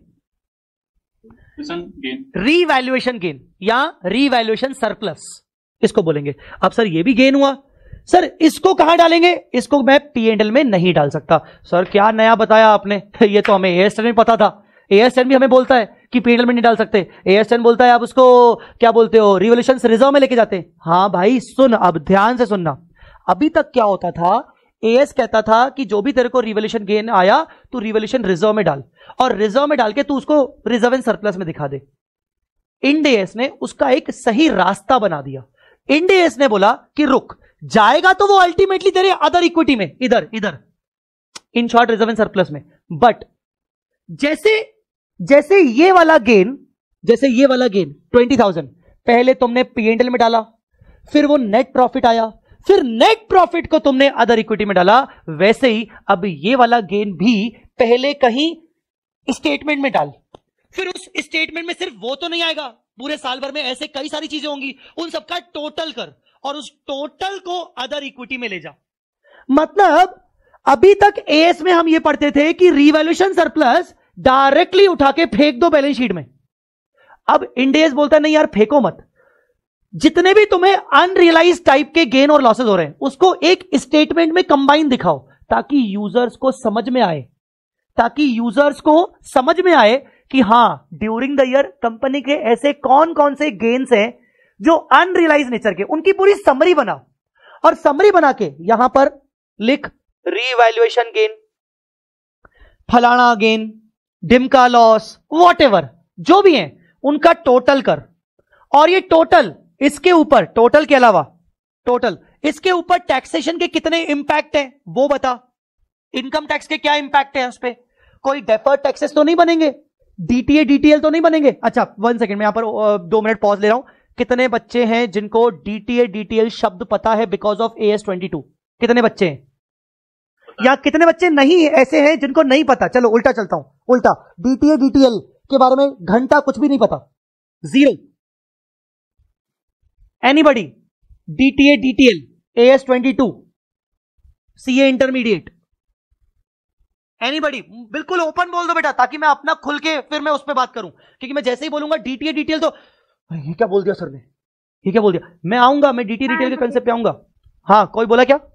रीवैल्यूएशन गेन या रीवैल्यूएशन सरप्लस, इसको बोलेंगे। अब सर ये भी गेन हुआ, सर इसको कहां डालेंगे? इसको मैं पी एंड एल में नहीं डाल सकता। सर क्या नया बताया आपने, ये तो हमें ए एस टेन में पता था। ए एस टेन भी हमें बोलता है कि पी एंड एल में नहीं डाल सकते। ए एस टेन बोलता है आप उसको क्या बोलते हो, रिवैल्यूएशन रिजर्व में लेके जाते हैं। हाँ भाई सुन, अब ध्यान से सुनना। अभी तक क्या होता था, ए एस कहता था कि जो भी तेरे को रिवैल्यूएशन गेन आया तू रिवैल्यूएशन रिजर्व में डाल, और रिजर्व में डाल के तू उसको रिजर्व एंड सरप्लस में दिखा दे। इंड एस ने उसका एक सही रास्ता बना दिया। इंड एस ने बोला कि रुक, जाएगा तो वो अल्टीमेटली तेरे अदर इक्विटी में, इधर इधर in short reserve and surplus में, बट जैसे जैसे ये वाला गेन, जैसे ये वाला गेन ट्वेंटी थाउजेंड पहले तुमने पी एंड एल में डाला, फिर वो नेट प्रॉफिट आया, फिर नेट प्रॉफिट को तुमने अदर इक्विटी में डाला, वैसे ही अब ये वाला गेन भी पहले कहीं स्टेटमेंट में डाल, फिर उस स्टेटमेंट में सिर्फ वो तो नहीं आएगा, पूरे साल भर में ऐसे कई सारी चीजें होंगी, उन सबका टोटल कर और उस टोटल को अदर इक्विटी में ले जा। मतलब अभी तक एएस में हम ये पढ़ते थे कि रिवैल्यूएशन सरप्लस डायरेक्टली उठा के फेंक दो बैलेंस शीट में। अब इंड एस बोलता है नहीं यार फेंको मत, जितने भी तुम्हें अनरियलाइज टाइप के गेन और लॉसेस हो रहे हैं उसको एक स्टेटमेंट में कंबाइन दिखाओ, ताकि यूजर्स को समझ में आए, ताकि यूजर्स को समझ में आए कि हां ड्यूरिंग द ईयर कंपनी के ऐसे कौन कौन से गेन्स हैं जो अनरियलाइज नेचर के, उनकी पूरी समरी बना, और समरी बना के यहां पर लिख रीवैल्यूएशन गेन, फलाना गेन, डिमका लॉस, वॉटएवर जो भी है उनका टोटल कर, और ये टोटल इसके ऊपर, टोटल के अलावा टोटल इसके ऊपर टैक्सेशन के कितने इंपैक्ट है वो बता, इनकम टैक्स के क्या इंपैक्ट है उस पर, कोई डेफर्ड टैक्सेस तो नहीं बनेंगे, डीटीए डीटीएल तो नहीं बनेंगे। अच्छा वन सेकंड मैं यहां पर दो मिनट पॉज ले रहा हूं। कितने बच्चे हैं जिनको डीटीए डीटीएल शब्द पता है because of A S twenty two? कितने बच्चे हैं? या कितने बच्चे नहीं ऐसे हैं जिनको नहीं पता? चलो उल्टा चलता हूं, उल्टा डीटीए डीटीएल के बारे में घंटा कुछ भी नहीं पता, zero. Anybody? DTA DTL, A S twenty two, CA intermediate, anybody? बिल्कुल ओपन बोल दो बेटा, ताकि मैं अपना खुल के फिर मैं उस पर बात करूं, क्योंकि मैं जैसे ही बोलूंगा डीटीए डीटीएल तो ये क्या बोल दिया सर ने, ये क्या बोल दिया। मैं आऊंगा, मैं डीटीए डीटीएल के कंसेप्ट पे आऊंगा। हाँ कोई बोला क्या?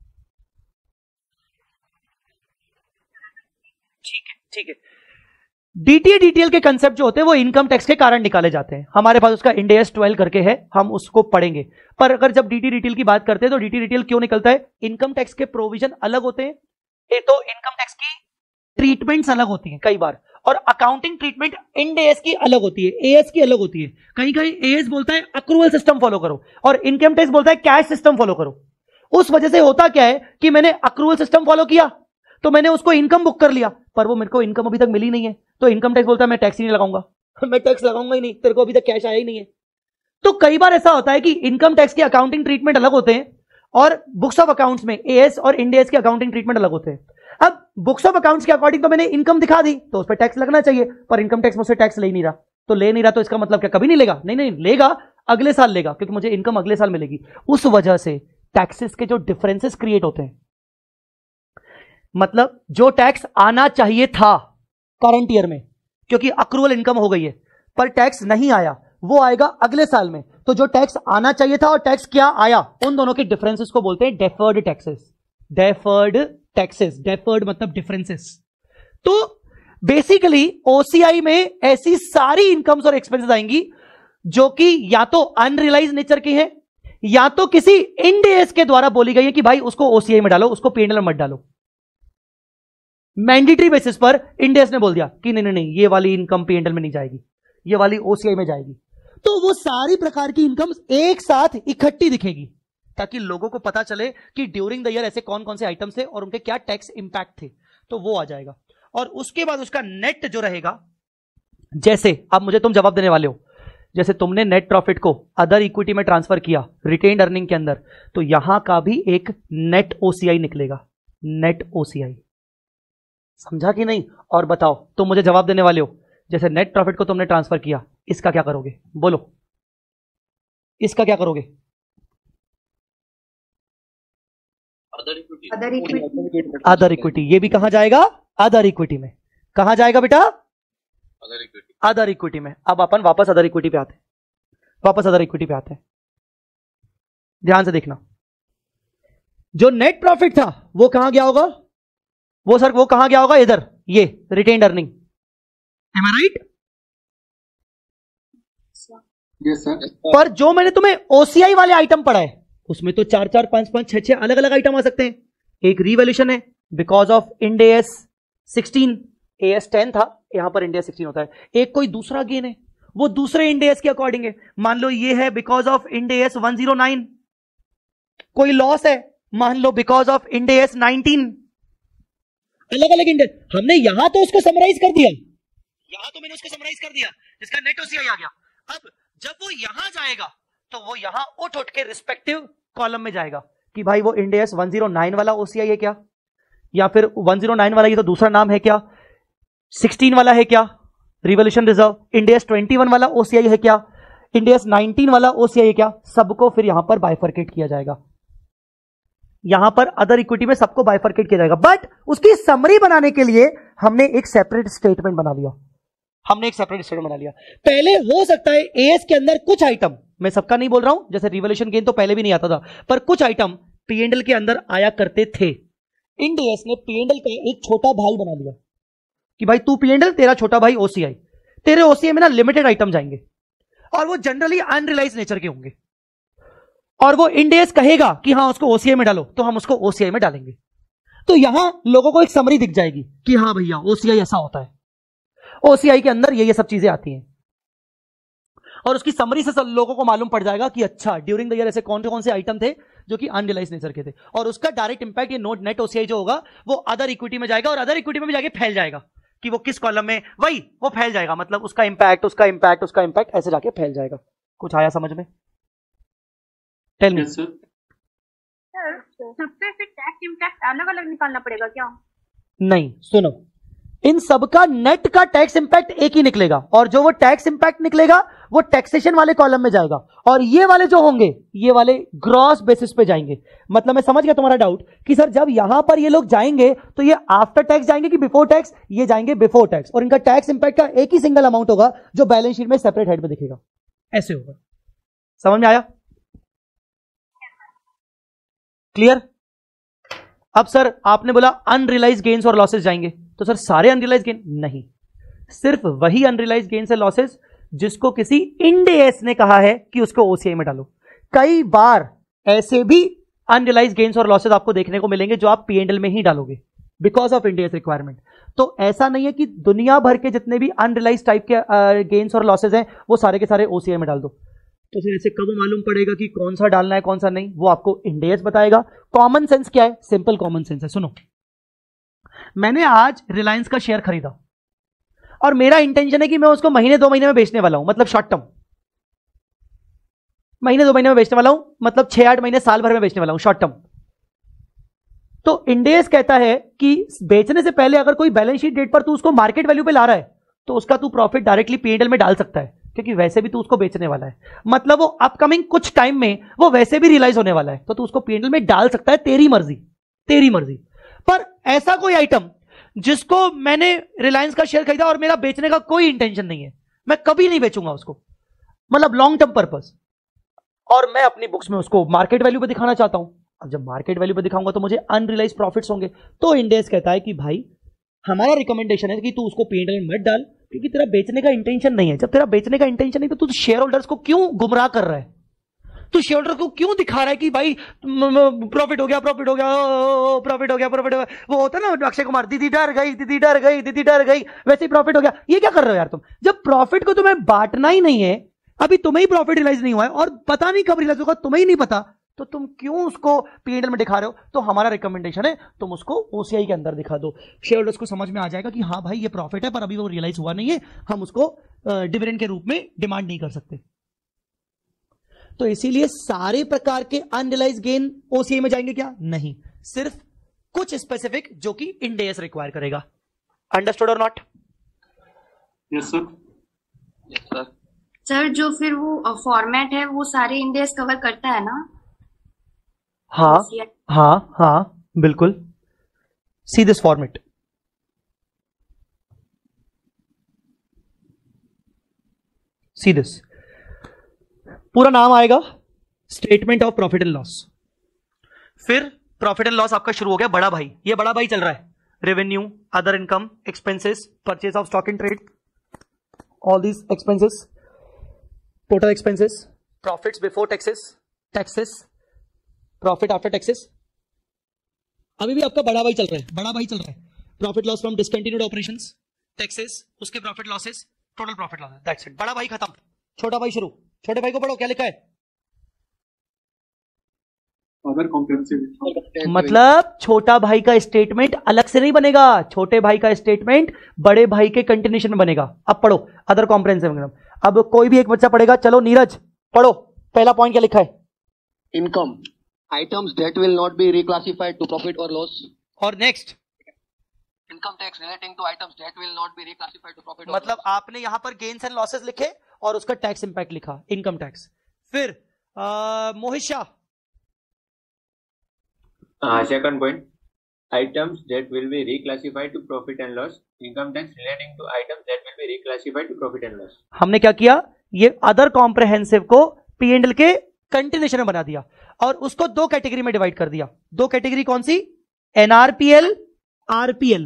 ठीक है ठीक है। डीटीए डीटीएल के कंसेप्ट जो होते हैं वो इनकम टैक्स के कारण निकाले जाते हैं। हमारे पास उसका इंड एस ट्वेल्व करके है, हम उसको पढ़ेंगे। पर अगर जब डीटीए डीटीएल की बात करते हैं तो डीटीए डीटीएल क्यों निकलता है? इनकम टैक्स के प्रोविजन अलग होते हैं, तो इनकम टैक्स की ट्रीटमेंट्स अलग होती हैं कई बार, और अकाउंटिंग ट्रीटमेंट इंड एएस की अलग होती है, एएस की अलग होती है। कहीं कहीं एएस बोलता है अक्रूवल सिस्टम फॉलो करो और इनकम टैक्स बोलता है कैश सिस्टम फॉलो करो। उस वजह से होता क्या है कि मैंने अक्रूवल सिस्टम फॉलो किया तो मैंने उसको इनकम बुक कर लिया, पर वो मेरे को इनकम अभी तक मिली नहीं है, तो इनकम टैक्स बोलता है मैं टैक्स ही नहीं लगाऊंगा, मैं टैक्स लगाऊंगा ही नहीं, तेरे को अभी तक कैश आया ही नहीं है। तो कई बार ऐसा होता है कि इनकम टैक्स के अकाउंटिंग ट्रीटमेंट अलग होते हैं और बुक्स ऑफ अकाउंट्स में एएस और इंड एएस के अकाउंटिंग ट्रीटमेंट अलग होते हैं। अब बुक्स ऑफ अकाउंट्स के अकॉर्डिंग तो मैंने इनकम दिखा दी तो उस पर टैक्स लगना चाहिए, पर इनकम टैक्स मुझसे टैक्स ले नहीं रहा, तो ले नहीं रहा तो इसका मतलब क्या कभी नहीं लेगा? नहीं नहीं लेगा, अगले साल लेगा, क्योंकि मुझे इनकम अगले साल मिलेगी। उस वजह से टैक्सेस के जो डिफरेंसेस क्रिएट होते हैं, मतलब जो टैक्स आना चाहिए था करंट ईयर में क्योंकि अक्रूवल इनकम हो गई है, पर टैक्स नहीं आया, वो आएगा अगले साल में। तो जो टैक्स आना चाहिए था और टैक्स क्या आया, उन दोनों के डिफरेंसेस को बोलते हैं deferred taxes. Deferred taxes, deferred मतलब डिफरेंसेस। तो बेसिकली ओसीआई में ऐसी सारी इनकम्स और एक्सपेंसेस आएंगी जो कि या तो अनरियलाइज नेचर की है या तो किसी इंड एएस के द्वारा बोली गई है कि भाई उसको ओसीआई में डालो, उसको पीएनएल में मत डालो। मैंडेटरी बेसिस पर इंड एएस ने बोल दिया कि नहीं नहीं नहीं ये वाली इनकम पीएनएल में नहीं जाएगी, ये वाली ओसीआई में जाएगी। तो वो सारी प्रकार की इनकम्स एक साथ इकट्ठी दिखेगी ताकि लोगों को पता चले कि ड्यूरिंग द ईयर ऐसे कौन कौन से आइटम्स थे और उनके क्या टैक्स इंपैक्ट थे, तो वो आ जाएगा। और उसके बाद उसका नेट जो रहेगा, जैसे अब मुझे तुम जवाब देने वाले हो, जैसे तुमने नेट प्रॉफिट को अदर इक्विटी में ट्रांसफर किया रिटेन्ड अर्निंग के अंदर, तो यहां का भी एक नेट ओसीआई निकलेगा, नेट ओसीआई। समझा कि नहीं? और बताओ, तुम मुझे जवाब देने वाले हो, जैसे नेट प्रॉफिट को तुमने ट्रांसफर किया, इसका क्या करोगे? बोलो, इसका क्या करोगे? Other equity. Other equity. ये भी कहां जाएगा? अदर इक्विटी में। कहां जाएगा बेटा? Other equity. अदर इक्विटी में। अब अपन वापस अदर इक्विटी पे आते हैं, वापस अदर इक्विटी पे आते हैं। ध्यान से देखना, जो नेट प्रॉफिट था वो कहां गया होगा? वो सर वो कहां गया होगा? इधर, ये retained earning. Am I right? Yes, sir. पर जो मैंने तुम्हें ओसीआई वाले आइटम पढ़ा है उसमें तो चार चार पांच पांच छह छह अलग अलग आइटम आ सकते हैं। एक रिवैल्यूएशन है because of Ind AS sixteen, AS ten था, यहां पर इंड एएस सिक्सटीन होता है। एक कोई दूसरा गेन है, वो दूसरे इंड एएस के अकॉर्डिंग है। मान लो ये है because of Ind AS one zero nine. कोई लॉस है, मान लो because of Ind AS nineteen. अलग अलग इंड। हमने यहां तो उसको समराइज कर दिया, यहां तो मैंने उसको समराइज कर दिया जिसका नेट ओसीआई आ गया। अब जब वो यहां जाएगा तो वो यहां उठ उठ के रिस्पेक्टिव कॉलम में जाएगा कि भाई वो Ind AS one zero nine वाला ओसीआई है क्या, या फिर वन जीरो नाइन वाला ये तो दूसरा नाम है क्या, सिक्सटीन वाला है क्या revolution reserve, Ind AS twenty one वाला ओसीआई है क्या, इंड एएस नाइनटीन वाला ओसीआई है क्या। सबको फिर यहां पर बाइफरकेट किया जाएगा। यहां पर अदर इक्विटी में सबको बाइफरकेट किया जाएगा, बट उसकी समरी बनाने के लिए हमने एक सेपरेट स्टेटमेंट बना लिया। हमने एक सेपरेट स्टेटमेंट बना लिया। पहले हो सकता है एएस के अंदर कुछ आइटम, मैं सबका नहीं बोल रहा हूं, जैसे रिवॉल्यूशन गेन तो पहले भी नहीं आता था, पर कुछ आइटम पीएनएल के अंदर आया करते थे। इंड एएस ने पीएनएल का एक छोटा भाई बना लिया कि भाई तू पीएनएल, तेरा छोटा भाई ओसीआई। तेरे ओसीआई में ना लिमिटेड आइटम जाएंगे और वो जनरली अनरियलाइज नेचर के होंगे, और वो इंड एएस कहेगा कि हाँ उसको ओसीआई में डालो, तो हम उसको ओसीआई में डालेंगे। तो यहां लोगों को एक समरी दिख जाएगी कि हाँ भैया ओसीआई ऐसा होता है, ओसीआई के अंदर ये ये सब चीजें आती हैं, और उसकी समरी से सब लोगों को मालूम पड़ जाएगा कि अच्छा ड्यूरिंग द ईयर ऐसे कौन कौन से आइटम थे जो कि अनरियलाइज नेचर के थे, और उसका डायरेक्ट इंपैक्ट ये नोट नेट ओसीआई जो होगा वो अदर इक्विटी में जाएगा, और अदर इक्विटी में भी जाके फैल जाएगा कि वो किस कॉलम में, वही वो फैल जाएगा, मतलब उसका इंपैक्ट उसका इंपैक्ट उसका इंपैक्ट ऐसे जाके फैल जाएगा। कुछ आया समझ में? Tell me. Yes sir. Sir सबसे फिर टैक्स इम्पैक्ट अलग अलग निकालना पड़ेगा क्या? नहीं, सुनो, इन सबका नेट का टैक्स इंपैक्ट एक ही निकलेगा, और जो वो टैक्स इंपैक्ट निकलेगा वो टैक्सेशन वाले कॉलम में जाएगा, और ये वाले जो होंगे ये वाले ग्रॉस बेसिस पे जाएंगे। मतलब मैं समझ गया तुम्हारा डाउट कि सर जब यहां पर ये लोग जाएंगे तो ये आफ्टर टैक्स जाएंगे कि बिफोर टैक्स? ये जाएंगे बिफोर टैक्स, और इनका टैक्स इंपैक्ट का एक ही सिंगल अमाउंट होगा जो बैलेंस शीट में सेपरेट हेड में दिखेगा। ऐसे होगा। समझ में आया? क्लियर? अब सर आपने बोला अनरियलाइज गेन्स और लॉसेस जाएंगे, तो सर सारे अनरियलाइज गेन नहीं, सिर्फ वही अनरियलाइज गेन्स और लॉसेस जिसको किसी इंड एएस ने कहा है कि उसको ओसीआई में डालो। कई बार ऐसे भी अनरियलाइज गेन्स और लॉसेस आपको देखने को मिलेंगे जो आप पीएनएल में ही डालोगे, बिकॉज ऑफ इंडियाज रिक्वायरमेंट। तो ऐसा नहीं है कि दुनिया भर के जितने भी अनरियलाइज टाइप के गेन्स और लॉसेज हैं वो सारे के सारे ओसीआई में डाल दो। तो फिर ऐसे कब मालूम पड़ेगा कि कौन सा डालना है कौन सा नहीं, वो आपको इंडियाज बताएगा। कॉमन सेंस क्या है? सिंपल कॉमन सेंस है। सुनो, मैंने आज रिलायंस का शेयर खरीदा और मेरा इंटेंशन है कि मैं उसको महीने दो महीने में बेचने वाला हूं, मतलब शॉर्ट टर्म, महीने दो महीने में बेचने वाला हूं, मतलब छह आठ महीने साल भर में बेचने वाला हूं, शॉर्ट टर्म। तो इंडेस कहता है कि बेचने से पहले अगर कोई बैलेंस शीट डेट पर तू उसको मार्केट वैल्यू पे ला रहा है तो उसका तू प्रॉफिट डायरेक्टली पीएनएल में डाल सकता है, क्योंकि वैसे भी तू उसको बेचने वाला है, मतलब वो अपकमिंग कुछ टाइम में वो वैसे भी रियलाइज होने वाला है, तो तू उसको पीएनएल में डाल सकता है, तेरी मर्जी, तेरी मर्जी। पर ऐसा कोई आइटम जिसको मैंने रिलायंस का शेयर खरीदा और मेरा बेचने का कोई इंटेंशन नहीं है, मैं कभी नहीं बेचूंगा उसको, मतलब लॉन्ग टर्म पर्पस, और मैं अपनी बुक्स में उसको मार्केट वैल्यू पे दिखाना चाहता हूं। अब जब मार्केट वैल्यू पे दिखाऊंगा तो मुझे अनरियलाइज प्रॉफिट्स होंगे। तो इंडेस कहता है कि भाई हमारा रिकमेंडेशन है कि तू उसको पीएनएल में मत डाल, क्योंकि तेरा बेचने का इंटेंशन नहीं है। जब तेरा बेचने का इंटेंशन नहीं तो तू शेयर होल्डर्स को क्यों गुमराह कर रहा है? तू शेयर होल्डर को क्यों दिखा रहा है कि भाई प्रॉफिट हो गया, प्रॉफिट हो गया, प्रॉफिट हो गया, प्रॉफिट हो गया? वो होता है ना अक्षय कुमार, दीदी डर गई, दीदी डर गई, दीदी डर गई, वैसे ही प्रॉफिट हो गया। ये क्या कर रहे हो यार तुम? जब प्रॉफिट को तुम्हें बांटना ही नहीं है, अभी तुम्हें ही प्रॉफिट रियलाइज नहीं हुआ है और पता नहीं कब रियलाइज होगा, तुम्हें ही नहीं पता, तो तुम क्यों उसको पीएनएल में दिखा रहे हो? तो हमारा रिकमेंडेशन है तुम उसको ओसीआई के अंदर दिखा दो। शेयर होल्डर्स को समझ में आ जाएगा कि हाँ भाई ये प्रॉफिट है पर अभी वो रियलाइज हुआ नहीं है, हम उसको डिविडेंड के रूप में डिमांड नहीं कर सकते। तो इसीलिए सारे प्रकार के अनरियलाइज गेन ओसीआई में जाएंगे क्या? नहीं, सिर्फ कुछ स्पेसिफिक जो कि इंडेस रिक्वायर करेगा। अंडरस्टूड और not? Yes sir. Yes, sir. Sir जो फिर वो फॉर्मेट है वो सारे इंडेक्स कवर करता है ना? हाँ हाँ हाँ बिल्कुल। See this format, see this, पूरा नाम आएगा statement of profit and loss. फिर प्रॉफिट एंड लॉस आपका शुरू हो गया बड़ा भाई, ये बड़ा भाई चल रहा है, revenue, other income, expenses, purchase of stock in trade, all these expenses, total expenses, profits before taxes, taxes, profit after taxes. अभी भी आपका बड़ा भाई चल रहा है, बड़ा भाई चल रहा है, profit loss from discontinued operations, taxes, उसके profit losses, total profit losses, that's it. बड़ा भाई खत्म, छोटा भाई शुरू। छोटे भाई को पढ़ो, क्या लिखा है? Other comprehensive. मतलब छोटा भाई का स्टेटमेंट अलग से नहीं बनेगा, छोटे भाई का स्टेटमेंट बड़े भाई के कंटिन्यूशन में बनेगा। अब पढ़ो अदर कॉम्प्रिहेंसिव इनकम। अब कोई भी एक बच्चा पढ़ेगा, चलो नीरज पढ़ो, पहला पॉइंट क्या लिखा है? Income. Items that will not be reclassified to profit or loss. और next Income tax relating to items that will not be reclassified to profit or मतलब loss. आपने यहां पर गेन्स एंड लॉसेस लिखे और उसका टैक्स इंपैक्ट लिखा, income tax. फिर आ, मोहित Shah, Uh, second point, items that will be reclassified to profit and loss. Income tax relating to items that will be reclassified to profit and loss. हमने क्या किया? ये अदर कॉम्प्रिहेंसिव को PNL के continuation में बना दिया और उसको दो कैटेगरी में डिवाइड कर दिया। दो कैटेगरी कौन सी? NRPL, RPL.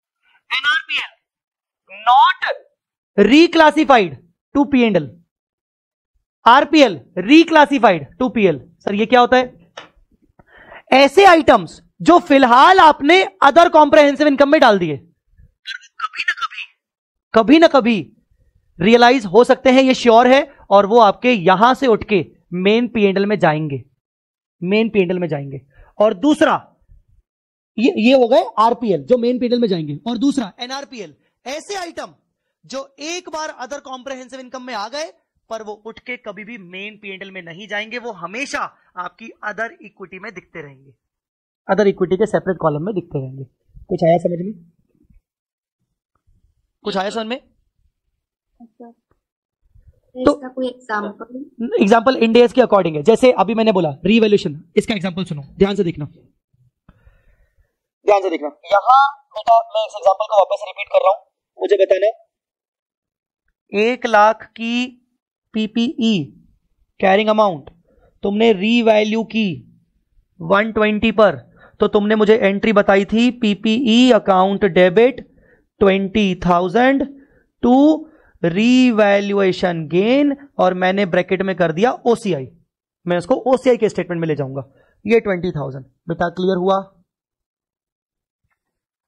NRPL not reclassified to PNL, RPL reclassified to PL. Sir ये क्या होता है? ऐसे आइटम्स जो फिलहाल आपने अदर कॉम्प्रिहेंसिव इनकम में डाल दिए, कभी ना कभी कभी ना कभी रियलाइज हो सकते हैं, ये श्योर है, और वो आपके यहां से उठ के मेन पीएनएल में जाएंगे, मेन पीएनएल में जाएंगे। और दूसरा ये ये हो गए आरपीएल जो मेन पीएनएल में जाएंगे, और दूसरा एनआरपीएल, ऐसे आइटम जो एक बार अदर कॉम्प्रिहेंसिव इनकम में आ गए पर वो उठ के कभी भी मेन पीएनएल में नहीं जाएंगे, वो हमेशा आपकी अदर इक्विटी में दिखते रहेंगे, अदर इक्विटी के सेपरेट कॉलम में दिखते रहेंगे। कुछ आया समझ में? कुछ आया समझ में? तो इसका कोई एग्जांपल? एग्जांपल इंडेस के अकॉर्डिंग है, जैसे अभी मैंने बोला रीवैल्यूएशन, इसका एग्जांपल सुनो, ध्यान से देखना, ध्यान से देखना। यहां बेटा मैं इस एग्जांपल को वापस रिपीट कर रहा हूं, मुझे बताना, एक लाख की पीपीई कैरिंग अमाउंट तुमने रीवैल्यू की वन ट्वेंटी पर, तो तुमने मुझे एंट्री बताई थी PPE account debit twenty thousand to revaluation gain, और मैंने ब्रैकेट में कर दिया ओसीआई, मैं उसको ओसीआई के स्टेटमेंट में ले जाऊंगा, ये ट्वेंटी थाउजेंड। बेटा क्लियर हुआ?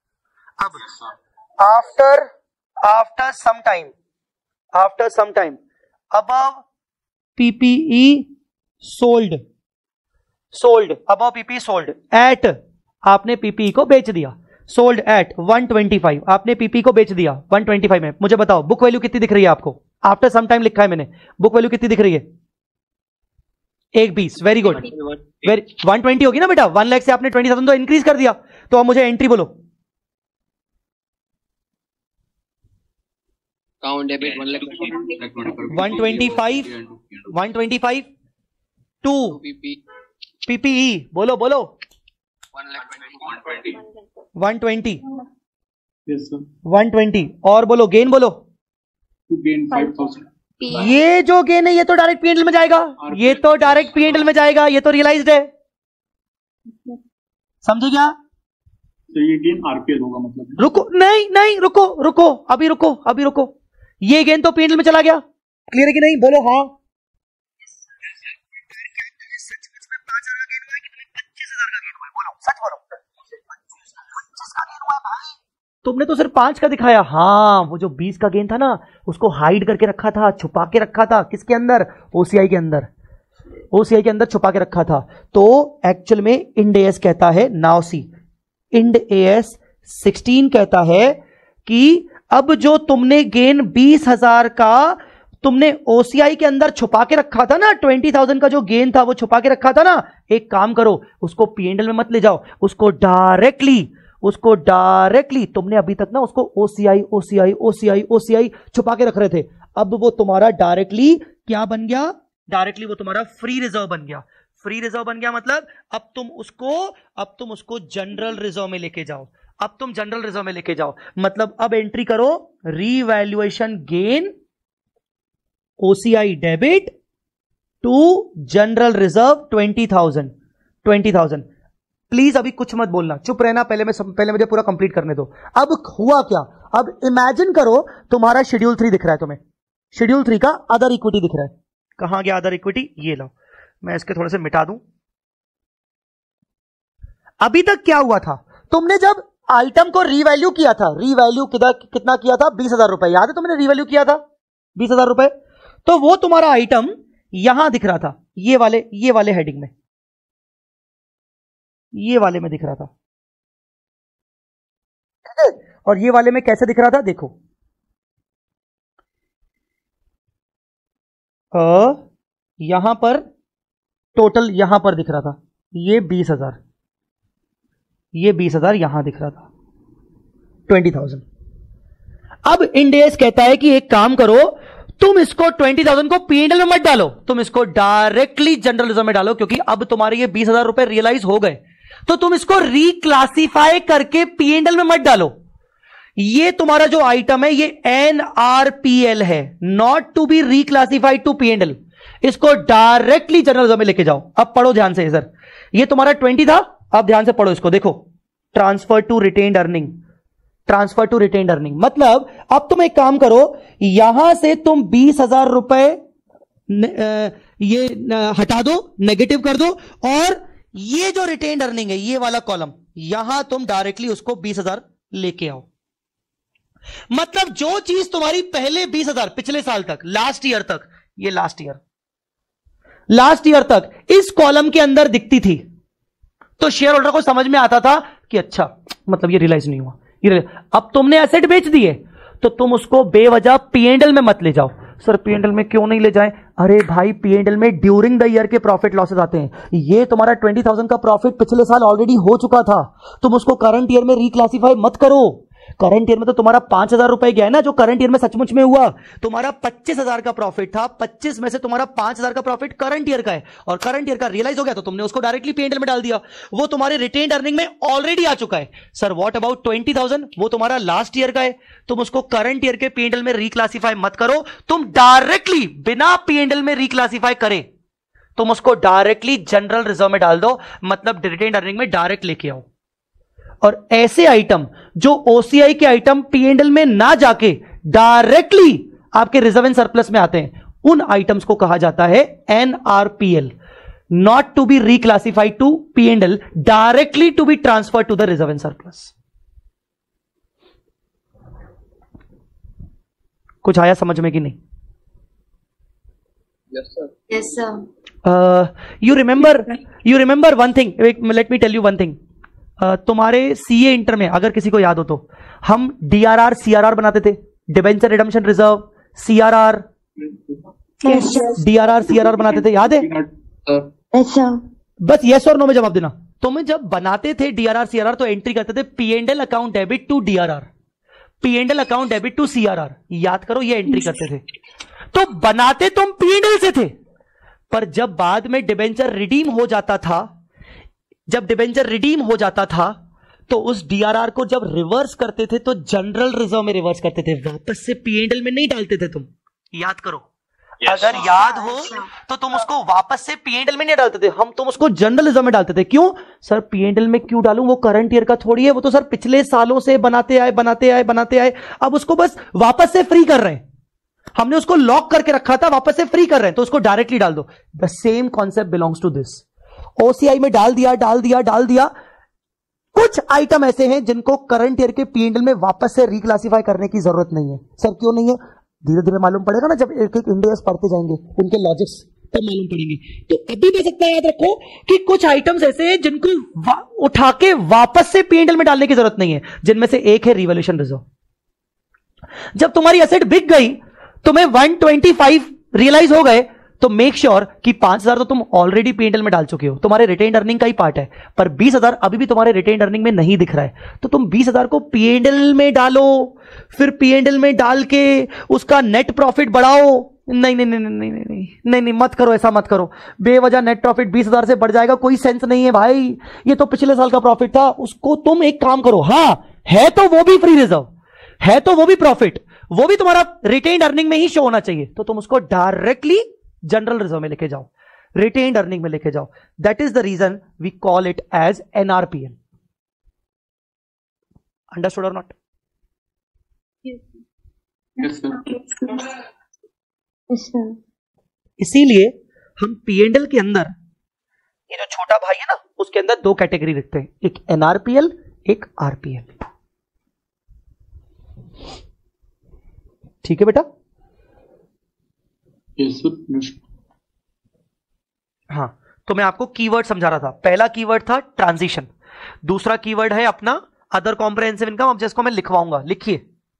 अब after after some time after some time above PPE sold sold above PPE sold at, आपने पीपीई को बेच दिया, sold at one twenty five, आपने पीपीई को बेच दिया वन ट्वेंटी फाइव में। मुझे बताओ बुक वैल्यू कितनी दिख रही है आपको? आफ्टर सम टाइम लिखा है मैंने, बुक वैल्यू कितनी दिख रही है? एक बीस। Very good, very one twenty होगी ना बेटा, वन लाख से आपने ट्वेंटी थाउजेंड तो इंक्रीज कर दिया। तो अब मुझे एंट्री बोलो। Count debit one lakh one twenty five one twenty five to PPE बोलो बोलो one twenty Yes, sir. One twenty और बोलो गेन बोलो। To gain five thousand. ये जो गेन है ये तो डायरेक्ट पीएनएल में जाएगा, ये तो डायरेक्ट पीएनएल में जाएगा, ये तो रियलाइज्ड है। समझे क्या? तो ये गेन आरपीएल होगा मतलब। रुको, नहीं नहीं रुको रुको अभी रुको अभी रुको, ये गेन तो पीएनएल में चला गया। क्लियर है कि नहीं? बोलो हाँ। सच बोलो, तुमने तो सिर्फ पांच का दिखाया। हाँ, वो जो बीस का गेन था ना उसको हाइड करके रखा था, छुपा के रखा था। किसके अंदर? ओसीआई के अंदर, ओसीआई के अंदर छुपा के रखा था। तो एक्चुअल में इंड एएस कहता है, now see Ind AS sixteen कहता है कि अब जो तुमने गेन बीस हजार का तुमने ओसीआई के अंदर छुपा के रखा था ना, ट्वेंटी थाउजेंड का जो गेन था वो छुपा के रखा था ना, एक काम करो उसको पीएनएल में मत ले जाओ, उसको डायरेक्टली उसको डायरेक्टली तुमने अभी तक ना उसको ओसीआई ओसीआई ओसीआई ओसीआई छुपा के रख रहे थे, अब वो तुम्हारा डायरेक्टली क्या बन गया? डायरेक्टली वो तुम्हारा फ्री रिजर्व बन गया। फ्री रिजर्व बन गया मतलब अब तुम उसको अब तुम उसको जनरल रिजर्व में लेके जाओ, अब तुम जनरल रिजर्व में लेके जाओ। मतलब अब एंट्री करो revaluation gain OCI debit to general reserve twenty thousand twenty thousand. Please अभी कुछ मत बोलना, चुप रहना, पहले मैं पहले मुझे पूरा कंप्लीट करने दो। अब हुआ क्या? अब इमेजिन करो तुम्हारा शेड्यूल थ्री दिख रहा है, तुम्हें शेड्यूल थ्री का अदर इक्विटी दिख रहा है। कहां गया अदर इक्विटी? ये लो, मैं इसके थोड़े से मिटा दूं। अभी तक क्या हुआ था? तुमने जब आइटम को रीवैल्यू किया था, रीवैल्यू कितना किया था? बीस हजार रुपए, याद है? तुमने रीवैल्यू किया था बीस हजार रुपए, तो वो तुम्हारा आइटम यहां दिख रहा था, ये वाले ये वाले हेडिंग में, ये वाले में दिख रहा था, ठीक है? और ये वाले में कैसे दिख रहा था? देखो, आ, यहां पर टोटल यहां पर दिख रहा था ये बीस हजार, ये बीस हजार यहां दिख रहा था, ट्वेंटी थाउजेंड। अब इंड एएस कहता है कि एक काम करो, तुम इसको ट्वेंटी थाउजेंड को पीएनएल में मत डालो, तुम इसको डायरेक्टली जनरल रिजर्व में डालो, क्योंकि अब तुम्हारे ये बीस हजार रुपए रियलाइज हो गए, तो तुम इसको रिक्लासिफाई करके पीएनएल में मत डालो। ये तुम्हारा जो आइटम है ये एनआरपीएल है, not to be reclassified to PNL, इसको डायरेक्टली जनरल रिजर्व में लेके जाओ। अब पढ़ो ध्यान से सर, ये तुम्हारा ट्वेंटी था, अब ध्यान से पढ़ो इसको, देखो transfer to retained earning, transfer to retained earning मतलब अब तुम एक काम करो, यहां से तुम बीस हजार रुपए ये हटा दो, नेगेटिव कर दो, और ये जो रिटेन्ड अर्निंग है ये वाला कॉलम, यहां तुम डायरेक्टली उसको बीस हजार लेके आओ। मतलब जो चीज तुम्हारी पहले बीस हजार पिछले साल तक, लास्ट ईयर तक, ये लास्ट ईयर लास्ट ईयर तक इस कॉलम के अंदर दिखती थी, तो शेयर होल्डर को समझ में आता था कि अच्छा मतलब ये रियलाइज नहीं हुआ, ये अब तुमने एसेट बेच दिए, तो तुम उसको बेवजह पीएनएल में मत ले जाओ। सर पीएनएल में क्यों नहीं ले जाएं? अरे भाई पीएनएल में ड्यूरिंग द ईयर के प्रॉफिट लॉसेस आते हैं, ये तुम्हारा ट्वेंटी थाउजेंड का प्रॉफिट पिछले साल ऑलरेडी हो चुका था, तुम उसको करंट ईयर में रिक्लासिफाई मत करो। करंट ईयर में तो तुम्हारा पांच हजार रुपए गया है ना, जो करंट ईयर में सचमुच में हुआ, तुम्हारा पच्चीस हजार का प्रॉफिट था, पच्चीस में से तुम्हारा पांच हजार का प्रॉफिट करंट ईयर का है, और करंट ईयर का रियलाइज हो गया तो तुमने उसको डायरेक्टली पीएनएल में डाल दिया, वो तुम्हारे रिटेन्ड अर्निंग में ऑलरेडी आ चुका है। Sir what about twenty thousand, वो तुम्हारा लास्ट ईयर का है, तुम उसको करंट ईयर के पीएनएल में रिक्लासिफाई मत करो, तुम डायरेक्टली बिना पीएनएल में रिक्लासिफाई करे तुम उसको डायरेक्टली जनरल रिजर्व में डाल दो, मतलब रिटेन्ड अर्निंग में डायरेक्ट लेके आओ। और ऐसे आइटम जो ओसीआई के आइटम पीएनएल में ना जाके डायरेक्टली आपके रिजर्व एंड सरप्लस में आते हैं, उन आइटम्स को कहा जाता है NRPL, not to be reclassified to PNL, directly to be transfer to the reserve and surplus. कुछ आया समझ में कि नहीं? Yes, sir. Yes, sir. You remember you remember one thing, let me tell you one thing. तुम्हारे CA inter में अगर किसी को याद हो तो हम डीआरआर सीआरआर बनाते थे, debenture redemption reserve, CRR, DRR CRR बनाते थे, याद है? अच्छा. बस यस और नो में जवाब देना. तुम्हें जब बनाते थे डीआरआर सीआरआर तो एंट्री करते थे P and L account debit to DRR, P and L account debit to CRR. याद करो, ये एंट्री करते थे. तो बनाते तुम पी एंड एल से थे, पर जब बाद में डिबेंचर रिडीम हो जाता था, जब डिबेंचर रिडीम हो जाता था तो उस डीआरआर को जब रिवर्स करते थे तो जनरल रिजर्व में रिवर्स करते थे, वापस से पी एंड एल में नहीं डालते थे. तुम याद करो. yes. अगर याद हो तो तुम उसको वापस से पी एंड एल में नहीं डालते थे, हम तुम उसको जनरल रिजर्व में डालते थे. क्यों सर? पी एंड एल में क्यों डालूं? वो करंट ईयर का थोड़ी है, वो तो सर पिछले सालों से बनाते आए बनाते आए बनाते आए. अब उसको बस वापस से फ्री कर रहे हैं. हमने उसको लॉक करके रखा था, वापस से फ्री कर रहे हैं, तो उसको डायरेक्टली डाल दो. The same concept belongs to this. OCI में डाल दिया डाल दिया डाल दिया. कुछ आइटम ऐसे हैं जिनको करंट ईयर के पीएनएल में वापस से रिक्लासिफाई करने की जरूरत नहीं है. सर क्यों नहीं है? धीरे धीरे मालूम पड़ेगा ना, जब एक एक इंडेक्स पढ़ते जाएंगे उनके लॉजिक्स तब मालूम पड़ेंगे. तो अभी भी सकता है, याद रखो कि कुछ आइटम्स ऐसे हैं जिनको उठा के वापस से पीएनएल में डालने की जरूरत नहीं है, जिनमें से एक है रिवॉल्यूशन रिजर्व. जब तुम्हारी एसेट बिक गई, तुम्हें वन ट्वेंटी फाइव रियलाइज हो गए, तो मेक श्योर sure कि पांच हजार तो तुम ऑलरेडी पीएनएल में डाल चुके हो, तुम्हारे रिटेन अर्निंग का ही पार्ट है. पर बीस हजार अभी भी तुम्हारे रिटेन अर्निंग में नहीं दिख रहा है, तो तुम बीस हजार को पीएनएल में डालो, फिर पीएनएल में डाल के उसका नेट प्रॉफिट बढ़ाओ. नहीं नहीं नहीं नहीं नहीं नहीं नहीं नहीं मत करो, ऐसा मत करो. बेवजह नेट प्रॉफिट बीस हजार से बढ़ जाएगा, कोई सेंस नहीं है भाई. ये तो पिछले साल का प्रॉफिट था, उसको तुम एक काम करो. हाँ है तो वो भी फ्री रिजर्व है, तो वो भी प्रॉफिट, वो भी तुम्हारा रिटेन अर्निंग में ही शो होना चाहिए, तो तुम उसको डायरेक्टली जनरल रिजर्व में लेके जाओ, रिटेन्ड अर्निंग में लेके जाओ. That is the reason we call it as NRPL. Understood और नॉट? Yes, sir. इसीलिए हम पीएनएल के अंदर ये जो छोटा भाई है ना, उसके अंदर दो कैटेगरी रखते हैं, एक एनआरपीएल, एक आरपीएल. ठीक है बेटा? Yes, sir. Yes. हाँ, तो मैं आपको कीवर्ड समझा रहा था. पहला कीवर्ड था ट्रांजिशन, दूसरा कीवर्ड है अपना अदर कॉम्प्रिहेंसिव इनकम. अब जिसको मैं लिखवाऊंगा, लिखिए.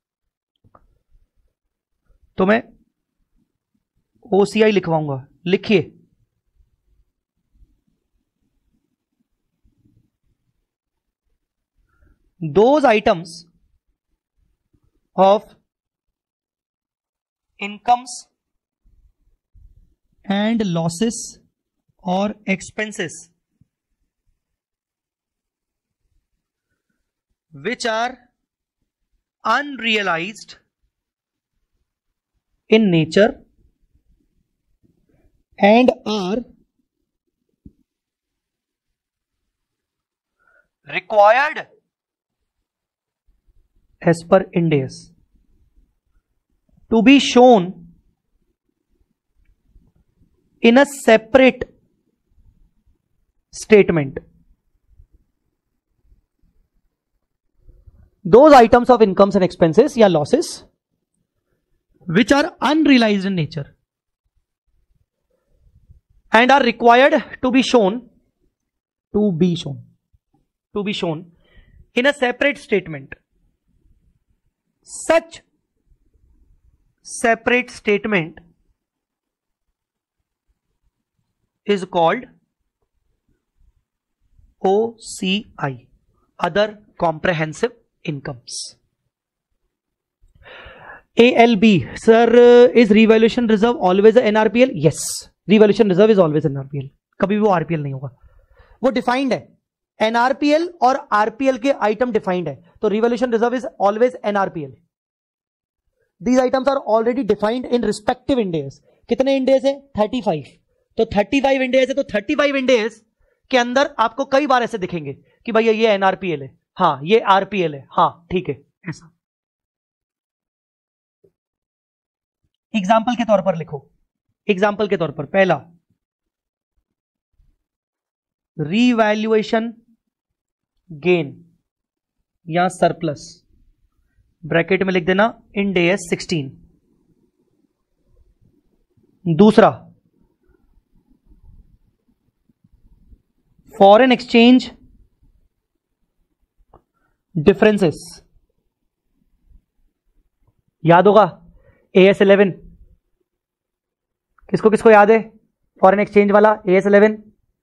तो मैं ओसीआई लिखवाऊंगा, लिखिए. Those items of incomes and losses or expenses which are unrealized in nature and are required as per Ind AS to be shown in a separate statement. Those items of incomes and expenses या losses which are unrealized in nature and are required to be shown to be shown to be shown in a separate statement. Such separate statement is called O C I, other comprehensive incomes. A L B, sir, is revaluation reserve always a N R P L? Yes, revaluation reserve is always N R P L. कभी भी वो R P L नहीं होगा, वो defined है. N R P L और R P L के item defined है, तो revaluation reserve is always N R P L. These items are already defined in respective Ind AS. कितने Ind AS है? Thirty five. तो thirty five Ind AS है, तो thirty five Ind AS के अंदर आपको कई बार ऐसे दिखेंगे कि भैया ये एनआरपीएल है, हाँ ये आरपीएल है, हाँ ठीक है. ऐसा एग्जाम्पल के तौर पर लिखो. एग्जाम्पल के तौर पर पहला रीवैल्यूएशन गेन या सरप्लस, ब्रैकेट में लिख देना Ind AS सिक्सटीन. दूसरा, फॉरेन एक्सचेंज डिफरेंसेस, याद होगा ए एस इलेवन, किसको किसको याद है फॉरेन एक्सचेंज वाला ए एस इलेवन?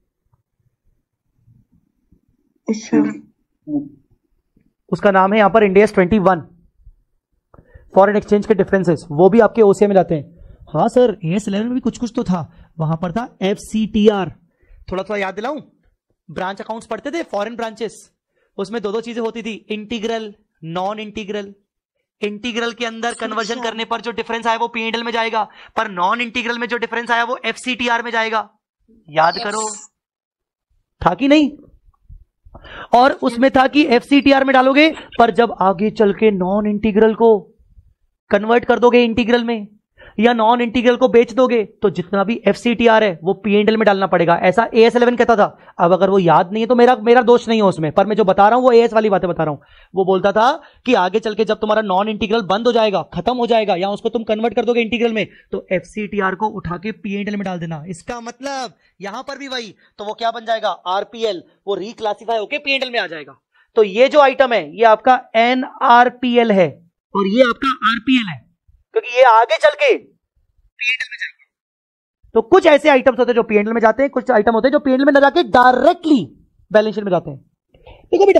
उसका नाम है यहां पर Ind AS twenty one, foreign exchange के डिफरेंसेस, वो भी आपके ओसीए में जाते हैं। हाँ सर ए एस इलेवन में भी कुछ कुछ तो था, वहां पर था एफ सी टी आर, थोड़ा थोड़ा याद दिलाऊं, ब्रांच अकाउंट्स पढ़ते थे फॉरेन ब्रांचेस, उसमें दो दो चीजें होती थी, इंटीग्रल, नॉन इंटीग्रल। इंटीग्रल के अंदर कन्वर्जन करने पर जो डिफरेंस आया वो पी एंड एल में जाएगा, पर नॉन इंटीग्रल में जो डिफरेंस आया वो एफ सी टी आर में जाएगा। याद yes. करो, था कि नहीं? और उसमें था कि एफ सी टी आर में डालोगे, पर जब आगे चल के नॉन इंटीग्रल को कन्वर्ट कर दोगे इंटीग्रल में, या नॉन इंटीग्रल को बेच दोगे, तो जितना भी एफ सी टी आर है वो पी एंड एल में डालना पड़ेगा। ऐसा ए एस इलेवन कहता था। अब अगर वो याद नहीं है तो मेरा मेरा दोष नहीं है उसमें, पर मैं जो बता रहा हूं वो ए एस वाली बातें बता रहा हूं। वो बोलता था कि आगे चल के जब तुम्हारा नॉन इंटीग्रल बंद हो जाएगा, खत्म हो जाएगा, या उसको तुम कन्वर्ट कर दोगे इंटीग्रल में, तो एफ सी टी आर को उठा के पी एंड एल में डाल देना। इसका मतलब यहां पर भी वही, तो वो क्या बन जाएगा, आर पी एल, वो रिक्लासिफाई होके पी एंड एल में आ जाएगा। तो ये जो आइटम है ये आपका एन आर पी एल है और ये आपका आर पी एल है, क्योंकि ये आगे चल के पीएनएल में जाएंगे। तो कुछ ऐसे आइटम्स होते हैं जो पीएनएल में जाते हैं, कुछ आइटम होते हैं जो पीएनएल में न जाके डायरेक्टली बैलेंस शीट में जाते हैं। देखो बेटा,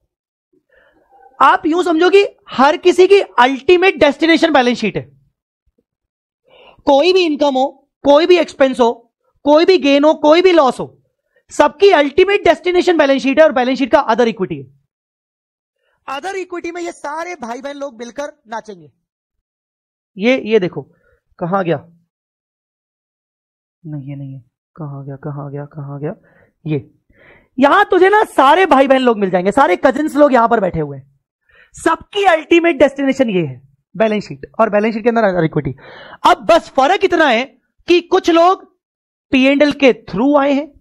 आप यूं समझो कि हर किसी की अल्टीमेट डेस्टिनेशन बैलेंस शीट है। कोई भी इनकम हो, कोई भी एक्सपेंस हो, कोई भी गेन हो, कोई भी लॉस हो, सबकी अल्टीमेट डेस्टिनेशन बैलेंस शीट है और बैलेंस शीट का अदर इक्विटी है। अदर इक्विटी में ये सारे भाई बहन लोग मिलकर नाचेंगे। ये ये देखो कहां गया, नहीं ये नहीं है, कहां गया कहां गया कहां गया, ये यहां तुझे ना सारे भाई बहन लोग मिल जाएंगे, सारे कजिन्स लोग यहां पर बैठे हुए हैं। सबकी अल्टीमेट डेस्टिनेशन ये है बैलेंस शीट, और बैलेंस शीट के अंदर इक्विटी। अब बस फर्क इतना है कि कुछ लोग पी एंड एल के थ्रू आए हैं,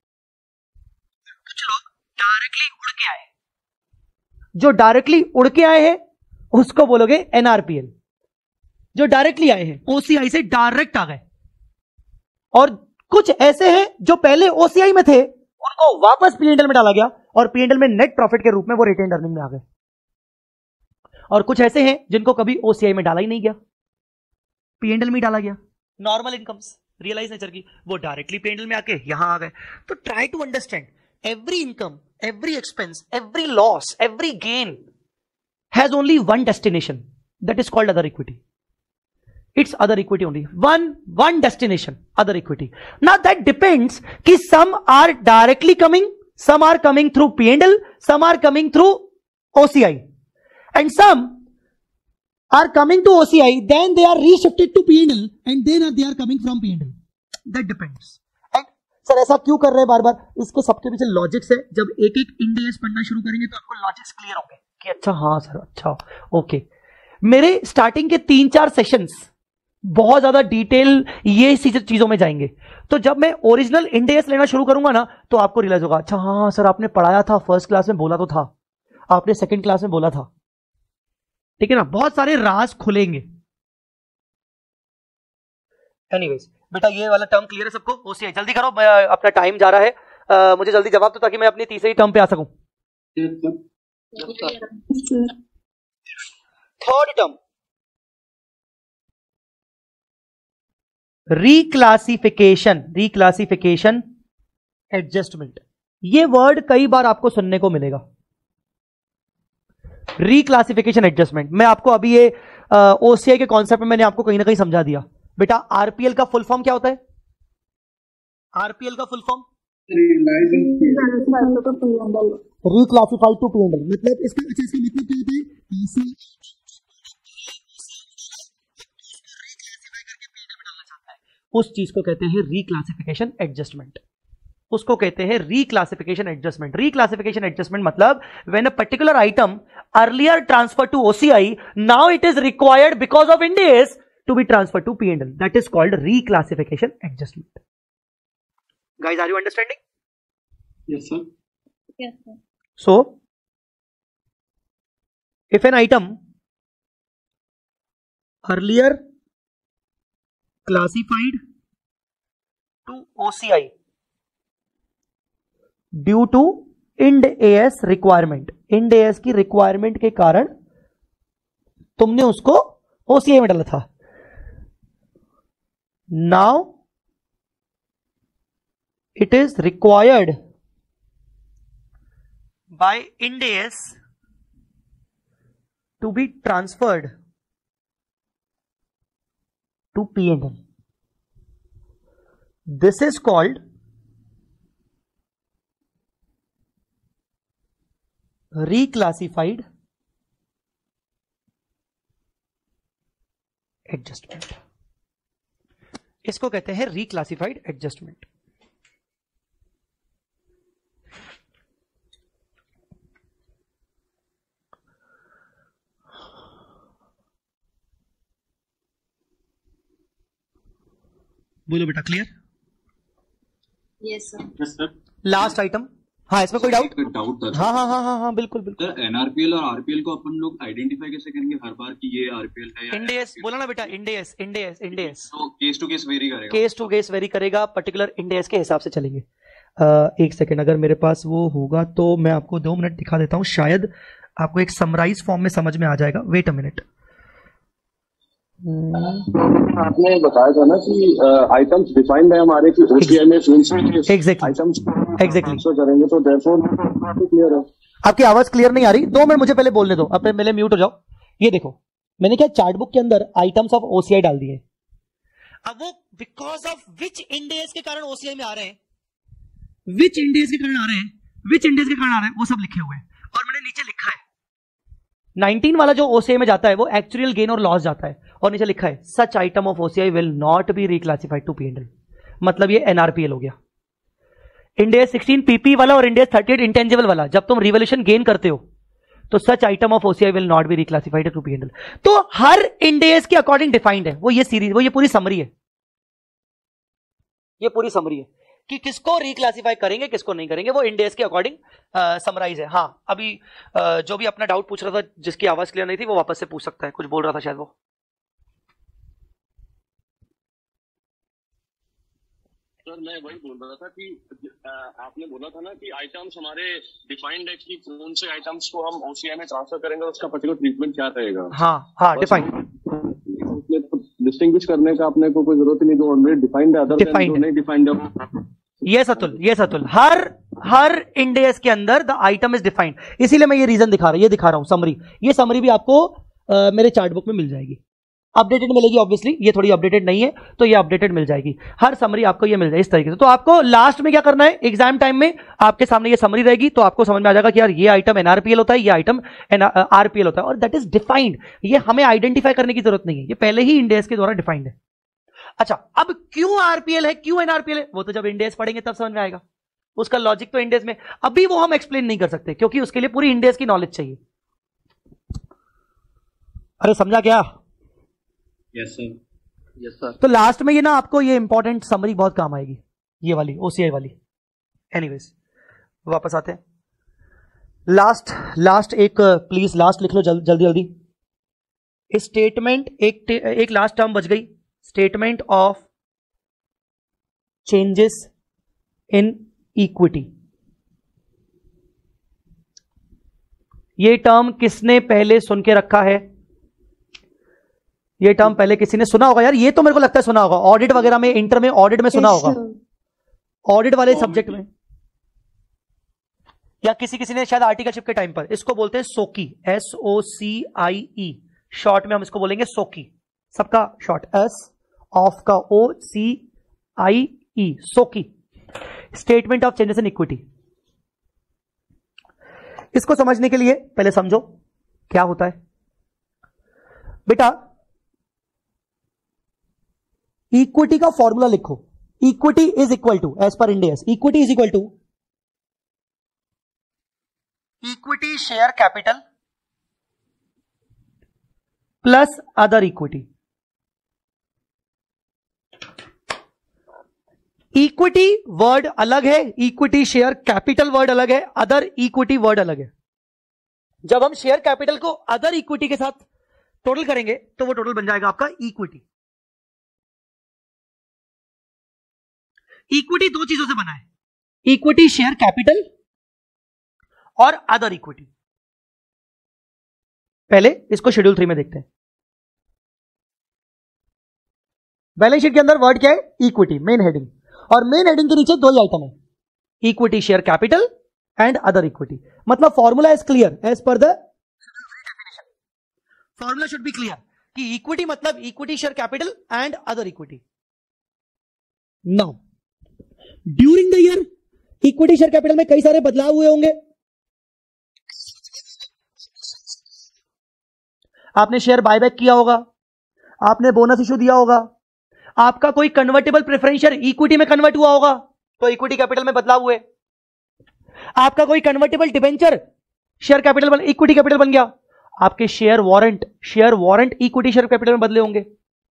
कुछ लोग डायरेक्टली उड़ के आए। जो डायरेक्टली उड़ के आए हैं उसको बोलोगे एन आर पी एल। जो डायरेक्टली आए हैं ओसीआई से डायरेक्ट आ गए, और कुछ ऐसे हैं जो पहले ओसीआई में थे उनको वापस पी एंड एल में डाला गया और पी एंड एल में नेट प्रॉफिट के रूप में वो रिटेन्ड अर्निंग में आ गए। और कुछ ऐसे हैं जिनको कभी ओसीआई में डाला ही नहीं गया, पी एंड एल में डाला गया। नॉर्मल इनकम्स, रियलाइज नेचर की, वो डायरेक्टली पी एंड एल में आके यहां आ गए। तो try to understand every income, every expense, every loss, every gain has only one destination, that is called other equity. It's other equity only. One, one destination, other equity. Now that depends कि some are directly coming, some are coming through P and L, some are coming through O C I. And some are coming to O C I, then they are reshifted to P and L and then they are coming from P and L. That depends. And sir ऐसा क्यों कर रहे हैं बार बार? इसके सबके पीछे logics है. जब एक एक इंडेक्स पढ़ना शुरू करेंगे तो आपको लॉजिक्स क्लियर होंगे कि अच्छा हाँ सर अच्छा ओके. मेरे स्टार्टिंग के तीन चार सेशंस बहुत ज्यादा डिटेल ये चीजों में जाएंगे. तो जब मैं ओरिजिनल इंडेक्स लेना शुरू करूंगा ना तो आपको रियलाइज होगा अच्छा हाँ सर आपने पढ़ाया था, फर्स्ट क्लास में बोला तो था, आपने सेकंड क्लास में बोला था. ठीक है ना, बहुत सारे राज खुलेंगे. एनीवेज बेटा ये वाला टर्म क्लियर है सबको? ओसीआई जल्दी करो, अपना टाइम जा रहा है. आ, मुझे जल्दी जवाब दो ताकि मैं अपनी तीसरी टर्म पे आ सकूं. Third term reclassification. Reclassification adjustment, ये वर्ड कई बार आपको सुनने को मिलेगा. Reclassification adjustment. मैं आपको अभी ये ओसीआई के कॉन्सेप्ट में मैंने आपको कहीं ना कहीं समझा दिया. बेटा आरपीएल का फुल फॉर्म क्या होता है? आरपीएल का full form reclassified to P and L. मतलब इसका अच्छा इसका मतलब क्या होता है? उस चीज को कहते हैं रिक्लासिफिकेशन एडजस्टमेंट. उसको कहते हैं रिक्लासिफिकेशन एडजस्टमेंट. रिक्लासिफिकेशन एडजस्टमेंट मतलब when a particular item earlier transfer to OCI, now it is required because of Ind AS to be transfer to P and L. That is called reclassification adjustment. Guys are you understanding? Yes, sir. Yes, sir. So if an item earlier classified to O C I due to Ind AS requirement. Ind AS की requirement के कारण तुमने उसको O C I में डाला था. Now it is required by Ind AS to be transferred to P and L. This is called reclassified adjustment. इसको कहते हैं reclassified adjustment. बोलो बेटा, क्लियर? Yes sir. Yes sir. Last item. हाँ, इसमें कोई डाउट? डाउट था. हाँ हाँ हाँ हाँ हाँ बिल्कुल बिल्कुल. सर, एनआरपीएल और आरपीएल को अपन लोग आइडेंटिफाई कैसे करेंगे हर बार कि ये आरपीएल है या इंडेस? बोला ना बेटा, इंडेस इंडेस इंडेस. तो केस टू केस वेरी करेगा. केस टू केस वेरी करेगा, पर्टिकुलर इंडेस के हिसाब से चलेंगे. uh, एक सेकेंड, अगर मेरे पास वो होगा तो मैं आपको दो मिनट दिखा देता हूँ, शायद आपको एक समराइज फॉर्म में समझ में आ जाएगा. Wait a minute. आपने बताया था ना कि आइटम्स डिफाइंड है हमारे कि ओसीआई में फील्ड्स में एग्जैक्टली आइटम्स एग्जैक्टली करेंगे तो देयरफॉर क्लियर है. आपकी आवाज क्लियर नहीं आ रही, दो मिनट मुझे पहले बोलने दो, अब पहले म्यूट हो जाओ. ये देखो, मैंने क्या चार्ट बुक के अंदर आइटम्स ऑफ ओसीआई डाल दिए. अब वो बिकॉज ऑफ विच इंडेस के कारण ओसीआई में आ रहे हैं, विच इंडेस के कारण आ रहे हैं, विच इंडेस के कारण आ रहे हैं, वो सब लिखे हुए हैं. और मैंने नीचे लिखा है नाइनटीन वाला जो ओसीआई में जाता है वो एक्चुअल गेन और लॉस जाता है, और नीचे लिखा है such item of OCI will not be reclassified to PNL. मतलब ये एनआरपीएल हो गया. इंडेस सिक्सटीन पीपी वाला और इंडेस थर्टी एट इंटेंजिबल वाला, जब तुम रिवोल्यूशन गेन करते हो तो such item of OCI will not be reclassified to PNL. तो हर इंडेस के अकॉर्डिंग डिफाइंड है वो ये सीरीज, वो ये पूरी समरी है, ये पूरी समरी है कि किसको रिक्लासिफाई करेंगे किसको नहीं करेंगे, वो इंडेस के अकॉर्डिंग समराइज है. हाँ, अभी आ, जो भी अपना डाउट पूछ रहा था, जिसकी आवाज क्लियर नहीं थी, वो वापस से पूछ सकता है. कुछ बोल रहा था शायद वो. सर मैं वही बोल रहा था कि आ, आपने बोला था ना कि आइटम्स हमारे डिफाइंड है कि कौन से आइटम्स को हम ओसीआई में ट्रांसफर करेंगे और उसका पर्टिकुलर ट्रीटमेट क्या रहेगा. हाँ हाँ, डिफाइंड. डिस्टिंग्विश करने का अपने को कोई जरूरत नहीं, जो ऑलरेडी डिफाइंड है अदर देन नहीं डिफाइंड है. ये सतुल, ये सतुल, हर हर इंडेस के अंदर द आइटम इज डिफाइंड. इसीलिए मैं ये रीजन दिखा रहा हूं, ये दिखा रहा हूं समरी. ये समरी भी आपको आ, मेरे चार्ट बुक में मिल जाएगी, अपडेटेड मिलेगी. ऑब्वियसली ये थोड़ी अपडेटेड नहीं है तो ये अपडेटेड मिल जाएगी. हर समरी आपको ये मिल जाएगी इस तरीके से. तो आपको लास्ट में क्या करना है, एग्जाम टाइम में आपके सामने ये समरी रहेगी, तो आपको समझ में आ जाएगा कि यार ये आइटम एनआरपीएल होता है, ये आइटम आरपीएल होता है, और दैट इज डिफाइंड. ये हमें आइडेंटिफाई करने की जरूरत नहीं है, ये पहले ही इंडेस के द्वारा डिफाइंड है. अच्छा, अब क्यों आरपीएल है, क्यों एनआरपीएल है, वो तो जब इंडेस पढ़ेंगे तब समझ में आएगा. उसका लॉजिक तो इंडेस में अभी वो हम एक्सप्लेन नहीं कर सकते, क्योंकि उसके लिए पूरी इंडेस की नॉलेज चाहिए. अरे समझा क्या? Yes sir. Yes, sir. तो लास्ट में ये ना आपको ये इंपॉर्टेंट समरी बहुत काम आएगी, ये वाली ओसीआई वाली. एनीवेज वापस आते हैं. लास्ट लास्ट एक प्लीज लास्ट लिख लो जल, जल्दी जल्दी. स्टेटमेंट एक एक लास्ट टर्म बच गई, statement of changes in equity. ये टर्म किसने पहले सुन के रखा है? ये टर्म पहले किसी ने सुना होगा यार, ये तो मेरे को लगता है सुना होगा. ऑडिट वगैरह में, इंटर में ऑडिट में सुना होगा, ऑडिट वाले सब्जेक्ट में, या किसी किसी ने शायद आर्टिकलशिप के टाइम पर. इसको बोलते हैं सोकी, S O C I E, short में हम इसको बोलेंगे सोकी. सबका शॉर्ट एस, ऑफ का O, C I E, SOCIE. Statement of changes in equity. इसको समझने के लिए पहले समझो क्या होता है बेटा. इक्विटी का फॉर्मूला लिखो. Equity is equal to, as per Ind AS, equity is equal to equity share capital plus other equity. Equity word अलग है, इक्विटी शेयर कैपिटल वर्ड अलग है, अदर इक्विटी वर्ड अलग है. जब हम शेयर कैपिटल को अदर इक्विटी के साथ टोटल करेंगे तो वो टोटल बन जाएगा आपका इक्विटी. इक्विटी दो चीजों से बना है, इक्विटी शेयर कैपिटल और अदर इक्विटी। पहले इसको शेड्यूल थ्री में देखते हैं। बैलेंस शीट के अंदर वर्ड क्या है? इक्विटी, मेन हेडिंग, और मेन हेडिंग के नीचे दो ही आइटम है, equity share capital and other equity. मतलब formula is clear as per the definition, formula should be clear कि इक्विटी मतलब equity share capital and other equity. Now during the year equity share capital में कई सारे बदलाव हुए होंगे। आपने शेयर बायबैक किया होगा, आपने बोनस इशू दिया होगा, आपका कोई कन्वर्टेबल प्रेफरेंस शेयर इक्विटी में कन्वर्ट हुआ होगा तो इक्विटी कैपिटल में बदलाव हुए, आपका कोई कन्वर्टेबल डिबेंचर शेयर कैपिटल बन इक्विटी कैपिटल बन गया, आपके share warrant share warrant equity share capital में बदले होंगे।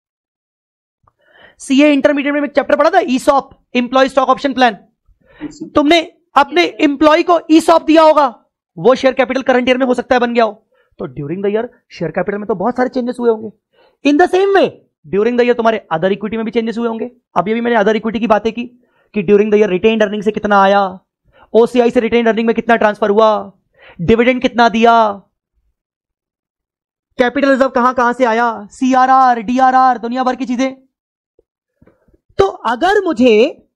सीए इंटरमीडिएट में चैप्टर पढ़ा था ESOP, employ stock option plan. तुमने अपने इंप्लॉय को ईसॉप दिया होगा, वो शेयर कैपिटल करंट ईयर में हो सकता है बन गया हो, तो during the year share capital में तो बहुत सारे चेंजेस हुए होंगे। In the same way during the year तुम्हारे अदर इक्विटी में भी चेंजेस हुए होंगे। अभी अभी मैंने अदर इक्विटी की बातें की कि during the year retained earning से कितना आया, ओसीआई से रिटेन्ड अर्निंग में कितना ट्रांसफर हुआ, डिविडेंड कितना दिया, कैपिटल रिजर्व कहां कहां से आया, सीआरआर, डीआरआर, दुनिया भर की चीजें। तो अगर मुझे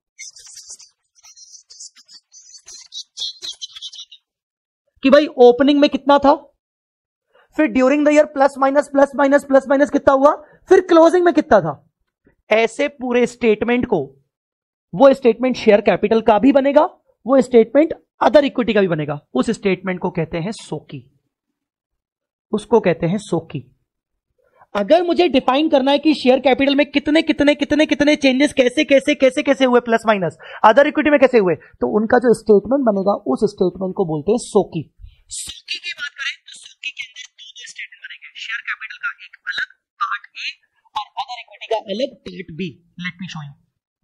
कि भाई ओपनिंग में कितना था, फिर during the year plus minus plus minus plus minus कितना हुआ, फिर क्लोजिंग में कितना था, ऐसे पूरे स्टेटमेंट को, वो स्टेटमेंट शेयर कैपिटल का भी बनेगा, वो स्टेटमेंट अदर इक्विटी का भी बनेगा। उस स्टेटमेंट को कहते हैं सोकी, उसको कहते हैं सोकी। अगर मुझे डिफाइन करना है कि शेयर कैपिटल में कितने कितने कितने कितने चेंजेस कैसे कैसे कैसे कैसे हुए, प्लस माइनस अदर इक्विटी में कैसे हुए, तो उनका जो स्टेटमेंट बनेगा उस स्टेटमेंट को बोलते हैं सोकी। सोकी की बात करें तो सोकी के अंदर दो दो स्टेटमेंट बनेंगे, शेयर कैपिटल का एक अलग पार्ट ए और अदर इक्विटी का अलग part B. Let me show you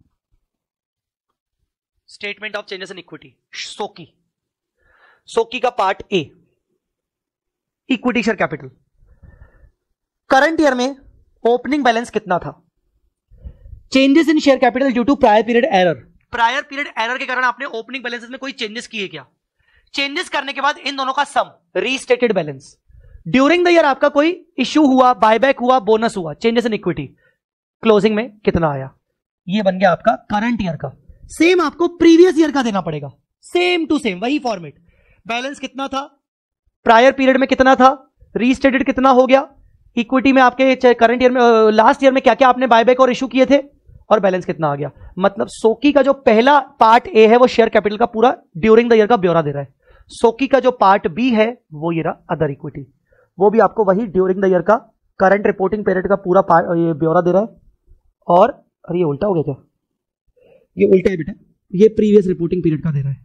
statement of changes in equity. SOCIE, SOCIE का part A equity share capital. Current year में ओपनिंग बैलेंस कितना था, changes in share capital due to prior period error. Prior period error के कारण आपने opening balances में कोई changes किए क्या, चेंजेस करने के बाद इन दोनों का sum, restated balance. During the year आपका कोई इश्यू हुआ, बायबैक हुआ, बोनस हुआ, चेंजेस इन इक्विटी, क्लोजिंग में कितना आया, ये बन गया आपका करंट ईयर का। सेम आपको प्रीवियस ईयर का देना पड़ेगा, सेम टू सेम वही फॉर्मेट। बैलेंस कितना था, प्रायर पीरियड में कितना था, रीस्टेटेड कितना हो गया, इक्विटी में आपके करंट ईयर में, लास्ट ईयर में क्या क्या आपने बायबैक और इशू किए थे, और बैलेंस कितना आ गया। मतलब सोकी का जो पहला पार्ट ए है वो शेयर कैपिटल का पूरा ड्यूरिंग द ईयर का ब्यौरा दे रहा है। सोकी का जो पार्ट बी है वो ये रहा अदर इक्विटी, वो भी आपको वही ड्यूरिंग द ईयर का करंट रिपोर्टिंग पीरियड का पूरा ये ब्यौरा दे रहा है। और अरे ये उल्टा हो गया क्या, ये उल्टा है बेटा, ये प्रीवियस रिपोर्टिंग पीरियड का दे रहा है।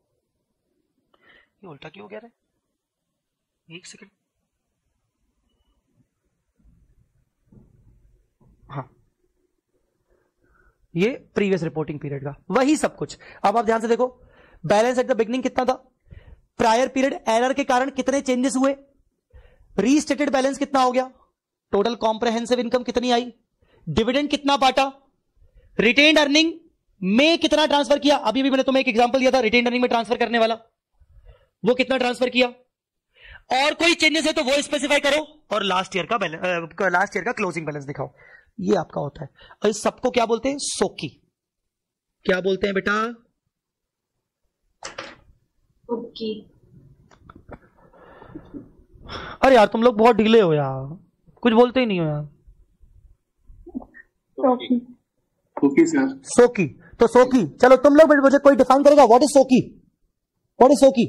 ये उल्टा क्यों हो गया रे, एक सेकंड, हाँ ये प्रीवियस रिपोर्टिंग पीरियड का वही सब कुछ। अब आप ध्यान से देखो, बैलेंस एट द बिगनिंग कितना था, प्रायर पीरियड एरर के कारण कितने चेंजेस हुए, रीस्टेटेड बैलेंस कितना हो गया, टोटल कॉम्प्रहेंसिव इनकम कितनी आई, डिविडेंड कितना बांटा, रिटेन्ड अर्निंग में कितना ट्रांसफर किया। अभी भी मैंने तुम्हें एक एग्जांपल दिया था रिटेन्ड अर्निंग में ट्रांसफर करने वाला, वो कितना ट्रांसफर किया, और कोई चेंजेस है तो वो स्पेसिफाई करो, और लास्ट ईयर का बैलेंस, लास्ट ईयर का क्लोजिंग बैलेंस दिखाओ। ये आपका होता है, और इस सबको क्या बोलते हैं, सोकी। क्या बोलते हैं बेटा, ओके। अरे यार तुम लोग बहुत ढीले हो यार, कुछ बोलते ही नहीं हो यार। Okay okay sir. सोकी, तो सोकी, चलो तुम लोग मुझे कोई डिफाइन करेगा what is SOCIE, what is SOCIE,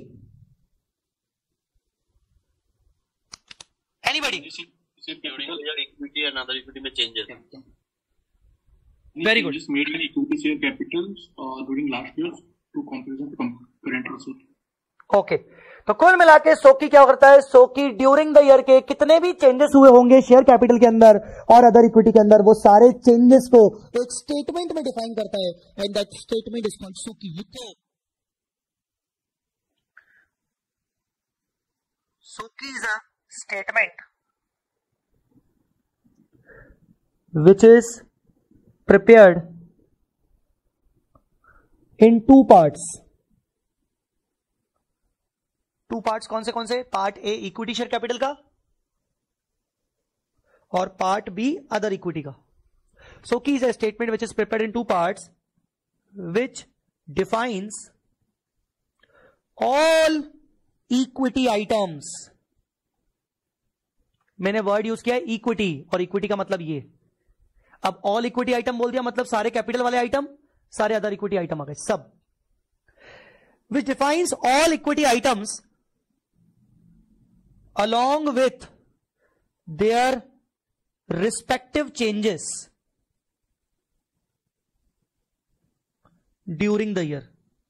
anybody? Equity and other equity में changes. Very good. Just made in equity share capitals uh, during last year to comparison to current result. Okay, तो कुल मिला के सोकी क्या करता है, सोकी during the year के कितने भी चेंजेस हुए होंगे शेयर कैपिटल के अंदर और अदर इक्विटी के अंदर, वो सारे चेंजेस को एक स्टेटमेंट में डिफाइन करता है, and that statement is called SOCIE. SOCIE is a statement which is prepared in two parts. Two parts कौन से कौन से? Part A equity share capital का और पार्ट बी अदर इक्विटी का। SOCIE is a statement which is prepared in two parts which defines all equity items. मैंने word use किया है इक्विटी, और इक्विटी का मतलब ये। अब ऑल इक्विटी आइटम बोल दिया मतलब सारे कैपिटल वाले आइटम, सारे अदर इक्विटी आइटम आ गए सब। Which defines all equity items along with their respective changes during the year.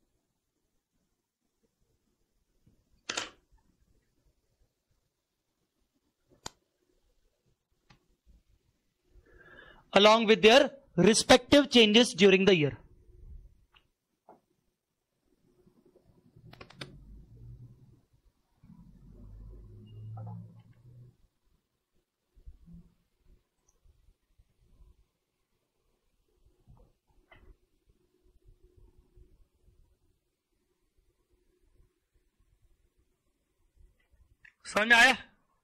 Along with their respective changes during the year. समझ में आया?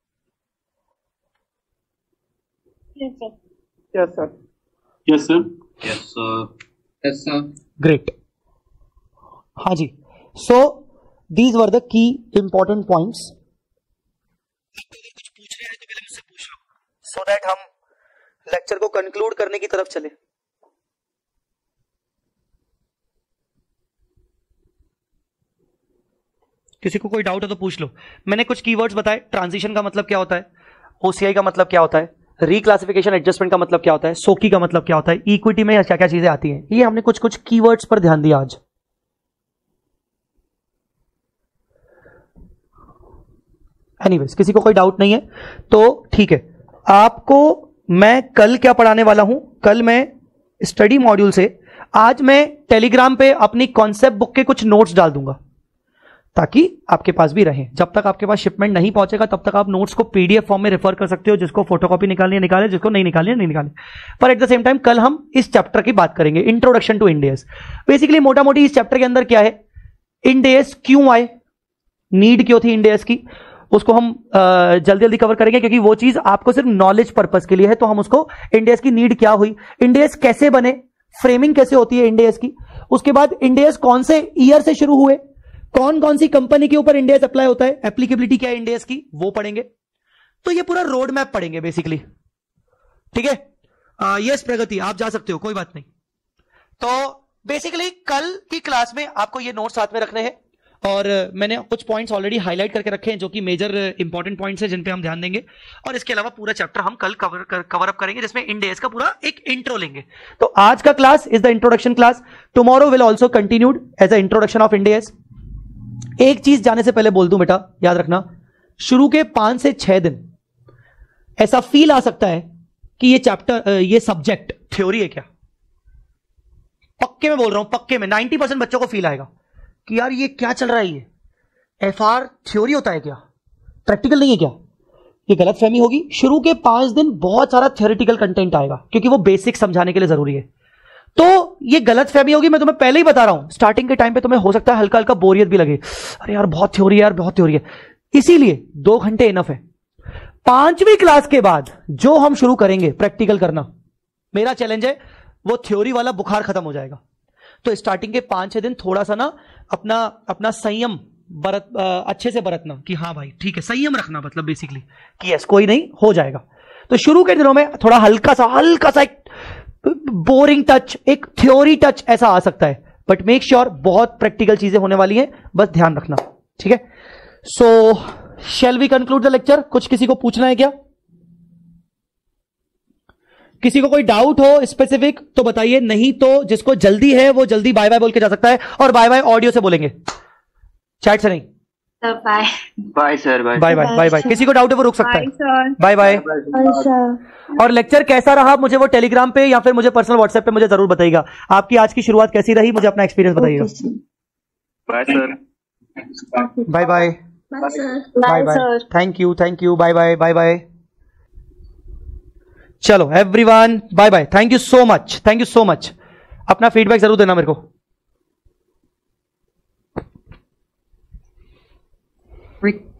Yes, sir. Yes, sir. Yes, sir. Yes, sir. Yes, sir. Great. हाँ जी, so these were the key important points. कुछ पूछ रहे हैं तो पहले मुझसे पूछ लो, सो दैट हम लेक्चर को कंक्लूड करने की तरफ चले। किसी को कोई डाउट है तो पूछ लो। मैंने कुछ कीवर्ड्स बताए, ट्रांजिशन का मतलब क्या होता है, ओसीआई का मतलब क्या होता है, रिक्लासिफिकेशन एडजस्टमेंट का मतलब क्या होता है, सोकी का मतलब क्या होता है, इक्विटी में क्या क्या चीजें आती हैं। ये हमने कुछ कुछ कीवर्ड्स पर ध्यान दिया आज। एनीवेज, किसी को कोई डाउट नहीं है तो ठीक है। आपको मैं कल क्या पढ़ाने वाला हूं, कल मैं स्टडी मॉड्यूल से, आज मैं टेलीग्राम पे अपनी कॉन्सेप्ट बुक के कुछ नोट्स डाल दूंगा ताकि आपके पास भी रहे। जब तक आपके पास शिपमेंट नहीं पहुंचेगा तब तक आप नोट्स को पीडीएफ फॉर्म में रेफर कर सकते हो। जिसको फोटोकॉपी निकालनी है निकाले, जिसको नहीं निकालनी है नहीं निकाले। पर एट द सेम टाइम कल हम इस चैप्टर की बात करेंगे, introduction to Ind AS. Basically मोटा मोटी इस चैप्टर के अंदर क्या है, इंड एस क्यों आए, नीड क्यों थी इंड एस की, उसको हम जल्दी जल्दी कवर करेंगे क्योंकि वो चीज आपको सिर्फ नॉलेज पर्पज के लिए है। तो हम उसको इंड एस की नीड क्या हुई, इंड एस कैसे बने, फ्रेमिंग कैसे होती है इंड एस की, उसके बाद इंड एस कौन से ईयर से शुरू हुए, कौन कौन सी कंपनी के ऊपर इंड एस अप्लाई होता है, एप्लीकेबिलिटी क्या है इंड एस की, वो पढ़ेंगे। तो ये पूरा रोड मैप पढ़ेंगे बेसिकली, ठीक है। यस प्रगति, आप जा सकते हो, कोई बात नहीं। तो बेसिकली कल की क्लास में आपको ये नोट साथ में रखने हैं और मैंने कुछ पॉइंट्स ऑलरेडी हाईलाइट करके रखे हैं जो कि मेजर इंपॉर्टेंट पॉइंट्स हैं जिन पे हम ध्यान देंगे। और इसके अलावा पूरा चैप्टर हम कल कवर कर, कवर अप करेंगे जिसमें इंड एस का पूरा एक इंट्रो लेंगे। तो आज का class is the introduction class, tomorrow will also continued as a introduction of Ind AS. एक चीज जाने से पहले बोल दूं बेटा, याद रखना, शुरू के पांच से छह दिन ऐसा फील आ सकता है कि ये चैप्टर, ये सब्जेक्ट थ्योरी है क्या। पक्के में बोल रहा हूं, पक्के में नाइंटी परसेंट बच्चों को फील आएगा कि यार ये क्या चल रहा है, ये एफआर थ्योरी होता है क्या, प्रैक्टिकल नहीं है क्या। ये गलत फहमी होगी। शुरू के पांच दिन बहुत सारा थ्योरेटिकल कंटेंट आएगा क्योंकि वो बेसिक समझाने के लिए जरूरी है। तो ये गलत फहमी होगी, मैं तुम्हें पहले ही बता रहा हूं। स्टार्टिंग के टाइम पे तुम्हें हो सकता है हल्का हल्का बोरियत भी लगे, अरे यार बहुत थ्योरी है, यार बहुत थ्योरी है। इसीलिए दो घंटे इनफ है। पांचवी क्लास के बाद जो हम शुरू करेंगे प्रैक्टिकल करना, मेरा चैलेंज है वो थ्योरी वाला बुखार खत्म हो जाएगा। तो स्टार्टिंग के पांच छह दिन थोड़ा सा ना अपना अपना संयम बरत, आ, अच्छे से बरतना कि हाँ भाई ठीक है, संयम रखना, मतलब बेसिकली कि यस कोई नहीं, हो जाएगा। तो शुरू के दिनों में थोड़ा हल्का सा हल्का सा एक बोरिंग टच, एक थ्योरी टच ऐसा आ सकता है, बट मेक श्योर बहुत प्रैक्टिकल चीजें होने वाली हैं, बस ध्यान रखना, ठीक है। So shall we conclude the lecture. कुछ किसी को पूछना है क्या, किसी को कोई डाउट हो स्पेसिफिक तो बताइए, नहीं तो जिसको जल्दी है वो जल्दी बाय बाय बोल के जा सकता है। और बाय बाय ऑडियो से बोलेंगे, चैट से नहीं। Bye Bye, sir. Bye. Bye bye bye bye. किसी को डाउट है वो रुक सकता है। सर। Bye bye. और लेक्चर कैसा रहा मुझे वो टेलीग्राम पे या फिर मुझे पर्सनल व्हाट्सएप पे मुझे जरूर बताइएगा। आपकी आज की शुरुआत कैसी रही, मुझे अपना एक्सपीरियंस बताइएगा। Bye, sir. Bye bye bye bye. Thank you thank you, bye bye bye bye. चलो everyone, bye bye, thank you so much, thank you so much. अपना फीडबैक जरूर देना मेरे को। Re-